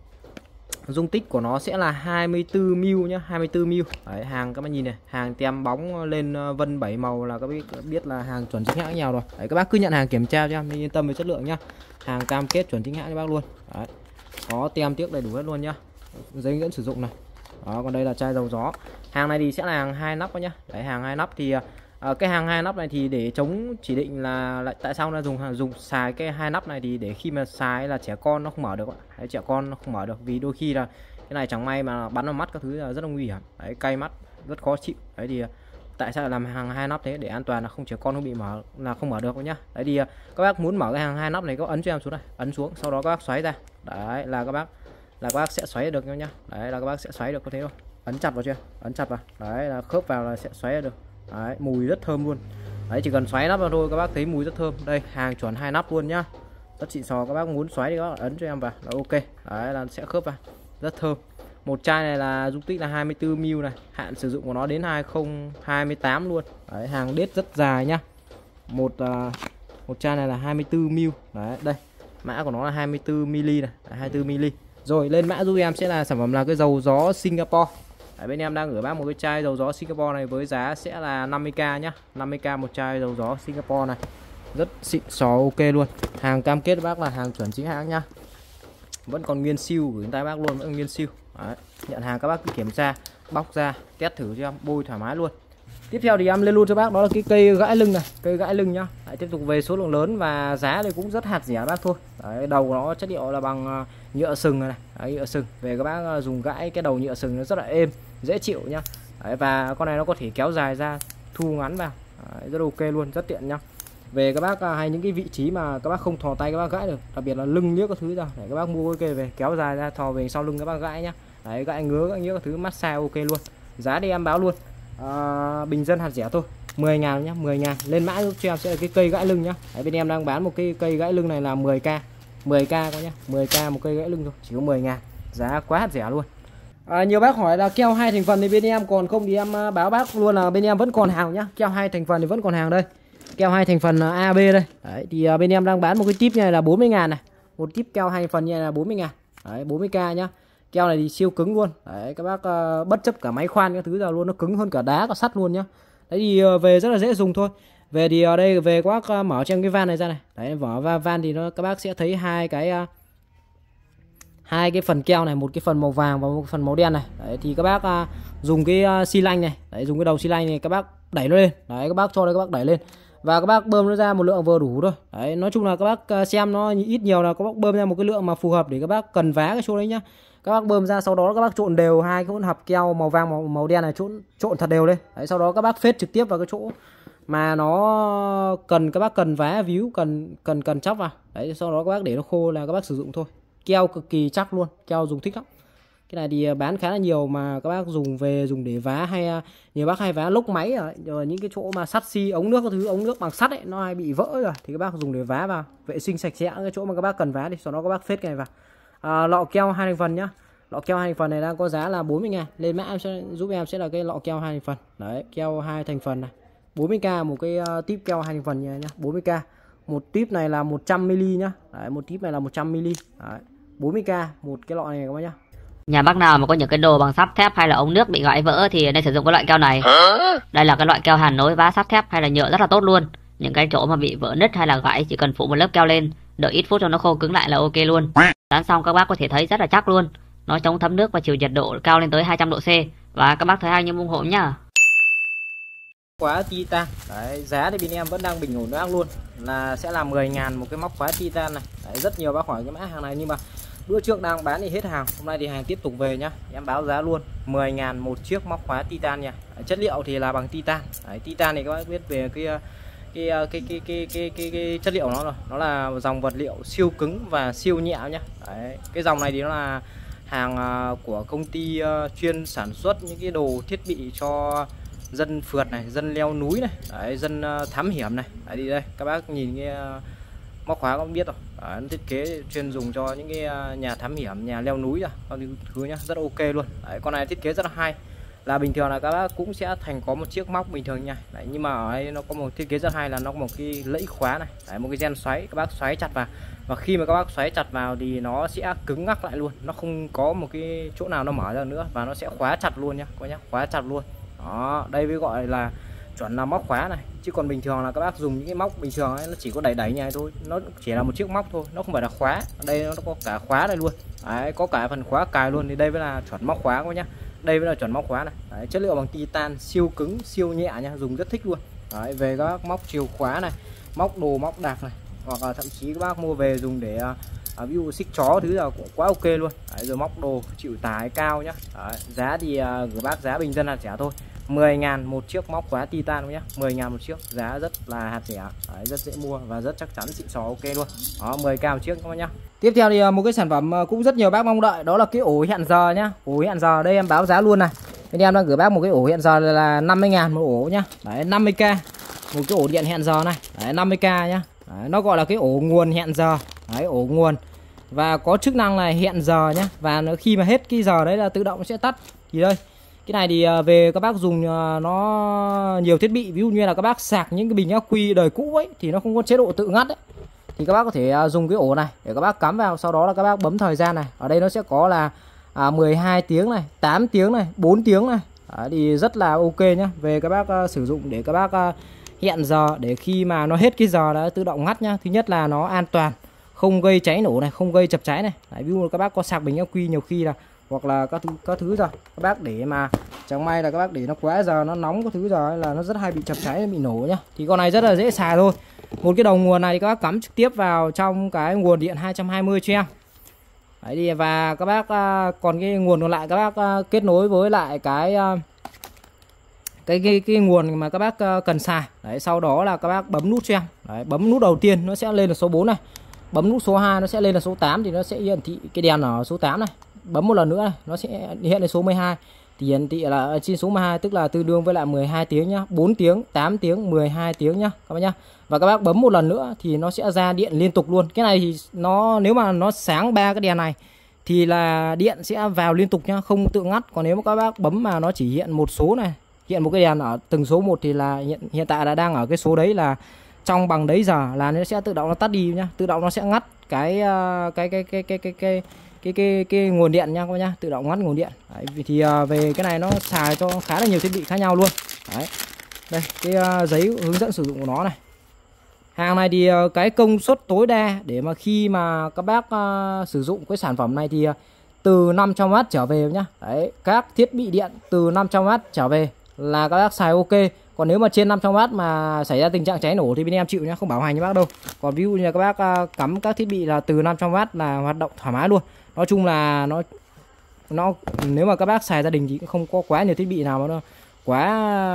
Speaker 1: dung tích của nó sẽ là hai mươi tư mi li lít nhá, hai mươi tư mi li lít. Đấy, hàng các bạn nhìn này, hàng tem bóng lên uh, vân bảy màu là các bác biết là hàng chuẩn chính hãng nhau rồi. Đấy, các bác cứ nhận hàng kiểm tra cho em, yên tâm về chất lượng nhá. Hàng cam kết chuẩn chính hãng cho bác luôn. Đấy. Có tem tiếc đầy đủ hết luôn nhá. Giấy hướng dẫn sử dụng này. Đó, còn đây là chai dầu gió. Hàng này thì sẽ là hàng hai nắp nhá. Đấy, hàng hai nắp thì uh, cái hàng hai nắp này thì để chống chỉ định là lại tại sao nó dùng dùng xài cái hai nắp này thì để khi mà xài là trẻ con nó không mở được. Đấy, trẻ con nó không mở được vì đôi khi là cái này chẳng may mà bắn vào mắt các thứ là rất là nguy hiểm. Đấy, cay mắt, rất khó chịu. Đấy thì tại sao lại làm hàng hai nắp thế, để an toàn là không trẻ con không bị mở là không mở được nhá. Đấy thì các bác muốn mở cái hàng hai nắp này có ấn cho em xuống này, ấn xuống sau đó các bác xoáy ra. Đấy là các bác là các bác sẽ xoáy được nhá. Đấy là các bác sẽ xoáy được, có thế không? Ấn chặt vào chưa? Ấn chặt vào. Đấy là khớp vào là sẽ xoáy được. Đấy, mùi rất thơm luôn. Đấy, chỉ cần xoáy nắp vào thôi các bác thấy mùi rất thơm. Đây, hàng chuẩn hai nắp luôn nhá. Rất xịn sò, các bác muốn xoáy thì các bác ấn cho em vào là ok. Đấy là sẽ khớp vào. Rất thơm. Một chai này là dung tích là hai mươi tư mi li lít này, hạn sử dụng của nó đến hai không hai tám luôn. Đấy, hàng đết rất dài nhá. Một uh, một chai này là hai mươi tư mi li lít. Đấy, đây. Mã của nó là hai mươi tư mi li lít này, Đấy, hai mươi tư mi li lít. Rồi lên mã giúp em sẽ là sản phẩm là cái dầu gió Singapore. Đấy, bên em đang gửi bác một cái chai dầu gió Singapore này với giá sẽ là năm mươi k nhá. năm mươi k một chai dầu gió Singapore này. Rất xịn sò ok luôn. Hàng cam kết bác là hàng chuẩn chính hãng nhá. Vẫn còn nguyên siêu gửi tay bác luôn, vẫn còn nguyên siêu. Đấy, nhận hàng các bác cứ kiểm tra, bóc ra, test thử cho em, bôi thoải mái luôn. Tiếp theo thì em lên luôn cho bác đó là cái cây gãi lưng này, cây gãi lưng nhá. Đấy, tiếp tục về số lượng lớn và giá thì cũng rất hạt rẻ bác thôi. Đấy, đầu của nó chất liệu là bằng nhựa sừng này, đấy, nhựa sừng. Về các bác dùng gãi cái đầu nhựa sừng nó rất là êm, dễ chịu nhá. Đấy, và con này nó có thể kéo dài ra, thu ngắn vào. Đấy, rất ok luôn, rất tiện nhá. Về các bác hay những cái vị trí mà các bác không thò tay các bác gãi được, đặc biệt là lưng nhớ các thứ ra, để các bác mua cái cây về kéo dài ra, thò về sau lưng các bác gãi nhá. Đấy, gãi ngứa các nhớ các thứ, massage ok luôn. Giá đi em báo luôn. À, bình dân hạt rẻ thôi, mười ngàn nhá, mười ngàn. Lên mã giúp cho em sẽ là cái cây gãi lưng nhá. Đấy, bên em đang bán một cái cây gãi lưng này là mười k, mười k có nhá, mười k một cây gãi lưng thôi, chỉ có mười ngàn. Giá quá hạt rẻ luôn. À, nhiều bác hỏi là keo hai thành phần thì bên em còn không thì em báo bác luôn là bên em vẫn còn hàng nhá. Keo hai thành phần thì vẫn còn hàng đây. Keo hai thành phần A B đây. Đấy, thì bên em đang bán một cái tip này là bốn mươi ngàn này. Một tip keo hai thành phần như này là bốn mươi ngàn. Đấy, bốn mươi k nhá. Keo này thì siêu cứng luôn. Đấy các bác uh, bất chấp cả máy khoan các thứ giờ luôn, nó cứng hơn cả đá cả sắt luôn nhá. Đấy thì uh, về rất là dễ dùng thôi. Về thì ở đây về các bác uh, mở cho em cái van này ra này. Đấy mở va van thì nó các bác sẽ thấy hai cái uh, hai cái phần keo này, một cái phần màu vàng và một phần màu đen này. Đấy thì các bác uh, dùng cái uh, xi lanh này, đấy dùng cái đầu xi lanh này các bác đẩy nó lên. Đấy các bác cho đây các bác đẩy lên và các bác bơm nó ra một lượng vừa đủ thôi. Đấy nói chung là các bác uh, xem nó ít nhiều là các bác bơm ra một cái lượng mà phù hợp để các bác cần vá cái chỗ đấy nhá. Các bác bơm ra sau đó các bác trộn đều hai cái hỗn hợp keo màu vàng màu, màu đen này, trộn trộn thật đều lên. Đấy sau đó các bác phết trực tiếp vào cái chỗ mà nó cần các bác cần vá víu cần cần cần chóc vào. Đấy sau đó các bác để nó khô là các bác sử dụng thôi. Keo cực kỳ chắc luôn, keo dùng thích lắm. Cái này thì bán khá là nhiều mà các bác dùng về dùng để vá, hay nhiều bác hay vá lốc máy rồi, rồi những cái chỗ mà sắt xi ống nước các thứ, ống nước bằng sắt ấy nó hay bị vỡ rồi thì các bác dùng để vá vào, vệ sinh sạch sẽ cái chỗ mà các bác cần vá đi, sau đó các bác phết cái này vào. À, lọ keo hai thành phần nhá. Lọ keo hai thành phần này đang có giá là bốn mươi ngàn. Lên mã em sẽ giúp em sẽ là cái lọ keo hai thành phần. Đấy, keo hai thành phần này. bốn mươi k một cái uh, típ keo hai thành phần nhá, bốn mươi k. Một típ này là một trăm mi li nhá. Đấy, một típ này là một trăm mi li. Đấy, bốn mươi k một cái lọ này các bác nhá.
Speaker 6: Nhà bác nào mà có những cái đồ bằng sắt thép hay là ống nước bị gãy vỡ thì nên sử dụng cái loại keo này. Đây là cái loại keo hàn nối vá sắt thép hay là nhựa rất là tốt luôn. Những cái chỗ mà bị vỡ nứt hay là gãy chỉ cần phủ một lớp keo lên, đợi ít phút cho nó khô cứng lại là ok luôn. Dán xong các bác có thể thấy rất là chắc luôn. Nó chống thấm nước và chịu nhiệt độ cao lên tới hai trăm độ C. Và các bác thấy hay như ủng hộ nhá.
Speaker 1: Khóa titan. Đấy, giá thì bên em vẫn đang bình ổn ác luôn, là sẽ là mười ngàn một cái móc khóa titan này. Đấy, rất nhiều bác hỏi cái mã hàng này nhưng mà bữa trước đang bán thì hết hàng, hôm nay thì hàng tiếp tục về nhá. Em báo giá luôn mười ngàn một chiếc móc khóa titan nha. Đấy, chất liệu thì là bằng titan. Đấy, titan thì các bác biết về cái cái cái cái cái cái, cái, cái, cái chất liệu nó rồi, nó là dòng vật liệu siêu cứng và siêu nhẹ nhá. Đấy, cái dòng này thì nó là hàng của công ty chuyên sản xuất những cái đồ thiết bị cho dân phượt này, dân leo núi này, đấy, dân thám hiểm này. Đấy, đi đây các bác nhìn cái móc khóa cũng biết rồi. Đấy, nó thiết kế chuyên dùng cho những cái nhà thám hiểm, nhà leo núi à, thứ nhá, rất ok luôn. Đấy, con này thiết kế rất là hay, là bình thường là các bác cũng sẽ thành có một chiếc móc bình thường nha. Đấy, nhưng mà ở đây nó có một thiết kế rất hay là nó có một cái lẫy khóa này. Đấy, một cái gen xoáy, các bác xoáy chặt vào và khi mà các bác xoáy chặt vào thì nó sẽ cứng ngắc lại luôn, nó không có một cái chỗ nào nó mở ra nữa và nó sẽ khóa chặt luôn nhá, coi nhá, khóa chặt luôn. Đó, đây mới gọi là chuẩn là móc khóa này, chứ còn bình thường là các bác dùng những cái móc bình thường ấy, nó chỉ có đẩy đẩy như này thôi, nó chỉ là một chiếc móc thôi, nó không phải là khóa. Ở đây nó có cả khóa đây luôn. Đấy, có cả phần khóa cài luôn, thì đây mới là chuẩn móc khóa các nhá. Đây mới là chuẩn móc khóa này. Đấy, chất liệu bằng titan, siêu cứng siêu nhẹ nha, dùng rất thích luôn. Đấy, về các móc chìa khóa này, móc đồ móc đạc này, hoặc là thậm chí các bác mua về dùng để à, ví dụ xích chó thứ là cũng quá ok luôn. Đấy, rồi móc đồ chịu tải cao nhá. Đấy, giá thì à, gửi bác giá bình dân hạt rẻ thôi, mười ngàn một chiếc móc khóa titan nhé, mười ngàn một chiếc, giá rất là hạt rẻ. Đấy, rất dễ mua và rất chắc chắn xịn sò ok luôn. Đó, mười k một chiếc các bác nhá. Tiếp theo thì một cái sản phẩm cũng rất nhiều bác mong đợi, đó là cái ổ hẹn giờ nhá. Ổ hẹn giờ đây em báo giá luôn này. Bên em đang gửi bác một cái ổ hẹn giờ là năm mươi ngàn một ổ nhá. Đấy, năm mươi k một cái ổ điện hẹn giờ này. Đấy, năm mươi k nhá. Đấy, nó gọi là cái ổ nguồn hẹn giờ. Đấy, ổ nguồn và có chức năng là hẹn giờ nhá, và nó khi mà hết cái giờ đấy là tự động nó sẽ tắt. Thì đây, cái này thì về các bác dùng nó nhiều thiết bị, ví dụ như là các bác sạc những cái bình ắc quy đời cũ ấy thì nó không có chế độ tự ngắt ấy, thì các bác có thể dùng cái ổ này để các bác cắm vào, sau đó là các bác bấm thời gian này. Ở đây nó sẽ có là à, mười hai tiếng này, tám tiếng này, bốn tiếng này. Đấy, thì rất là ok nhá. Về các bác uh, sử dụng để các bác uh, hẹn giờ, để khi mà nó hết cái giờ đã tự động ngắt nhá. Thứ nhất là nó an toàn, không gây cháy nổ này, không gây chập cháy này. Đấy, ví dụ các bác có sạc bình ắc quy nhiều khi là hoặc là các thứ các thứ giờ các bác để mà chẳng may là các bác để nó quá giờ nó nóng các thứ giờ ấy, là nó rất hay bị chập cháy, bị nổ nhá. Thì con này rất là dễ xài thôi. Một cái đầu nguồn này các bác cắm trực tiếp vào trong cái nguồn điện hai trăm hai mươi cho em. Đấy đi, và các bác còn cái nguồn còn lại các bác kết nối với lại cái cái cái, cái nguồn mà các bác cần xài. Đấy, sau đó là các bác bấm nút cho em. Đấy, bấm nút đầu tiên nó sẽ lên là số bốn này. Bấm nút số hai nó sẽ lên là số tám, thì nó sẽ hiển thị cái đèn ở số tám này. Bấm một lần nữa này, nó sẽ hiện lên số mười hai. Thì hiển thị là trên số mười hai, tức là tương đương với lại mười hai tiếng nhá, bốn tiếng, tám tiếng, mười hai tiếng nhá các bác nhá. Và các bác bấm một lần nữa thì nó sẽ ra điện liên tục luôn. Cái này thì nó nếu mà nó sáng ba cái đèn này thì là điện sẽ vào liên tục nhá, không tự ngắt. Còn nếu mà các bác bấm mà nó chỉ hiện một số này, hiện một cái đèn ở từng số một thì là hiện hiện tại là đang ở cái số đấy, là trong bằng đấy giờ là nó sẽ tự động nó tắt đi nhá, tự động nó sẽ ngắt cái cái cái cái cái cái, cái cái cái cái nguồn điện nha các bác nhá, tự động ngắt nguồn điện. Đấy, thì uh, về cái này nó xài cho khá là nhiều thiết bị khác nhau luôn. Đấy. Đây cái uh, giấy hướng dẫn sử dụng của nó này. Hàng này thì uh, cái công suất tối đa để mà khi mà các bác uh, sử dụng cái sản phẩm này thì uh, từ năm trăm oát trở về nhá. Đấy, các thiết bị điện từ năm trăm oát trở về là các bác xài ok. Còn nếu mà trên năm trăm oát mà xảy ra tình trạng cháy nổ thì bên em chịu nhá, không bảo hành cho bác đâu. Còn ví dụ như là các bác uh, cắm các thiết bị là từ năm trăm oát là hoạt động thoải mái luôn. Nói chung là nó nó nếu mà các bác xài gia đình thì cũng không có quá nhiều thiết bị nào mà nó quá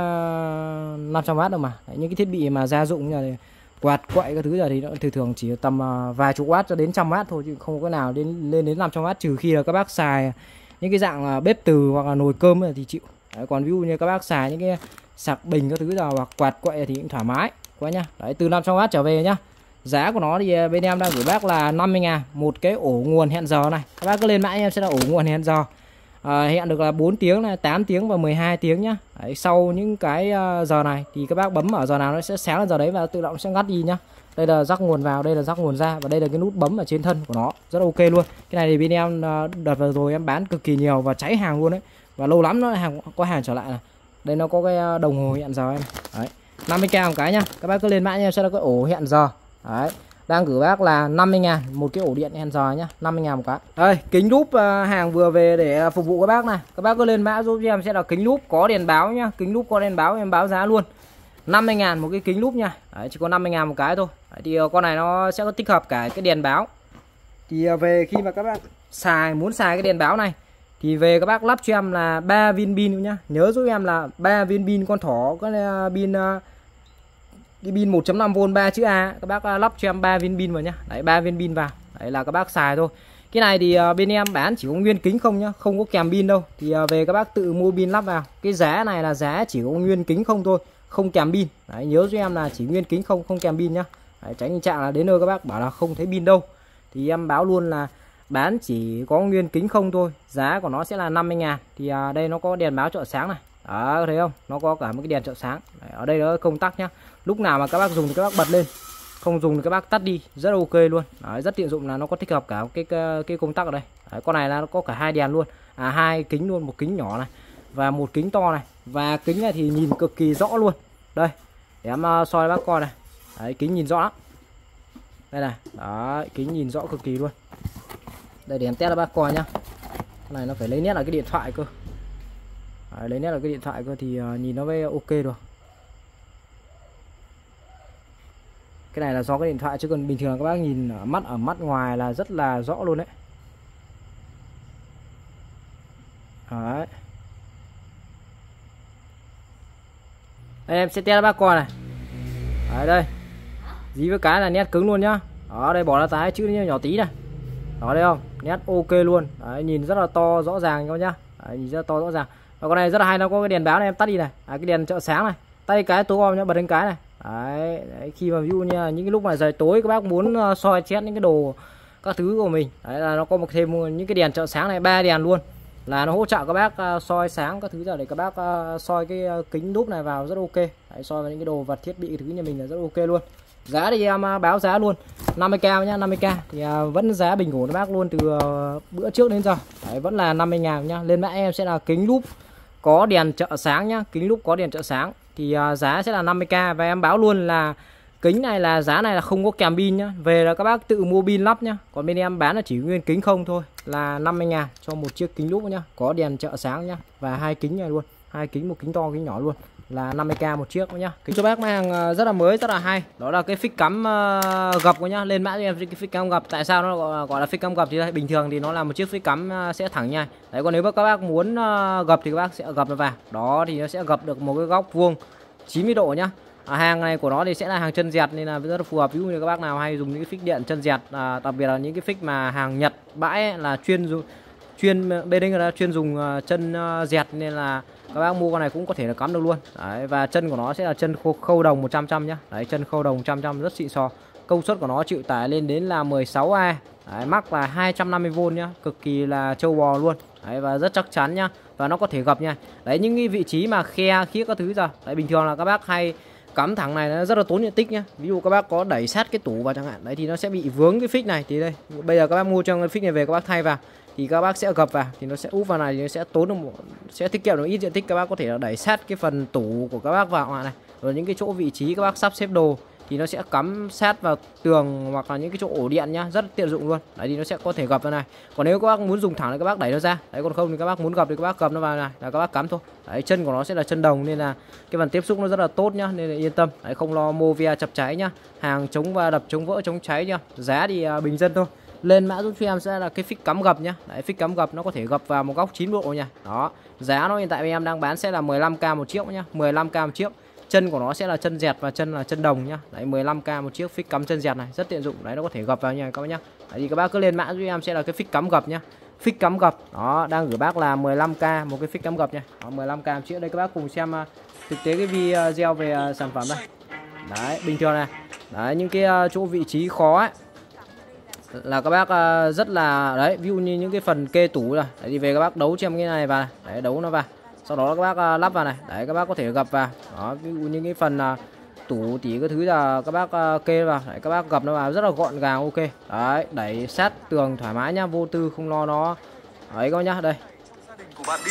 Speaker 1: năm trăm oát đâu mà. Đấy, những cái thiết bị mà gia dụng như là quạt quậy các thứ giờ thì nó thường thường chỉ tầm uh, vài chục watt cho đến trăm watt thôi, chứ không có nào đến lên đến năm trăm watt, trừ khi là các bác xài những cái dạng uh, bếp từ hoặc là nồi cơm thì chịu. Đấy, còn ví dụ như các bác xài những cái sạc bình các thứ giờ hoặc quạt quậy thì cũng thoải mái quá nhá. Đấy, từ năm trăm watt trở về nhá. Giá của nó thì bên em đang gửi bác là năm mươi ngàn một cái ổ nguồn hẹn giờ này. Các bác cứ lên mã em sẽ là ổ nguồn hẹn giờ. À, hẹn được là bốn tiếng này, tám tiếng và mười hai tiếng nhá. Đấy, sau những cái uh, giờ này thì các bác bấm ở giờ nào nó sẽ sáng lên giờ đấy và tự động sẽ ngắt đi nhá. Đây là rắc nguồn vào, đây là rắc nguồn ra và đây là cái nút bấm ở trên thân của nó, rất ok luôn. Cái này thì bên em uh, đợt vừa rồi em bán cực kỳ nhiều và cháy hàng luôn đấy. Và lâu lắm nó hàng có hàng trở lại này. Đây nó có cái đồng hồ hẹn giờ này. Đấy, năm mươi k một cái nhá. Các bác cứ lên mã em sẽ là cái ổ hẹn giờ. Đấy, đang gửi bác là năm mươi ngàn một cái ổ điện hẹn giờ nhá, năm mươi ngàn một cái. Đây, kính lúp uh, hàng vừa về để phục vụ các bác này. Các bác cứ lên mã giúp cho em sẽ là kính lúp có đèn báo nhá. Kính lúp có đèn báo em báo giá luôn năm mươi ngàn một cái kính lúp nha. Đấy, chỉ có năm mươi ngàn một cái thôi. Đấy, thì uh, con này nó sẽ có tích hợp cả cái đèn báo. Thì uh, về khi mà các bác xài muốn xài cái đèn báo này thì về các bác lắp cho em là ba viên pin nhá. Nhớ giúp em là ba viên pin con thỏ, có uh, pin uh, cái pin một chấm năm vôn ba chữ A, các bác lắp cho em ba viên pin vào nhá. Đấy, ba viên pin vào. Đấy là các bác xài thôi. Cái này thì uh, bên em bán chỉ có nguyên kính không nhá, không có kèm pin đâu. Thì uh, về các bác tự mua pin lắp vào. Cái giá này là giá chỉ có nguyên kính không thôi, không kèm pin. Đấy, nhớ cho em là chỉ nguyên kính không, không kèm pin nhá. Đấy, tránh tình trạng là đến nơi các bác bảo là không thấy pin đâu. Thì em báo luôn là bán chỉ có nguyên kính không thôi, giá của nó sẽ là năm mươi ngàn. Thì uh, đây nó có đèn báo trợ sáng này. Đó, thấy không? Nó có cả một cái đèn trợ sáng. Đấy, ở đây nó công tắc nhá. Lúc nào mà các bác dùng thì các bác bật lên, không dùng thì các bác tắt đi, rất ok luôn. Đấy, rất tiện dụng là nó có tích hợp cả cái cái, cái công tắc ở đây. Đấy, con này là nó có cả hai đèn luôn, à hai kính luôn, một kính nhỏ này và một kính to này. Và kính này thì nhìn cực kỳ rõ luôn. Đây, để em uh, soi bác coi này. Đấy, kính nhìn rõ lắm. Đây này, đấy, kính nhìn rõ cực kỳ luôn. Đây để em test cho bác coi nhá. Cái này nó phải lấy nét là cái điện thoại cơ. Đấy, lấy nét là cái điện thoại cơ thì uh, nhìn nó mới ok được. Cái này là do cái điện thoại, chứ còn bình thường các bác nhìn ở mắt ở mắt ngoài là rất là rõ luôn đấy. Đấy. Đây em sẽ test cho bác coi này. Đấy đây. Dí với cái là nét cứng luôn nhá. Đó, đây bỏ ra tái chữ nhỏ tí này. Đó đây không? Nét ok luôn. Đấy, nhìn rất là to rõ ràng các nhá. Đấy, nhìn rất là to rõ ràng. Và con này rất là hay, nó có cái đèn báo này, em tắt đi này. À, cái đèn trợ sáng này. Tắt đi cái tối om nhá, bật lên cái này. Đấy, đấy, khi mà ví dụ như những cái lúc mà trời tối các bác muốn uh, soi chét những cái đồ các thứ của mình, đấy là nó có một thêm những cái đèn trợ sáng này, ba đèn luôn, là nó hỗ trợ các bác uh, soi sáng các thứ giờ để các bác uh, soi cái uh, kính đúp này vào rất ok. Đấy, soi vào những cái đồ vật thiết bị thứ nhà mình là rất ok luôn. Giá thì em uh, báo giá luôn năm mươi k nhá, năm mươi k thì uh, vẫn giá bình ổn các bác luôn từ uh, bữa trước đến giờ. Đấy, vẫn là năm mươi ngàn nhá. Lên mã em sẽ là kính lúp có đèn trợ sáng nhá, kính lúp có đèn trợ sáng thì uh, giá sẽ là năm mươi k. Và em báo luôn là kính này là giá này là không có kèm pin nhá. Về là các bác tự mua pin lắp nhá. Còn bên em bán là chỉ nguyên kính không thôi, là năm mươi ngàn cho một chiếc kính lúp nhá, có đèn trợ sáng nhá. Và hai kính này luôn, hai kính, một kính to kính nhỏ luôn, là năm mươi k một chiếc nhá. Kính cho bác hàng rất là mới, rất là hay. Đó là cái phích cắm uh, gập nhá. Lên mã cho em cái phích cắm gập. Tại sao nó gọi là, gọi là phích cắm gập thì đây, bình thường thì nó là một chiếc phích cắm uh, sẽ thẳng nha. Đấy, còn nếu các bác muốn uh, gập thì các bác sẽ gập nó vào. Đó thì nó sẽ gập được một cái góc vuông chín mươi độ nhá. À, hàng này của nó thì sẽ là hàng chân dẹt nên là rất là phù hợp. Ví dụ như các bác nào hay dùng những cái phích điện chân dẹt, à, đặc biệt là những cái phích mà hàng Nhật bãi ấy, là chuyên dùng chuyên bên đây là chuyên dùng uh, chân uh, dẹt, nên là các bác mua con này cũng có thể là cắm được luôn. Đấy, và chân của nó sẽ là chân khâu, khâu đồng một trăm trăm nhá. Đấy, chân khâu đồng một trăm trăm rất xịn sò. Công suất của nó chịu tải lên đến là mười sáu A. Đấy, mắc là hai trăm năm mươi vôn nhá, cực kỳ là trâu bò luôn. Đấy, và rất chắc chắn nhá, và nó có thể gập nha. Đấy, những cái vị trí mà khe khiếc các thứ giờ, đấy bình thường là các bác hay cắm thẳng này nó rất là tốn diện tích nhá. Ví dụ các bác có đẩy sát cái tủ vào chẳng hạn đấy thì nó sẽ bị vướng cái phích này. Thì đây bây giờ các bác mua cho cái phích này về các bác thay vào thì các bác sẽ gập vào thì nó sẽ úp vào này thì nó sẽ tốn được một, sẽ tiết kiệm được ít diện tích. Các bác có thể là đẩy sát cái phần tủ của các bác vào này, rồi những cái chỗ vị trí các bác sắp xếp đồ thì nó sẽ cắm sát vào tường hoặc là những cái chỗ ổ điện nhá, rất tiện dụng luôn. Đấy thì nó sẽ có thể gập vào này. Còn nếu các bác muốn dùng thẳng thì các bác đẩy nó ra. Đấy, còn không thì các bác muốn gập thì các bác gập nó vào này là các bác cắm thôi. Đấy, chân của nó sẽ là chân đồng nên là cái phần tiếp xúc nó rất là tốt nhá, nên là yên tâm. Đấy, không lo mô via chập cháy nhá. Hàng chống va đập, chống vỡ, chống cháy nhá. Giá thì uh, bình dân thôi. Lên mã giúp cho em sẽ là cái phích cắm gập nhá. Đấy, phích cắm gập nó có thể gập vào một góc chín độ nha. Đó. Giá nó hiện tại em đang bán sẽ là mười lăm k một chiếc nhá, mười lăm k một chiếc. Chân của nó sẽ là chân dẹt và chân là chân đồng nhá. Đấy, mười lăm k một chiếc phích cắm chân dẹt này, rất tiện dụng. Đấy, nó có thể gập vào nha các bác nhá. Đấy, thì các bác cứ lên mã giúp em sẽ là cái phích cắm gập nhá. Phích cắm gập. Đó, đang gửi bác là mười lăm k một cái phích cắm gập nha. Đó, mười lăm k một chiếc. Đây các bác cùng xem uh, thực tế cái video về uh, sản phẩm đây. Đấy, bình thường này. Đấy, những cái uh, chỗ vị trí khó ấy là các bác uh, rất là đấy, ví dụ như những cái phần kê tủ rồi. Đấy, thì về các bác đấu cho em cái này vào này. Đấy, đấu nó vào. Sau đó các bác uh, lắp vào này. Đấy, các bác có thể gập vào. Đó, ví dụ như cái phần uh, tủ tỉ cái thứ là các bác uh, kê vào. Đấy, các bác gập nó vào rất là gọn gàng, ok. Đấy, đẩy sát tường thoải mái nhá, vô tư không lo nó. Đấy các bác nhá, đây.
Speaker 2: Gia đình của bạn đi.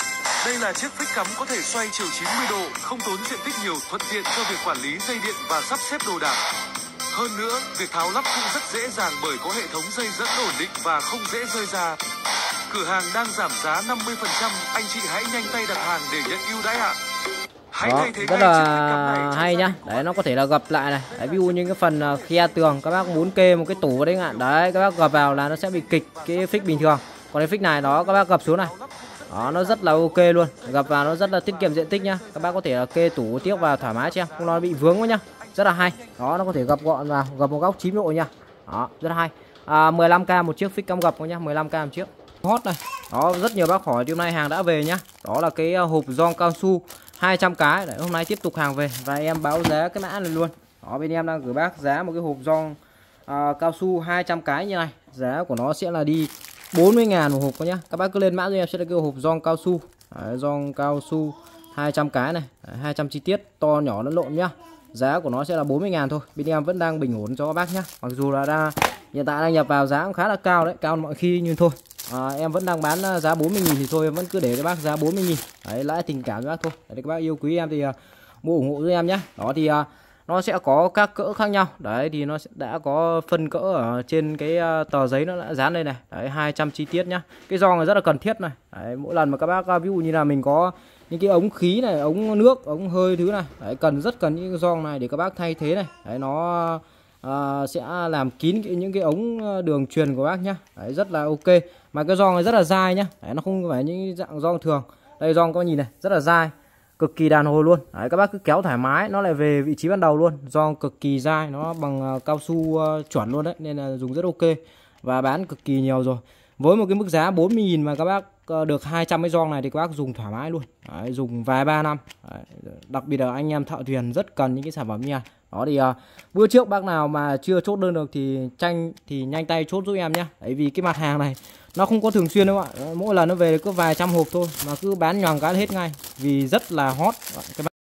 Speaker 2: Đây là chiếc phích cắm có thể xoay chiều chín mươi độ, không tốn diện tích nhiều, thuận tiện cho việc quản lý dây điện và sắp xếp đồ đạc. Hơn nữa, việc tháo lắp cũng rất dễ dàng bởi có hệ thống dây dẫn ổn định và không dễ rơi ra. Cửa hàng đang giảm giá năm mươi phần trăm, anh chị hãy nhanh tay đặt hàng để nhận ưu đãi ạ.
Speaker 1: Đó, rất là hay nhá. Đấy, nó có thể là gập lại này. Đấy, ví dụ như cái phần khe tường các bác muốn kê một cái tủ vào đấy ạ. Đấy, các bác gập vào là nó sẽ bị kịch cái phích bình thường. Còn cái phích này đó các bác gập xuống này. Đó, nó rất là ok luôn. Gập vào nó rất là tiết kiệm diện tích nhá. Các bác có thể là kê tủ tiếp vào thoải mái cho em, không nó bị vướng quá nhá. Rất là hay. Đó, nó có thể gập gọn vào, gập một góc chín độ nha. Đó, rất là hay. À, mười lăm k một chiếc phích cắm gập nhá, mười lăm k một chiếc. Hot này. Đó, rất nhiều bác hỏi thì hôm nay hàng đã về nhá. Đó là cái hộp gioăng cao su hai trăm cái. Đấy, hôm nay tiếp tục hàng về và em báo giá cái mã này luôn. Đó, bên em đang gửi bác giá một cái hộp gioăng à, cao su hai trăm cái như này. Giá của nó sẽ là đi bốn mươi ngàn một hộp nhá. Các bác cứ lên mã cho em sẽ là cái hộp gioăng cao su. Đấy, gioăng cao su hai trăm cái này. Đấy, hai trăm chi tiết, to nhỏ lẫn lộn nhá. Giá của nó sẽ là bốn mươi ngàn thôi. Bên em vẫn đang bình ổn cho các bác nhá. Mặc dù là đang hiện tại đang nhập vào giá cũng khá là cao đấy, cao mọi khi nhưng thôi. À, em vẫn đang bán giá bốn mươi nghìn thì thôi em vẫn cứ để cho bác giá bốn mươi nghìn. Đấy, lãi tình cảm cho bác thôi. Đấy, các bác yêu quý em thì uh, mua ủng hộ giúp em nhé. Đó thì uh, nó sẽ có các cỡ khác nhau. Đấy thì nó sẽ đã có phân cỡ ở trên cái uh, tờ giấy nó đã dán đây này. Đấy, hai trăm chi tiết nhá. Cái gioăng này rất là cần thiết này. Đấy, mỗi lần mà các bác uh, ví dụ như là mình có những cái ống khí này, ống nước, ống hơi thứ này. Đấy, cần rất cần những cái gioăng này để các bác thay thế này. Đấy, nó uh, sẽ làm kín cái, những cái ống đường truyền của bác nhá. Đấy, rất là ok. Mà cái gioăng này rất là dai nhá. Đấy, nó không phải những dạng gioăng thường. Đây gioăng các bác nhìn này, rất là dai, cực kỳ đàn hồi luôn. Đấy, các bác cứ kéo thoải mái, nó lại về vị trí ban đầu luôn. Gioăng cực kỳ dai, nó bằng uh, cao su uh, chuẩn luôn đấy, nên là dùng rất ok và bán cực kỳ nhiều rồi. Với một cái mức giá bốn mươi nghìn mà các bác uh, được hai trăm cái gioăng này thì các bác dùng thoải mái luôn. Đấy, dùng vài ba năm. Đấy, đặc biệt là anh em thợ thuyền rất cần những cái sản phẩm nha. Đó thì uh, bữa trước bác nào mà chưa chốt đơn được thì tranh thì nhanh tay chốt giúp em nhé. Đấy, vì cái mặt hàng này nó không có thường xuyên đâu ạ. Mỗi lần nó về có vài trăm hộp thôi mà cứ bán nhoàng cái hết ngay vì rất là hot. Cái